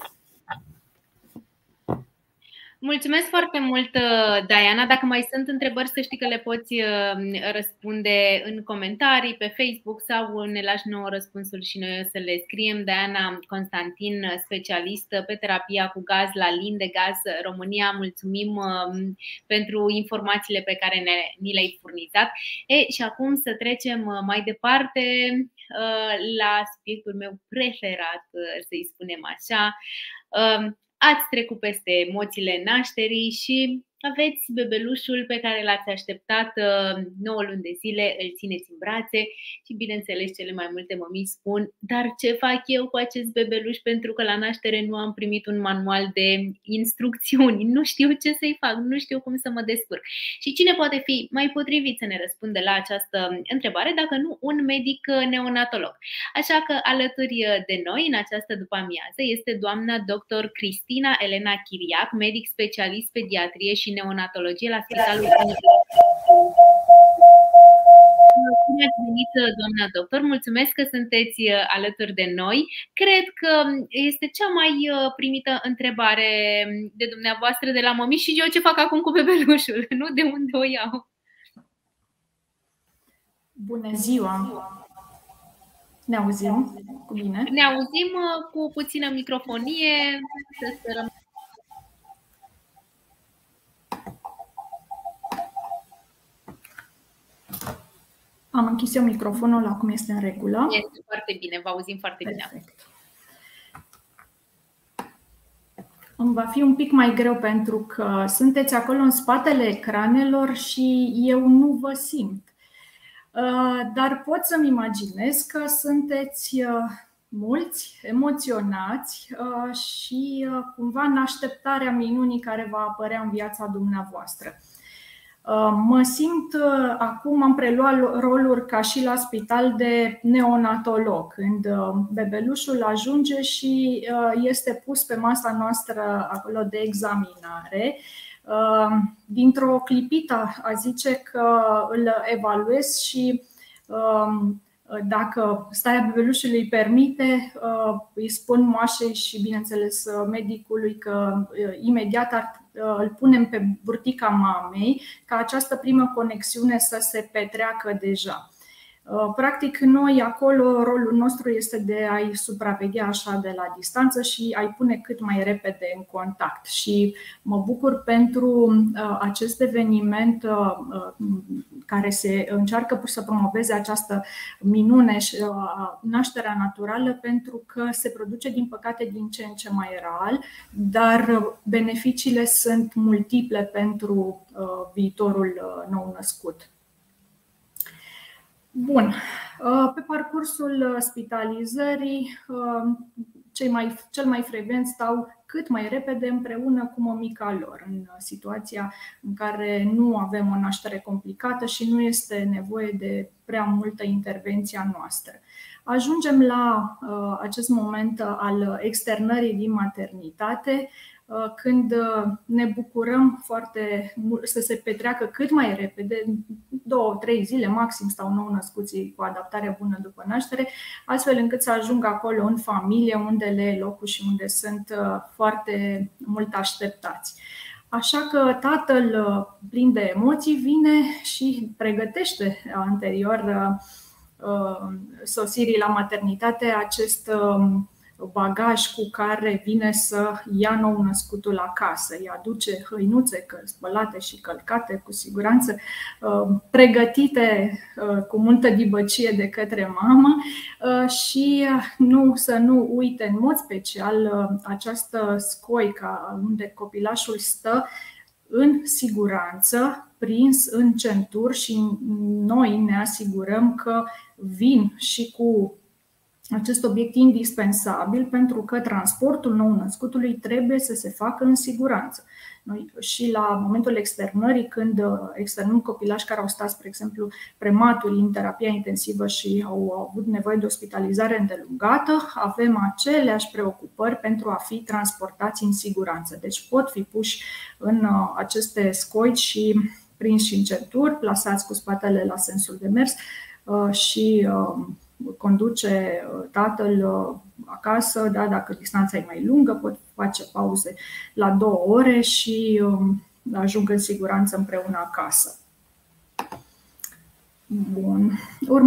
Mulțumesc foarte mult, Diana. Dacă mai sunt întrebări, să știi că le poți răspunde în comentarii pe Facebook sau ne lași nouă răspunsul și noi o să le scriem. Diana Constantin, specialistă pe terapia cu gaz la Lindegaz România. Mulțumim pentru informațiile pe care ni le-ai furnizat. Și acum să trecem mai departe la subiectul meu preferat, să-i spunem așa. Ați trecut peste emoțiile nașterii și aveți bebelușul pe care l-ați așteptat 9 luni de zile, îl țineți în brațe și bineînțeles cele mai multe mămici spun: dar ce fac eu cu acest bebeluș, pentru că la naștere nu am primit un manual de instrucțiuni, nu știu ce să-i fac, nu știu cum să mă descurc. Și cine poate fi mai potrivit să ne răspundă la această întrebare dacă nu un medic neonatolog? Așa că alături de noi în această după-amiază este doamna dr. Cristina Elena Chiriac, medic specialist pediatrie și neonatologie la Spitalul Universitar. Bine ați venit, doamna doctor, mulțumesc că sunteți alături de noi. Cred că este cea mai primită întrebare de dumneavoastră de la mămici și eu ce fac acum cu bebelușul, nu? De unde o iau? Bună ziua! Ne auzim cu bine? Ne auzim cu puțină microfonie, să sperăm. Am închis eu microfonul, acum este în regulă. Este foarte bine, vă auzim foarte bine. Perfect. Îmi va fi un pic mai greu pentru că sunteți acolo în spatele ecranelor și eu nu vă simt. Dar pot să-mi imaginez că sunteți mulți, emoționați și cumva în așteptarea minunii care va apărea în viața dumneavoastră. Mă simt acum, am preluat rolul ca și la spital de neonatolog, când bebelușul ajunge și este pus pe masa noastră acolo de examinare. Dintr-o clipită a zice că îl evaluez și dacă starea bebelușului îi permite, îi spun moașei și bineînțeles medicului că imediat îl punem pe burtica mamei ca această primă conexiune să se petreacă deja. Practic noi acolo rolul nostru este de a-i supraveghea așa de la distanță și a-i pune cât mai repede în contact. Și mă bucur pentru acest eveniment care se încearcă să promoveze această minune, nașterea naturală, pentru că se produce din păcate din ce în ce mai rar, dar beneficiile sunt multiple pentru viitorul nou născut. Bun. Pe parcursul spitalizării, cel mai frecvent stau cât mai repede împreună cu mămica lor, în situația în care nu avem o naștere complicată și nu este nevoie de prea multă intervenție a noastră. Ajungem la acest moment al externării din maternitate, când ne bucurăm foarte mult să se petreacă cât mai repede, 2-3 zile maxim stau nou-născuții cu adaptare bună după naștere, astfel încât să ajungă acolo în familie, unde le e locul și unde sunt foarte mult așteptați. Așa că tatăl, plin de emoții, vine și pregătește anterior sosirii la maternitate acest bagaj cu care vine să ia nou-născutul acasă. Îi aduce hăinuțe spălate și călcate, cu siguranță, pregătite cu multă dibăcie de către mamă și să nu uite în mod special această scoică unde copilașul stă în siguranță, prins în centuri, și noi ne asigurăm că vin și cu acest obiect indispensabil, pentru că transportul nou-născutului trebuie să se facă în siguranță. Noi și la momentul externării, când externăm copilași care au stat, spre exemplu, prematuri în terapia intensivă și au avut nevoie de ospitalizare îndelungată, avem aceleași preocupări pentru a fi transportați în siguranță. Deci pot fi puși în aceste scoici și prinși în centuri, plasați cu spatele la sensul de mers și conduce tatăl acasă, da, dacă distanța e mai lungă, pot face pauze la 2 ore și ajung în siguranță împreună acasă. Bun.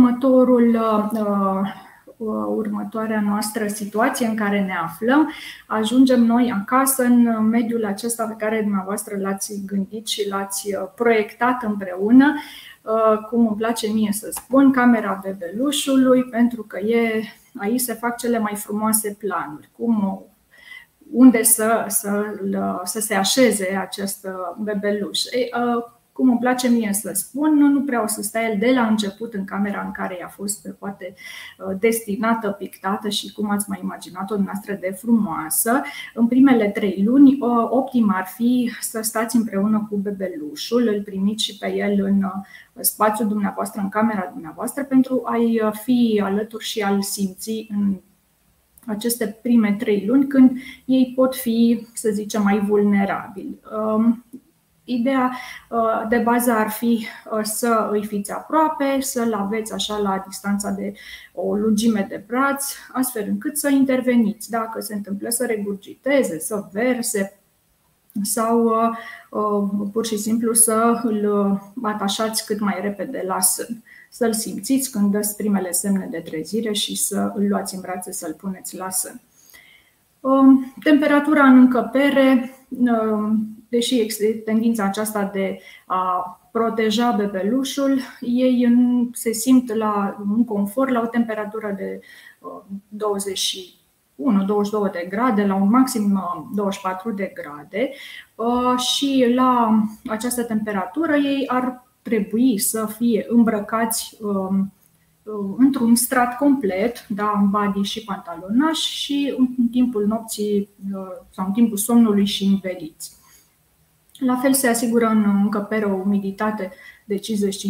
Următoarea noastră situație în care ne aflăm, ajungem noi acasă în mediul acesta pe care dumneavoastră l-ați gândit și l-ați proiectat împreună. Cum îmi place mie să spun, camera bebelușului, pentru că aici se fac cele mai frumoase planuri. Unde să se așeze acest bebeluș. Cum îmi place mie să spun, nu prea o să stea el de la început în camera în care i-a fost poate destinată, pictată și cum ați mai imaginat-o dumneavoastră de frumoasă. În primele 3 luni, optim ar fi să stați împreună cu bebelușul, îl primiți și pe el în spațiul dumneavoastră, în camera dumneavoastră, pentru a-i fi alături și a-l simți în aceste prime 3 luni, când ei pot fi, să zicem, mai vulnerabili. Ideea de bază ar fi să îi fiți aproape, să-l aveți așa la distanța de o lungime de braț, astfel încât să interveniți. Dacă se întâmplă să regurgiteze, să verse sau pur și simplu să îl atașați cât mai repede la sân. Să-l simțiți când dă primele semne de trezire și să îl luați în brațe, să-l puneți la sân. Temperatura în încăpere, deși există tendința aceasta de a proteja bebelușul, ei se simt un confort la o temperatură de 21-22 de grade, la un maxim 24 de grade, și la această temperatură ei ar trebui să fie îmbrăcați într-un strat complet, da, în body și pantalonaș, și în timpul nopții sau în timpul somnului și înveliți. La fel se asigură în încăpere o umiditate de 55-60%.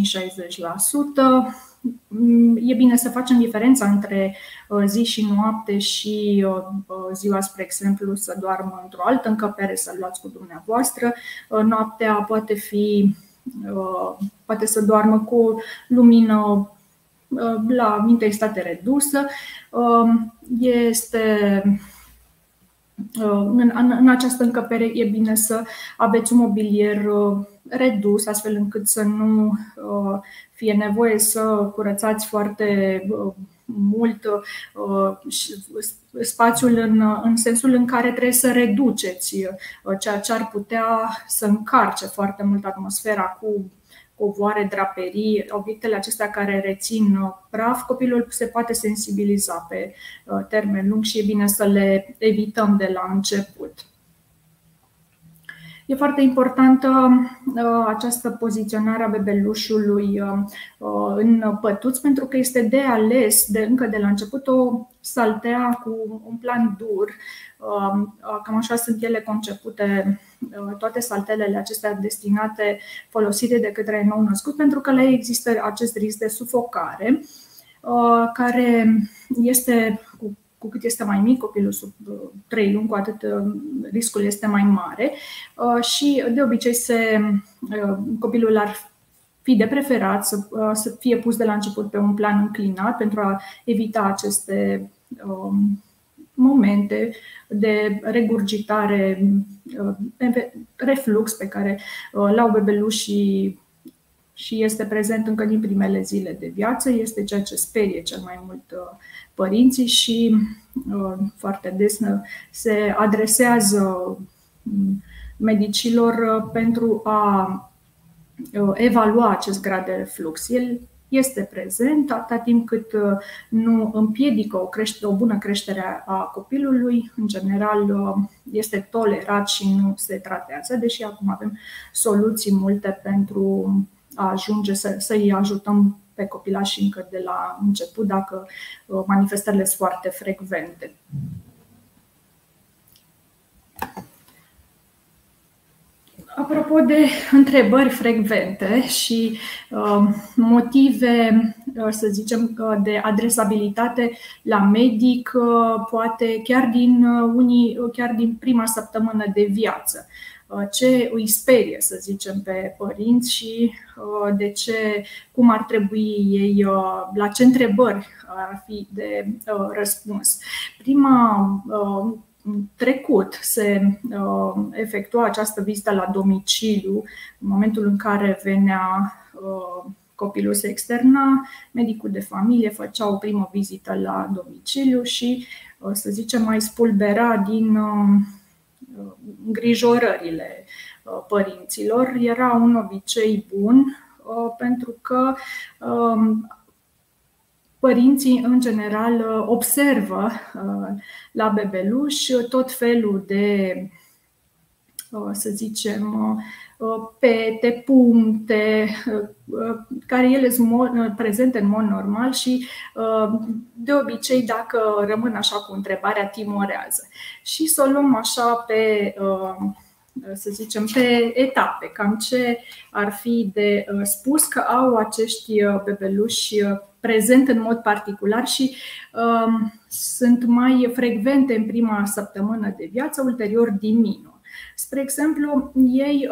E bine să facem diferența între zi și noapte și ziua, spre exemplu, să doarmă într-o altă încăpere, să luați cu dumneavoastră. Noaptea poate să doarmă cu o lumină la intensitate redusă. În această încăpere e bine să aveți un mobilier redus, astfel încât să nu fie nevoie să curățați foarte mult spațiul în sensul în care trebuie să reduceți, ceea ce ar putea să încarce foarte mult atmosfera cu covoare, draperii, obiectele acestea care rețin praf. Copilul se poate sensibiliza pe termen lung și e bine să le evităm de la început. E foarte importantă această poziționare a bebelușului în pătuț, pentru că este de ales încă de la început o saltea cu un plan dur. Cam așa sunt ele concepute, toate saltelele acestea destinate, folosite de către nou-născut, pentru că la ei există acest risc de sufocare, care este, cu cât este mai mic copilul, sub 3 luni, cu atât riscul este mai mare și de obicei copilul ar fi de preferat să fie pus de la început pe un plan înclinat pentru a evita aceste momente de regurgitare, reflux pe care l-au bebelușii și este prezent încă din primele zile de viață. Este ceea ce sperie cel mai mult părinții și foarte des se adresează medicilor pentru a evalua acest grad de reflux. El este prezent atâta timp cât nu împiedică o bună creștere a copilului. În general este tolerat și nu se tratează, deși acum avem soluții multe pentru a ajunge să-i ajutăm pe copilași încă de la început dacă manifestările sunt foarte frecvente. Apropo de întrebări frecvente și motive, să zicem, de adresabilitate la medic, poate chiar din prima săptămână de viață. Ce îi sperie, să zicem, pe părinți și cum ar trebui ei, la ce întrebări ar fi de răspuns. Trecut se efectua această vizită la domiciliu. În momentul în care venea copilul se externa, medicul de familie făcea o primă vizită la domiciliu și, să zicem, mai spulbera din îngrijorările părinților. Era un obicei bun pentru că părinții, în general, observă la bebeluș tot felul de, să zicem, pete, puncte, care ele sunt prezente în mod normal și de obicei, dacă rămân așa cu întrebarea, timorează. Și să o luăm așa pe, să zicem, pe etape, cam ce ar fi de spus că au acești bebeluși prezent în mod particular și sunt mai frecvente în prima săptămână de viață, ulterior diminuă. Spre exemplu, ei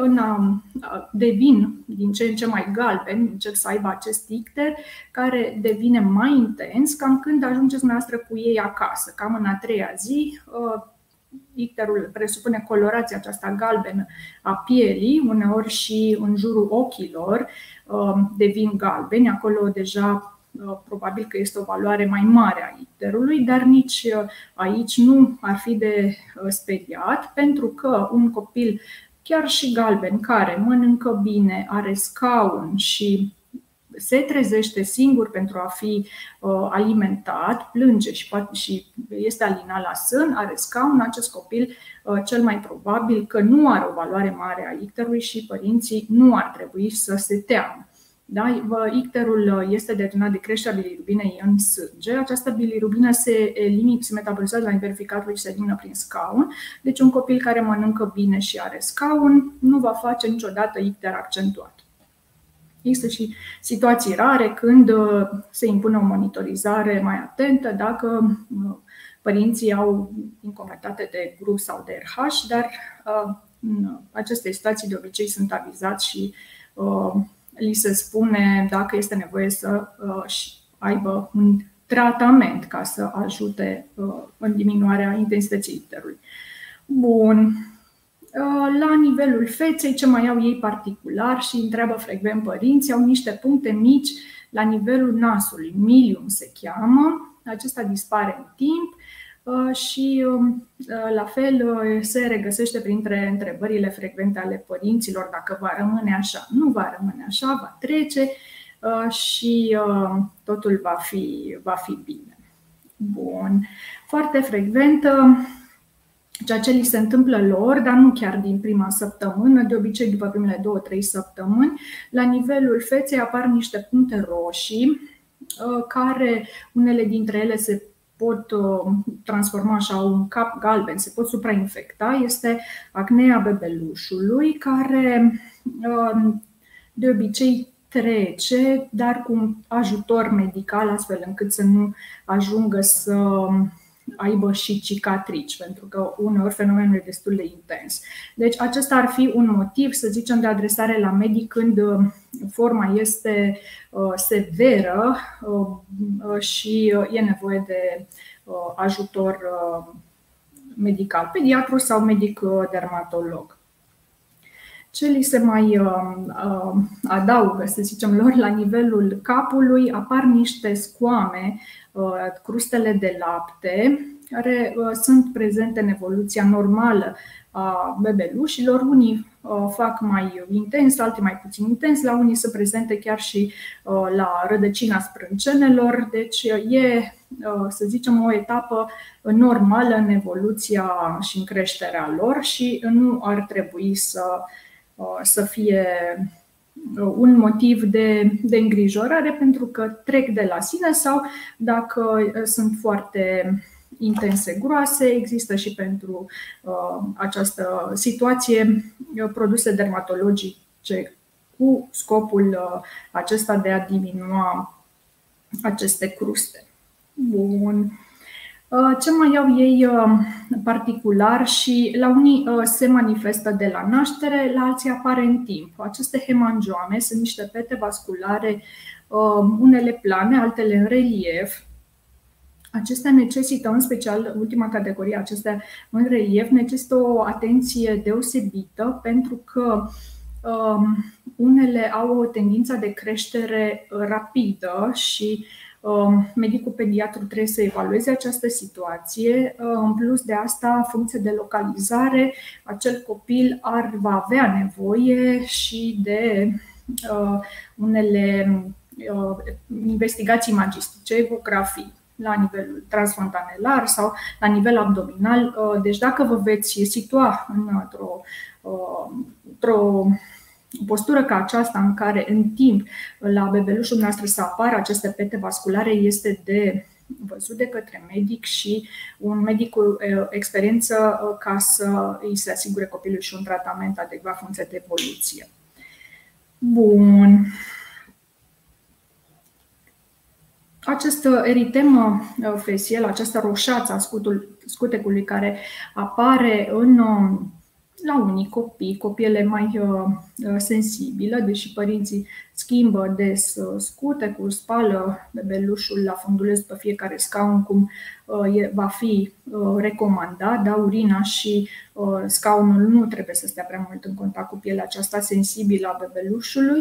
devin din ce în ce mai galbeni, încep să aibă acest icter care devine mai intens cam când ajungeți dumneavoastră cu ei acasă, cam în a 3-a zi. Icterul presupune colorația aceasta galbenă a pielii, uneori și în jurul ochilor devin galbeni. Acolo deja probabil că este o valoare mai mare a icterului, dar nici aici nu ar fi de speriat, pentru că un copil chiar și galben, care mănâncă bine, are scaun și se trezește singur pentru a fi alimentat, plânge și este alinat la sân, are scaun, acest copil cel mai probabil că nu are o valoare mare a icterului și părinții nu ar trebui să se teamă. Da? Icterul este determinat de creșterea bilirubinei în sânge. Această bilirubină se metabolizează la nivelul fiecărui și se elimină prin scaun. Deci un copil care mănâncă bine și are scaun nu va face niciodată icter accentuat. Există și situații rare când se impune o monitorizare mai atentă dacă părinții au incompatibilitate de grup sau de RH, dar în aceste situații de obicei sunt avizați și li se spune dacă este nevoie să aibă un tratament ca să ajute în diminuarea intensității icterului. Bun. La nivelul feței, ce mai au ei particular și întreabă frecvent părinții, au niște puncte mici la nivelul nasului, milium se cheamă, acesta dispare în timp și la fel se regăsește printre întrebările frecvente ale părinților dacă va rămâne așa. Nu va rămâne așa, va trece și totul va fi bine. Bun. Foarte frecventă ceea ce li se întâmplă lor, dar nu chiar din prima săptămână, de obicei după primele 2-3 săptămâni. La nivelul feței apar niște puncte roșii, care unele dintre ele se pot transforma așa un cap galben, se pot suprainfecta. Este acnea bebelușului, care de obicei trece, dar cu un ajutor medical, astfel încât să nu ajungă să aibă și cicatrici, pentru că uneori fenomenul e destul de intens. Deci acesta ar fi un motiv, să zicem, de adresare la medic când forma este severă și e nevoie de ajutor medical, pediatru sau medic dermatolog. Ce li se mai adaugă, să zicem, lor la nivelul capului? Apar niște scoame, crustele de lapte, care sunt prezente în evoluția normală a bebelușilor. Unii fac mai intens, alții mai puțin intens, la unii sunt prezente chiar și la rădăcina sprâncenelor. Deci e, să zicem, o etapă normală în evoluția și în creșterea lor și nu ar trebui să fie un motiv de îngrijorare, pentru că trec de la sine sau dacă sunt foarte intense, groase, există și pentru această situație produse dermatologice cu scopul acesta de a diminua aceste cruste. Bun. Ce mai au ei particular și la unii se manifestă de la naștere, la alții apare în timp. Aceste hemangioame sunt niște pete vasculare, unele plane, altele în relief. Acestea necesită, în special ultima categorie, acestea în relief, necesită o atenție deosebită, pentru că unele au o tendință de creștere rapidă și medicul pediatru trebuie să evalueze această situație. În plus de asta, în funcție de localizare, acel copil va avea nevoie și de unele investigații magistice, ecografii la nivel transfontanelar sau la nivel abdominal. Deci dacă vă veți situa într-o postură ca aceasta în care în timp la bebelușul noastră să apară aceste pete vasculare, este de văzut de către medic și un medic cu experiență ca să îi se asigure copilului și un tratament adecvat funcție de evoluție. Bun. Acest eritemă fesiel, această roșață a scutecului care apare la unii copii, copiile mai sensibilă, deși părinții schimbă des scutecul, spală bebelușul la funduleț pe fiecare scaun, cum va fi recomandat, da? Urina și scaunul nu trebuie să stea prea mult în contact cu pielea aceasta sensibilă a bebelușului.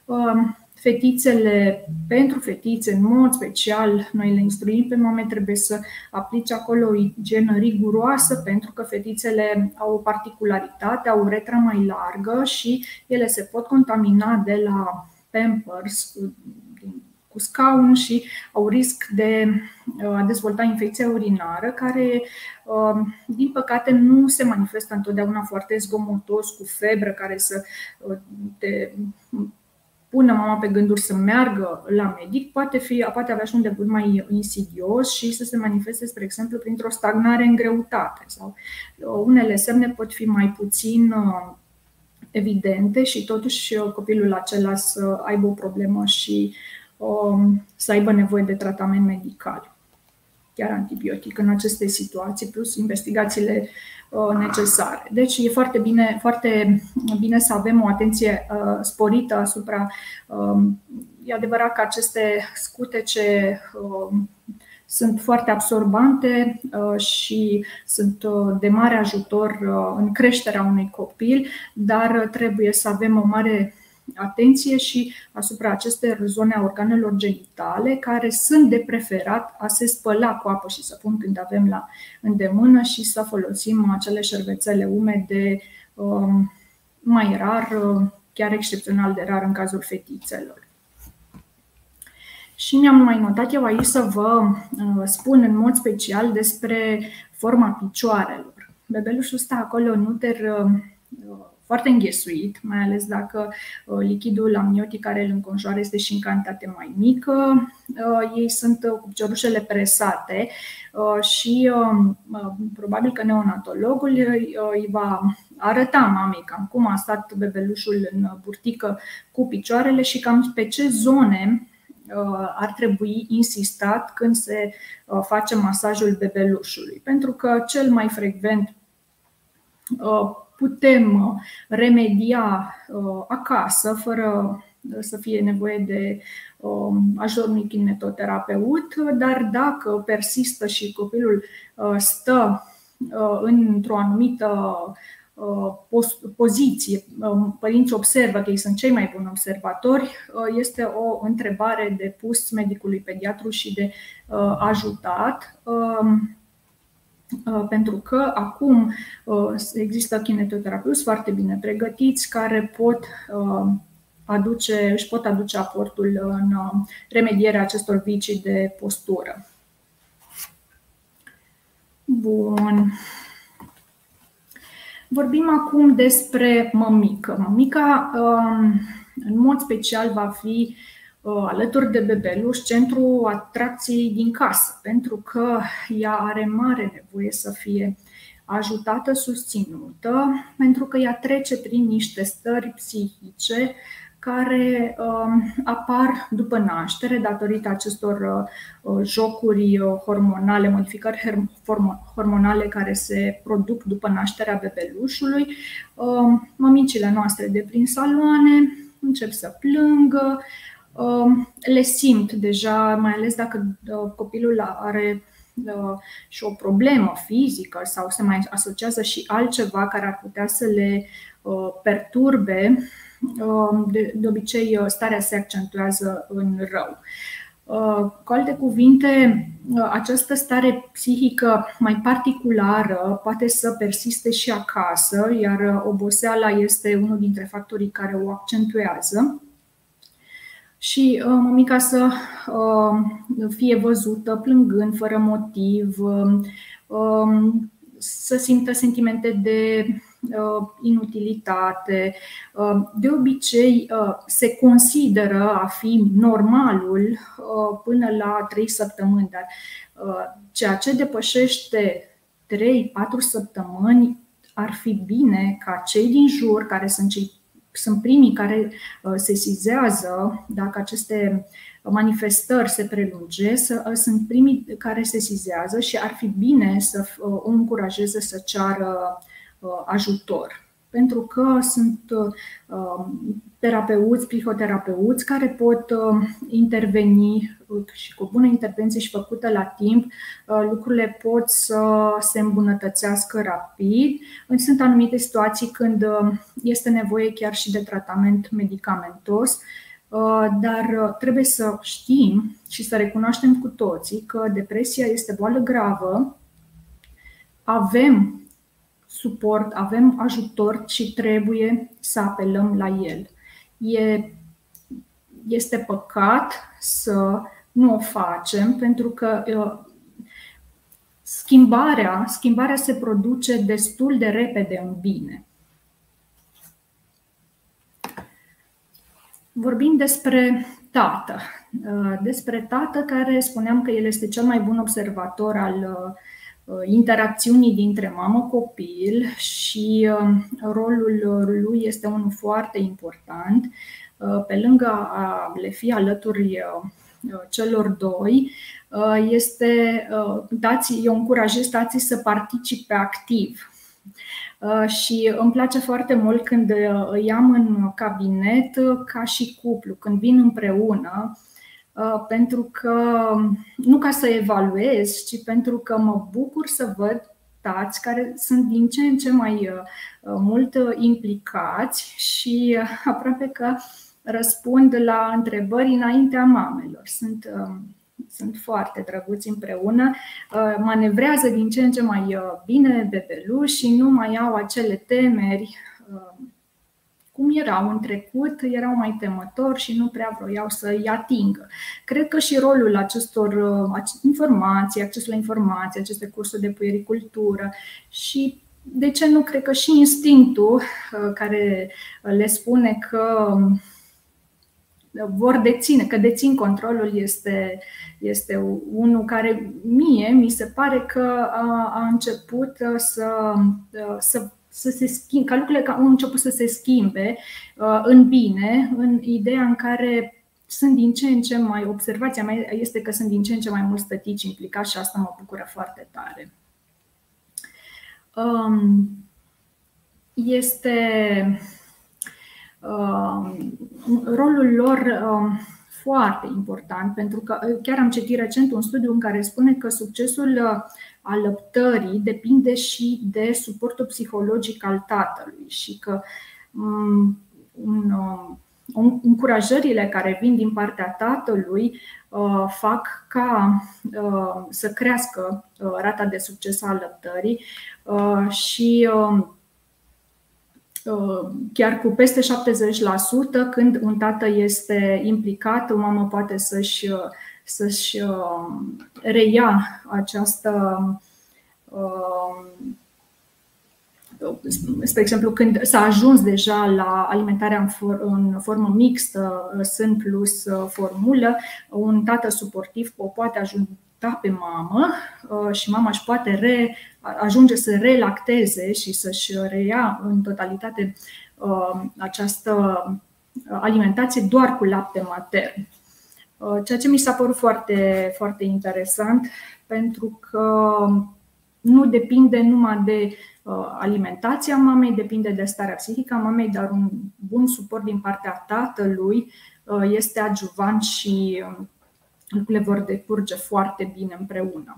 Fetițele, pentru fetițe, în mod special, noi le instruim pe mame, trebuie să aplice acolo o igienă riguroasă, pentru că fetițele au o particularitate, au uretra mai largă și ele se pot contamina de la Pampers cu scaun și au risc de a dezvolta infecția urinară, care, din păcate, nu se manifestă întotdeauna foarte zgomotos, cu febră, care să te pună mama pe gânduri să meargă la medic. Poate avea și un debut mai insidios și să se manifeste, spre exemplu, printr-o stagnare în greutate. Sau unele semne pot fi mai puțin evidente și totuși copilul acela să aibă o problemă și să aibă nevoie de tratament medical, chiar antibiotic în aceste situații, plus investigațiile necesare. Deci e foarte bine să avem o atenție sporită asupra. E adevărat că aceste scutece sunt foarte absorbante și sunt de mare ajutor în creșterea unui copil, dar trebuie să avem o mare atenție și asupra acestor zone a organelor genitale, care sunt de preferat a se spăla cu apă și sapun când avem la îndemână și să folosim acele șervețele umede, mai rar, chiar excepțional de rar în cazul fetițelor. Și mi-am mai notat eu aici să vă spun în mod special despre forma picioarelor. bebelușul stă acolo în uter foarte înghesuit, mai ales dacă lichidul amniotic care îl înconjoară este și în cantitate mai mică. Ei sunt cu piciorușele presate și probabil că neonatologul îi va arăta mamei cam cum a stat bebelușul în burtică cu picioarele și cam pe ce zone ar trebui insistat când se face masajul bebelușului. Pentru că cel mai frecvent putem remedia acasă, fără să fie nevoie de ajutorul unui kinetoterapeut, dar dacă persistă și copilul stă într-o anumită poziție, părinții observă că ei sunt cei mai buni observatori, este o întrebare de pus medicului pediatru și de ajutat, pentru că acum există kinetoterapeuți foarte bine pregătiți care își pot aduce aportul în remedierea acestor vicii de postură. Bun. Vorbim acum despre mămică. Mămica, în mod special, va fi alături de bebeluș centrul atracției din casă, pentru că ea are mare nevoie să fie ajutată, susținută, pentru că ea trece prin niște stări psihice care apar după naștere datorită acestor jocuri hormonale, modificări hormonale care se produc după nașterea bebelușului. Mămicile noastre de prin saloane încep să plângă, le simt deja, mai ales dacă copilul are și o problemă fizică sau se mai asociază și altceva care ar putea să le perturbe. De obicei, starea se accentuează în rău. Cu alte cuvinte, această stare psihică mai particulară poate să persiste și acasă, iar oboseala este unul dintre factorii care o accentuează. Și mămica să fie văzută plângând fără motiv, să simtă sentimente de inutilitate. De obicei se consideră a fi normalul până la 3 săptămâni, dar ceea ce depășește 3-4 săptămâni ar fi bine ca cei din jur, care sunt primii care sesizează dacă aceste manifestări se prelungesc, sunt primii care sesizează și ar fi bine să o încurajeze să ceară ajutor. Pentru că sunt terapeuți, psihoterapeuți care pot interveni și cu o bună intervenție și făcută la timp, lucrurile pot să se îmbunătățească rapid. Sunt anumite situații când este nevoie chiar și de tratament medicamentos, dar trebuie să știm și să recunoaștem cu toții că depresia este boală gravă, avem suport, avem ajutor și trebuie să apelăm la el. Este păcat să nu o facem, pentru că schimbarea se produce destul de repede în bine. Vorbim despre tată. Despre tată, care spuneam că el este cel mai bun observator al interacțiunii dintre mamă-copil și rolul lui este unul foarte important. Pe lângă a le fi alături celor doi, eu încurajez tații să participe activ. Și îmi place foarte mult când îi am în cabinet ca și cuplu, când vin împreună, pentru că nu ca să evaluez, ci pentru că mă bucur să văd tați care sunt din ce în ce mai mult implicați și aproape că răspund la întrebări înaintea mamelor. Sunt foarte drăguți împreună, manevrează din ce în ce mai bine bebeluși și nu mai au acele temeri cum erau în trecut, erau mai temători și nu prea vroiau să-i atingă. Cred că și rolul acestor informații, accesul la informații, aceste cursuri de puericultură și de ce nu, cred că și instinctul care le spune că vor deține, că dețin controlul este unul care mie mi se pare că a început să se schimbe, ca lucrurile au început să se schimbe în bine, în ideea în care sunt din ce în ce mai, observația mea este că sunt din ce în ce mai mulți tătici implicați și asta mă bucură foarte tare. Este rolul lor foarte important, pentru că chiar am citit recent un studiu în care spune că succesul alăptării depinde și de suportul psihologic al tatălui și că încurajările care vin din partea tatălui fac ca să crească rata de succes a alăptării și chiar cu peste 70%, când un tată este implicat, o mamă poate să-și reia această, spre exemplu, când s-a ajuns deja la alimentarea în formă mixtă, sân plus formulă, un tată suportiv o poate ajuta pe mamă și mama își poate ajunge să relacteze și să-și reia în totalitate această alimentație doar cu lapte matern. Ceea ce mi s-a părut foarte, foarte interesant, pentru că nu depinde numai de alimentația mamei, depinde de starea psihică a mamei, dar un bun suport din partea tatălui este adjuvant și lucrurile vor decurge foarte bine împreună.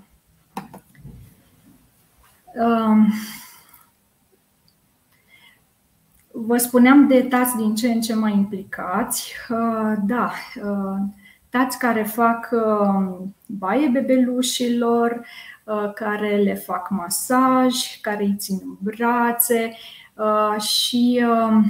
Vă spuneam de tați din ce în ce mai implicați. Da, tați care fac baie bebelușilor, care le fac masaj, care îi țin în brațe și,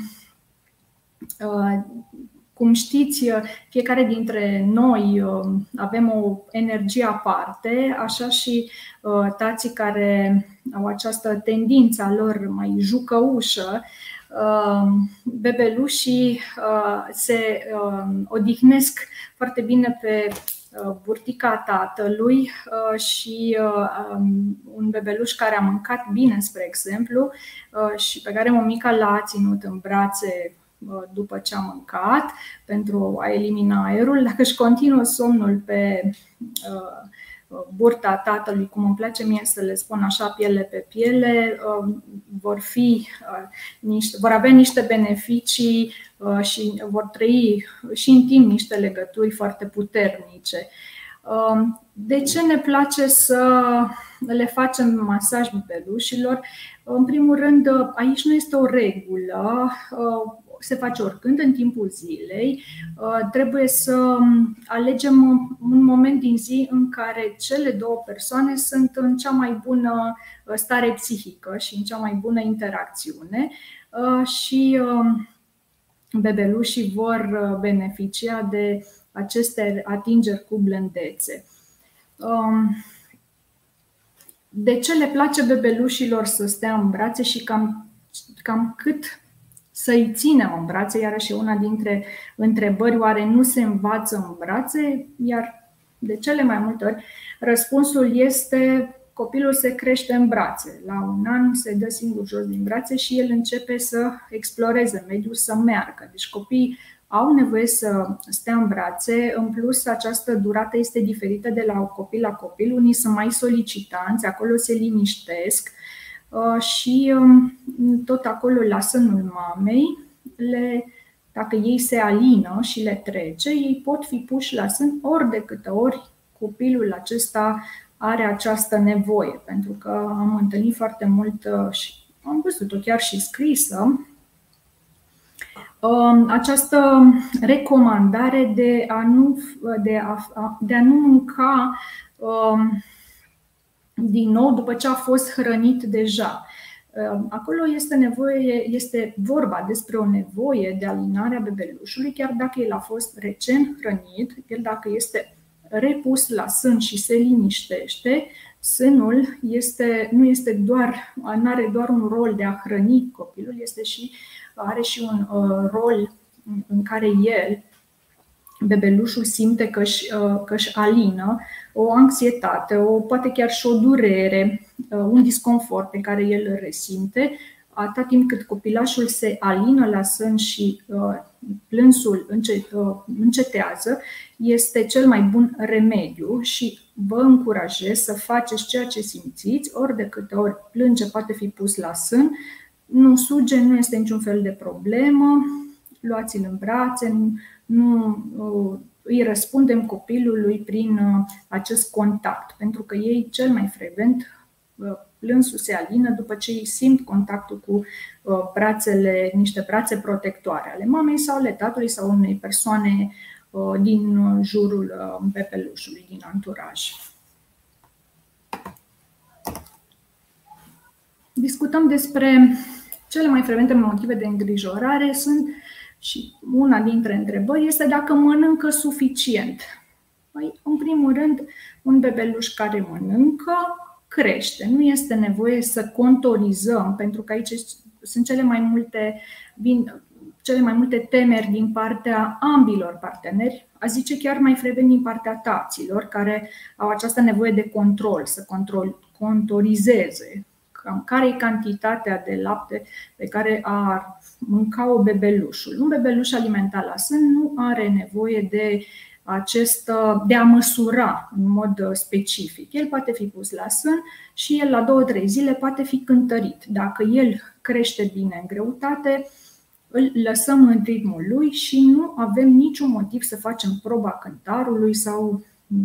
cum știți, fiecare dintre noi avem o energie aparte, așa și tații care au această tendință a lor mai jucăușă, bebelușii se odihnesc foarte bine pe burtica tatălui și un bebeluș care a mâncat bine, spre exemplu, și pe care mămica l-a ținut în brațe după ce a mâncat pentru a elimina aerul, dacă își continuă somnul pe burta tatălui, cum îmi place mie să le spun așa, piele pe piele, vor avea niște beneficii și vor trăi și în timp niște legături foarte puternice. De ce ne place să le facem masaj bebelușilor? În primul rând, aici nu este o regulă, se face oricând în timpul zilei. Trebuie să alegem un moment din zi în care cele două persoane sunt în cea mai bună stare psihică și în cea mai bună interacțiune și bebelușii vor beneficia de aceste atingeri cu blândețe. De ce le place bebelușilor să stea în brațe și cam cât să-i ținem în brațe? Iarăși e una dintre întrebări, oare nu se învață în brațe? Iar de cele mai multe ori răspunsul este: copilul se crește în brațe. La 1 an se dă singur jos din brațe și el începe să exploreze mediul, să meargă. Deci copiii au nevoie să stea în brațe. În plus, această durată este diferită de la copil la copil. Unii sunt mai solicitanți, acolo se liniștesc și tot acolo la sânul mamei, dacă ei se alină și le trece, ei pot fi puși la sân ori de câte ori copilul acesta are această nevoie. Pentru că am întâlnit foarte mult și am văzut-o chiar și scrisă, această recomandare de a nu mânca din nou după ce a fost hrănit deja. Acolo este vorba despre o nevoie de alinare a bebelușului, chiar dacă el a fost recent hrănit, el dacă este repus la sân și se liniștește, Sânul nu are doar un rol de a hrăni copilul, are și un rol în care bebelușul simte că își alină o anxietate, poate chiar și o durere, un disconfort pe care el îl resimte. Atâta timp cât copilașul se alină la sân și plânsul încetează, este cel mai bun remediu și vă încurajez să faceți ceea ce simțiți, ori de câte ori plânge poate fi pus la sân, nu suge, nu este niciun fel de problemă, luați-l în brațe, îi răspundem copilului prin acest contact, pentru că ei cel mai frecvent plânsul se alină după ce îi simt contactul cu niște brațe protectoare ale mamei sau ale tatălui sau unei persoane din jurul bebelușului, din anturaj. Discutăm despre cele mai frecvente motive de îngrijorare. Și una dintre întrebări este dacă mănâncă suficient. În primul rând, un bebeluș care mănâncă crește. Nu este nevoie să contorizăm, pentru că aici sunt cele mai multe temeri din partea ambilor parteneri, a zice chiar mai frecvent din partea taților, care au această nevoie de control, să contorizeze care e cantitatea de lapte pe care ar mânca bebelușul. Un bebeluș alimentat la sân nu are nevoie de a măsura în mod specific. El poate fi pus la sân și el la 2-3 zile poate fi cântărit. Dacă el crește bine în greutate, îl lăsăm în ritmul lui și nu avem niciun motiv să facem proba cântarului sau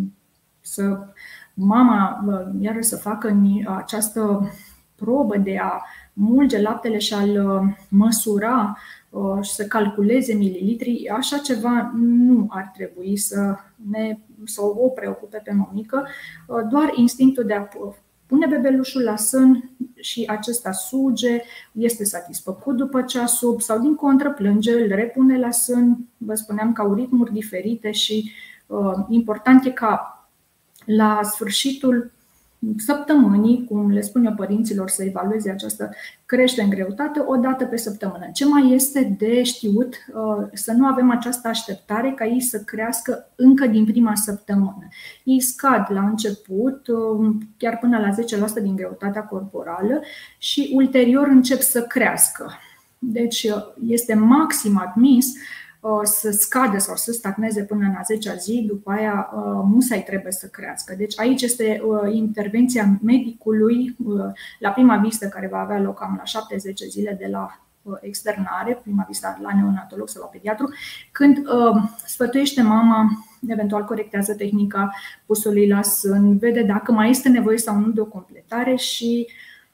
mama iară să facă această probă de a mulge laptele și a-l măsura și să calculeze mililitri. Așa ceva nu ar trebui să o preocupe pe mămică, doar instinctul de a pune bebelușul la sân și acesta suge, este satisfăcut după ce a sub sau din contră plânge, îl repune la sân. Vă spuneam că au ritmuri diferite și important e ca la sfârșitul săptămânii, cum le spun eu părinților, să evalueze această creștere în greutate o dată pe săptămână. Ce mai este de știut? Să nu avem această așteptare ca ei să crească încă din prima săptămână. Ei scad la început, chiar până la 10% din greutatea corporală și ulterior încep să crească. Deci este maxim admis să scadă sau să stagneze până în a 10-a zi, după aia musai trebuie să crească. Deci aici este intervenția medicului la prima vizită, care va avea loc cam la 7-10 zile de la externare, prima vizită la neonatolog sau la pediatru, când sfătuiește mama, eventual corectează tehnica pusului la sân, vede dacă mai este nevoie sau nu de o completare și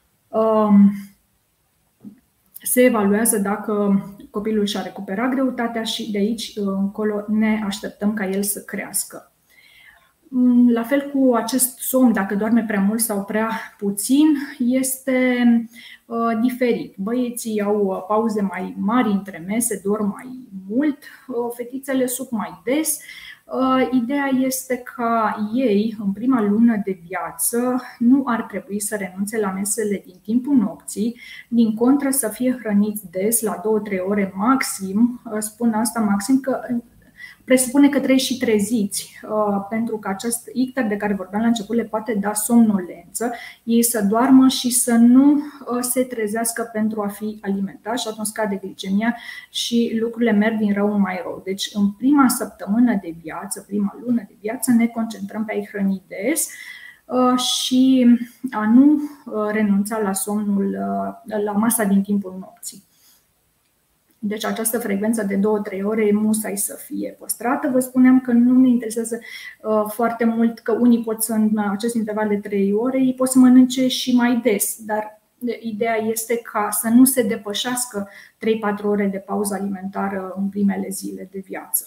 se evaluează dacă copilul și-a recuperat greutatea și de aici încolo ne așteptăm ca el să crească. La fel cu acest somn, dacă doarme prea mult sau prea puțin, este diferit. Băieții au pauze mai mari între mese, dorm mai mult, fetițele suc mai des. Ideea este ca ei, în prima lună de viață, nu ar trebui să renunțe la mesele din timpul nopții, din contră să fie hrăniți des, la 2-3 ore maxim. Spun asta maxim că presupune că trebuie și treziți, pentru că acest icter de care vorbeam la început le poate da somnolență, ei să doarmă și să nu se trezească pentru a fi alimentați și atunci scade glicemia și lucrurile merg din rău în mai rău. Deci în prima săptămână de viață, prima lună de viață, ne concentrăm pe a-i hrăni des și a nu renunța la somnul, la masa din timpul nopții. Deci această frecvență de 2-3 ore musai să fie păstrată. Vă spuneam că nu ne interesează foarte mult că unii pot să, în acest interval de 3 ore, ei pot să mănânce și mai des, dar ideea este ca să nu se depășească 3-4 ore de pauză alimentară în primele zile de viață.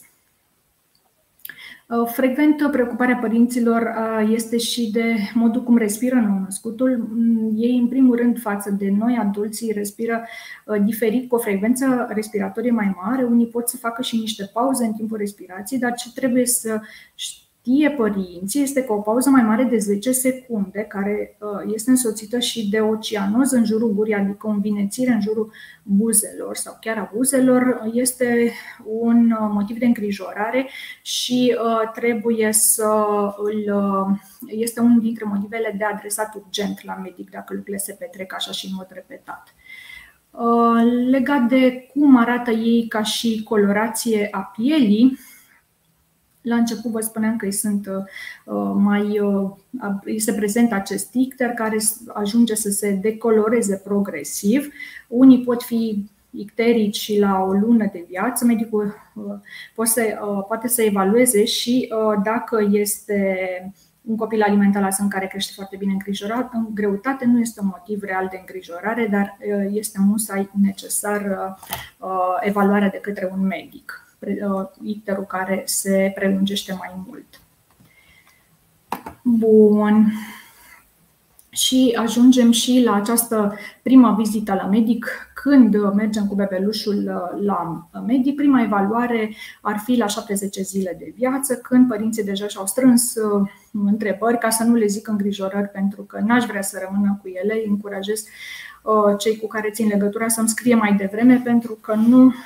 Frecvent, preocuparea părinților este și de modul cum respiră nou-născutul. Ei, în primul rând, față de noi, adulții, respiră diferit, cu o frecvență respiratorie mai mare. Unii pot să facă și niște pauze în timpul respirației, dar ce trebuie să știe părinții este că o pauză mai mare de 10 secunde, care este însoțită și de o cianoză în jurul gurii, adică o învinețire în jurul buzelor sau chiar a buzelor, este un motiv de îngrijorare și trebuie este unul dintre motivele de adresat urgent la medic dacă lucrurile se petrec așa și în mod repetat. Legat de cum arată ei ca și colorație a pielii, la început vă spuneam că se prezintă acest icter care ajunge să se decoloreze progresiv. Unii pot fi icterici la o lună de viață. Medicul poate să evalueze și dacă este un copil alimentat la sân care crește foarte bine îngrijorat, în greutate nu este un motiv real de îngrijorare, dar este musai necesar evaluarea de către un medic. Icterul care se prelungește mai mult. Bun. Și ajungem și la această prima vizită la medic. Când mergem cu bebelușul la medic, prima evaluare ar fi la 70 zile de viață, când părinții deja și-au strâns întrebări, ca să nu le zic îngrijorări, pentru că n-aș vrea să rămână cu ele. Îi încurajez cei cu care țin legătura să-mi scrie mai devreme, pentru că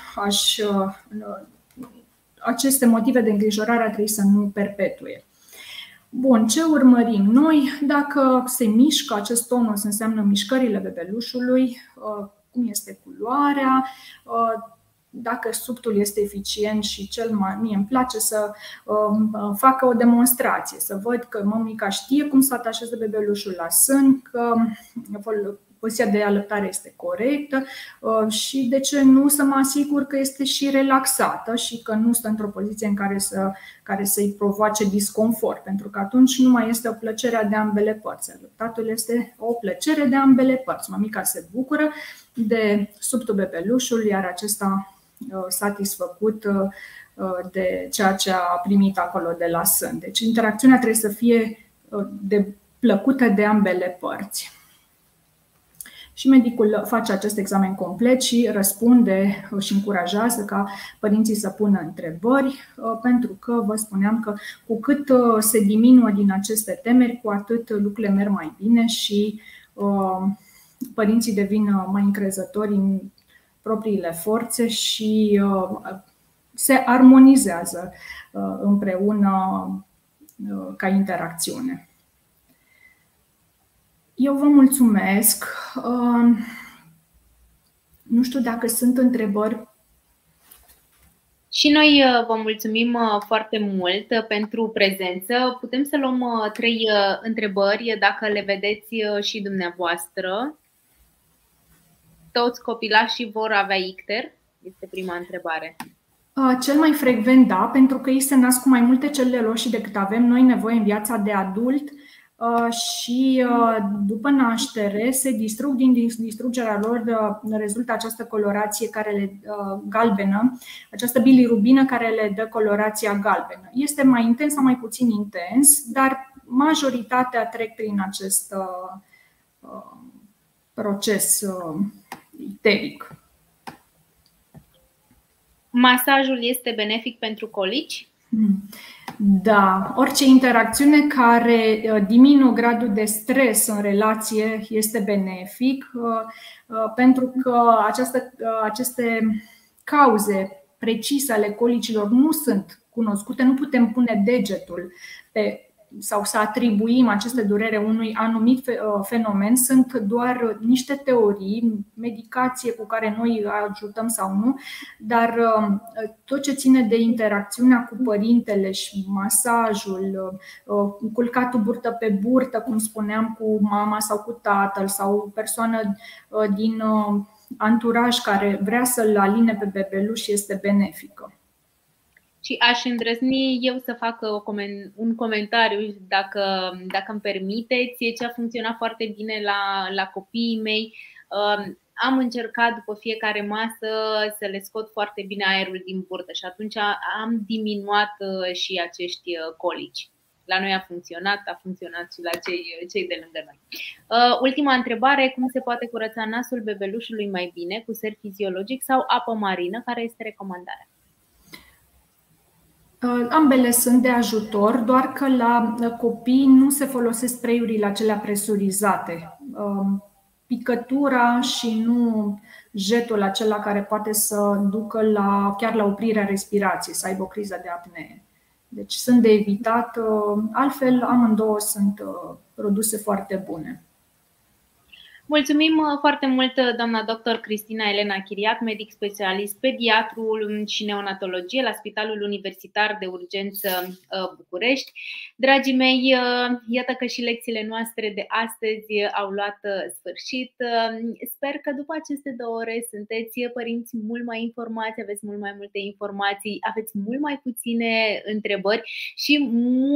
aceste motive de îngrijorare ar trebui să nu perpetue. Bun, ce urmărim noi? Dacă se mișcă acest tonus, înseamnă mișcările bebelușului, cum este culoarea, dacă subtul este eficient și mie îmi place să facă o demonstrație, să văd că mămica știe cum să atașeze bebelușul la sân, că poziția de alăptare este corectă și, de ce nu, să mă asigur că este și relaxată și că nu stă într-o poziție în care să-i provoace disconfort, pentru că atunci nu mai este o plăcere de ambele părți. Alăptatul este o plăcere de ambele părți. Mămica se bucură de subtul bebelușului, iar acesta satisfăcut de ceea ce a primit acolo de la sân. Deci interacțiunea trebuie să fie plăcută de ambele părți. Și medicul face acest examen complet și răspunde și încurajează ca părinții să pună întrebări, pentru că vă spuneam că cu cât se diminuă din aceste temeri, cu atât lucrurile merg mai bine și părinții devin mai încrezători în propriile forțe și se armonizează împreună ca interacțiune. Eu vă mulțumesc. Nu știu dacă sunt întrebări. Și noi vă mulțumim foarte mult pentru prezență. Putem să luăm 3 întrebări, dacă le vedeți și dumneavoastră. Toți copilașii vor avea icter? Este prima întrebare. Cel mai frecvent, da, pentru că ei se nasc cu mai multe celule roșii decât avem noi nevoie în viața de adult. Și după naștere se distrug, din distrugerea lor rezultă această colorație galbenă, această bilirubină care le dă colorația galbenă. Este mai intens sau mai puțin intens, dar majoritatea trec prin acest proces icteric. Masajul este benefic pentru colici? Da, orice interacțiune care diminuă gradul de stres în relație este benefic, pentru că aceste cauze precise ale colicilor nu sunt cunoscute, nu putem pune degetul sau să atribuim aceste durere unui anumit fenomen. Sunt doar niște teorii, medicație cu care noi ajutăm sau nu, dar tot ce ține de interacțiunea cu părintele și masajul, culcatul burtă pe burtă, cum spuneam, cu mama sau cu tatăl sau o persoană din anturaj care vrea să-l aline pe bebeluș, este benefică. Și aș îndrăzni eu să fac un comentariu, dacă îmi permiteți. Ce a funcționat foarte bine la copiii mei, am încercat după fiecare masă să le scot foarte bine aerul din burtă și atunci am diminuat și acești colici. La noi a funcționat și la cei de lângă noi. Ultima întrebare: cum se poate curăța nasul bebelușului mai bine, cu ser fiziologic sau apă marină? Care este recomandarea? Ambele sunt de ajutor, doar că la copii nu se folosesc spray-urile acelea presurizate. Picătura și nu jetul acela care poate să ducă chiar la oprirea respirației, să aibă o criză de apnee. Deci sunt de evitat, altfel amândouă sunt produse foarte bune. Mulțumim foarte mult, doamna doctor Cristina Elena Chiriac, medic specialist pediatru și neonatologie la Spitalul Universitar de Urgență București. Dragii mei, iată că și lecțiile noastre de astăzi au luat sfârșit. Sper că după aceste 2 ore sunteți părinți mult mai informați, aveți mult mai multe informații, aveți mult mai puține întrebări și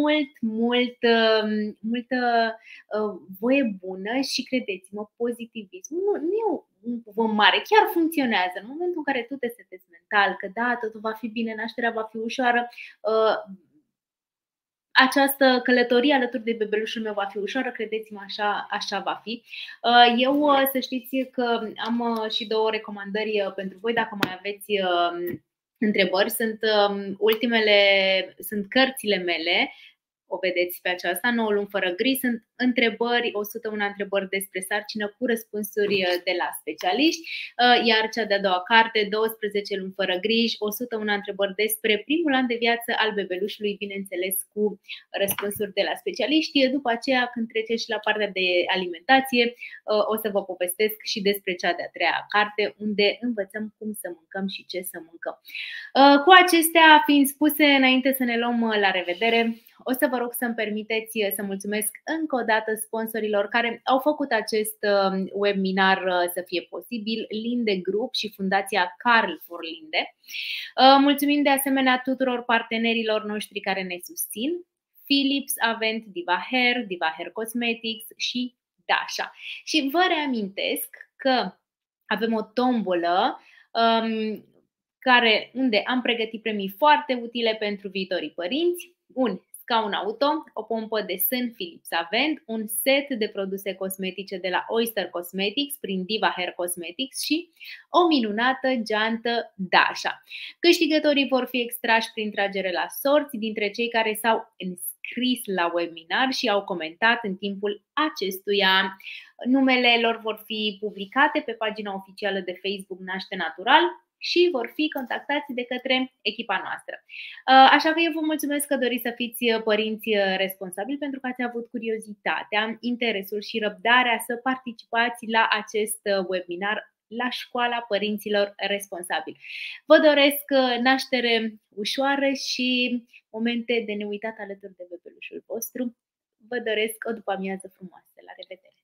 multă voie bună și credeți-mă, pozitivism nu e un cuvânt mare, chiar funcționează. În momentul în care tu te setezi mental că da, totul va fi bine, nașterea va fi ușoară, această călătorie alături de bebelușul meu va fi ușoară, credeți-mă, așa va fi. Eu să știți că am și 2 recomandări pentru voi, dacă mai aveți întrebări. Sunt cărțile mele. O vedeți pe aceasta, 9 luni fără griji, sunt întrebări, 101 întrebări despre sarcină cu răspunsuri de la specialiști, iar cea de-a doua carte, 12 luni fără griji, 101 întrebări despre primul an de viață al bebelușului, bineînțeles cu răspunsuri de la specialiști. După aceea, când treceți și la partea de alimentație, o să vă povestesc și despre cea de-a treia carte, unde învățăm cum să mâncăm și ce să mâncăm. Cu acestea fiind spuse, înainte să ne luăm la revedere, o să vă rog să-mi permiteți să mulțumesc încă o dată sponsorilor care au făcut acest webinar să fie posibil, Linde Group și Fundația Carl for Linde. Mulțumim de asemenea tuturor partenerilor noștri care ne susțin, Philips, Avent, Diva Hair, Diva Hair Cosmetics și Dasha. Și vă reamintesc că avem o tombolă unde am pregătit premii foarte utile pentru viitorii părinți. Un scaun auto, o pompă de sân Philips Avent, un set de produse cosmetice de la Oyster Cosmetics prin Diva Hair Cosmetics și o minunată geantă Dasha. Câștigătorii vor fi extrași prin tragere la sorți dintre cei care s-au înscris la webinar și au comentat în timpul acestuia. Numele lor vor fi publicate pe pagina oficială de Facebook Naște Natural și vor fi contactați de către echipa noastră. Așa că eu vă mulțumesc că doriți să fiți părinți responsabili pentru că ați avut curiozitatea, interesul și răbdarea să participați la acest webinar la Școala Părinților Responsabili. Vă doresc naștere ușoară și momente de neuitat alături de bebelușul vostru. Vă doresc o după-amiază frumoasă. La revedere!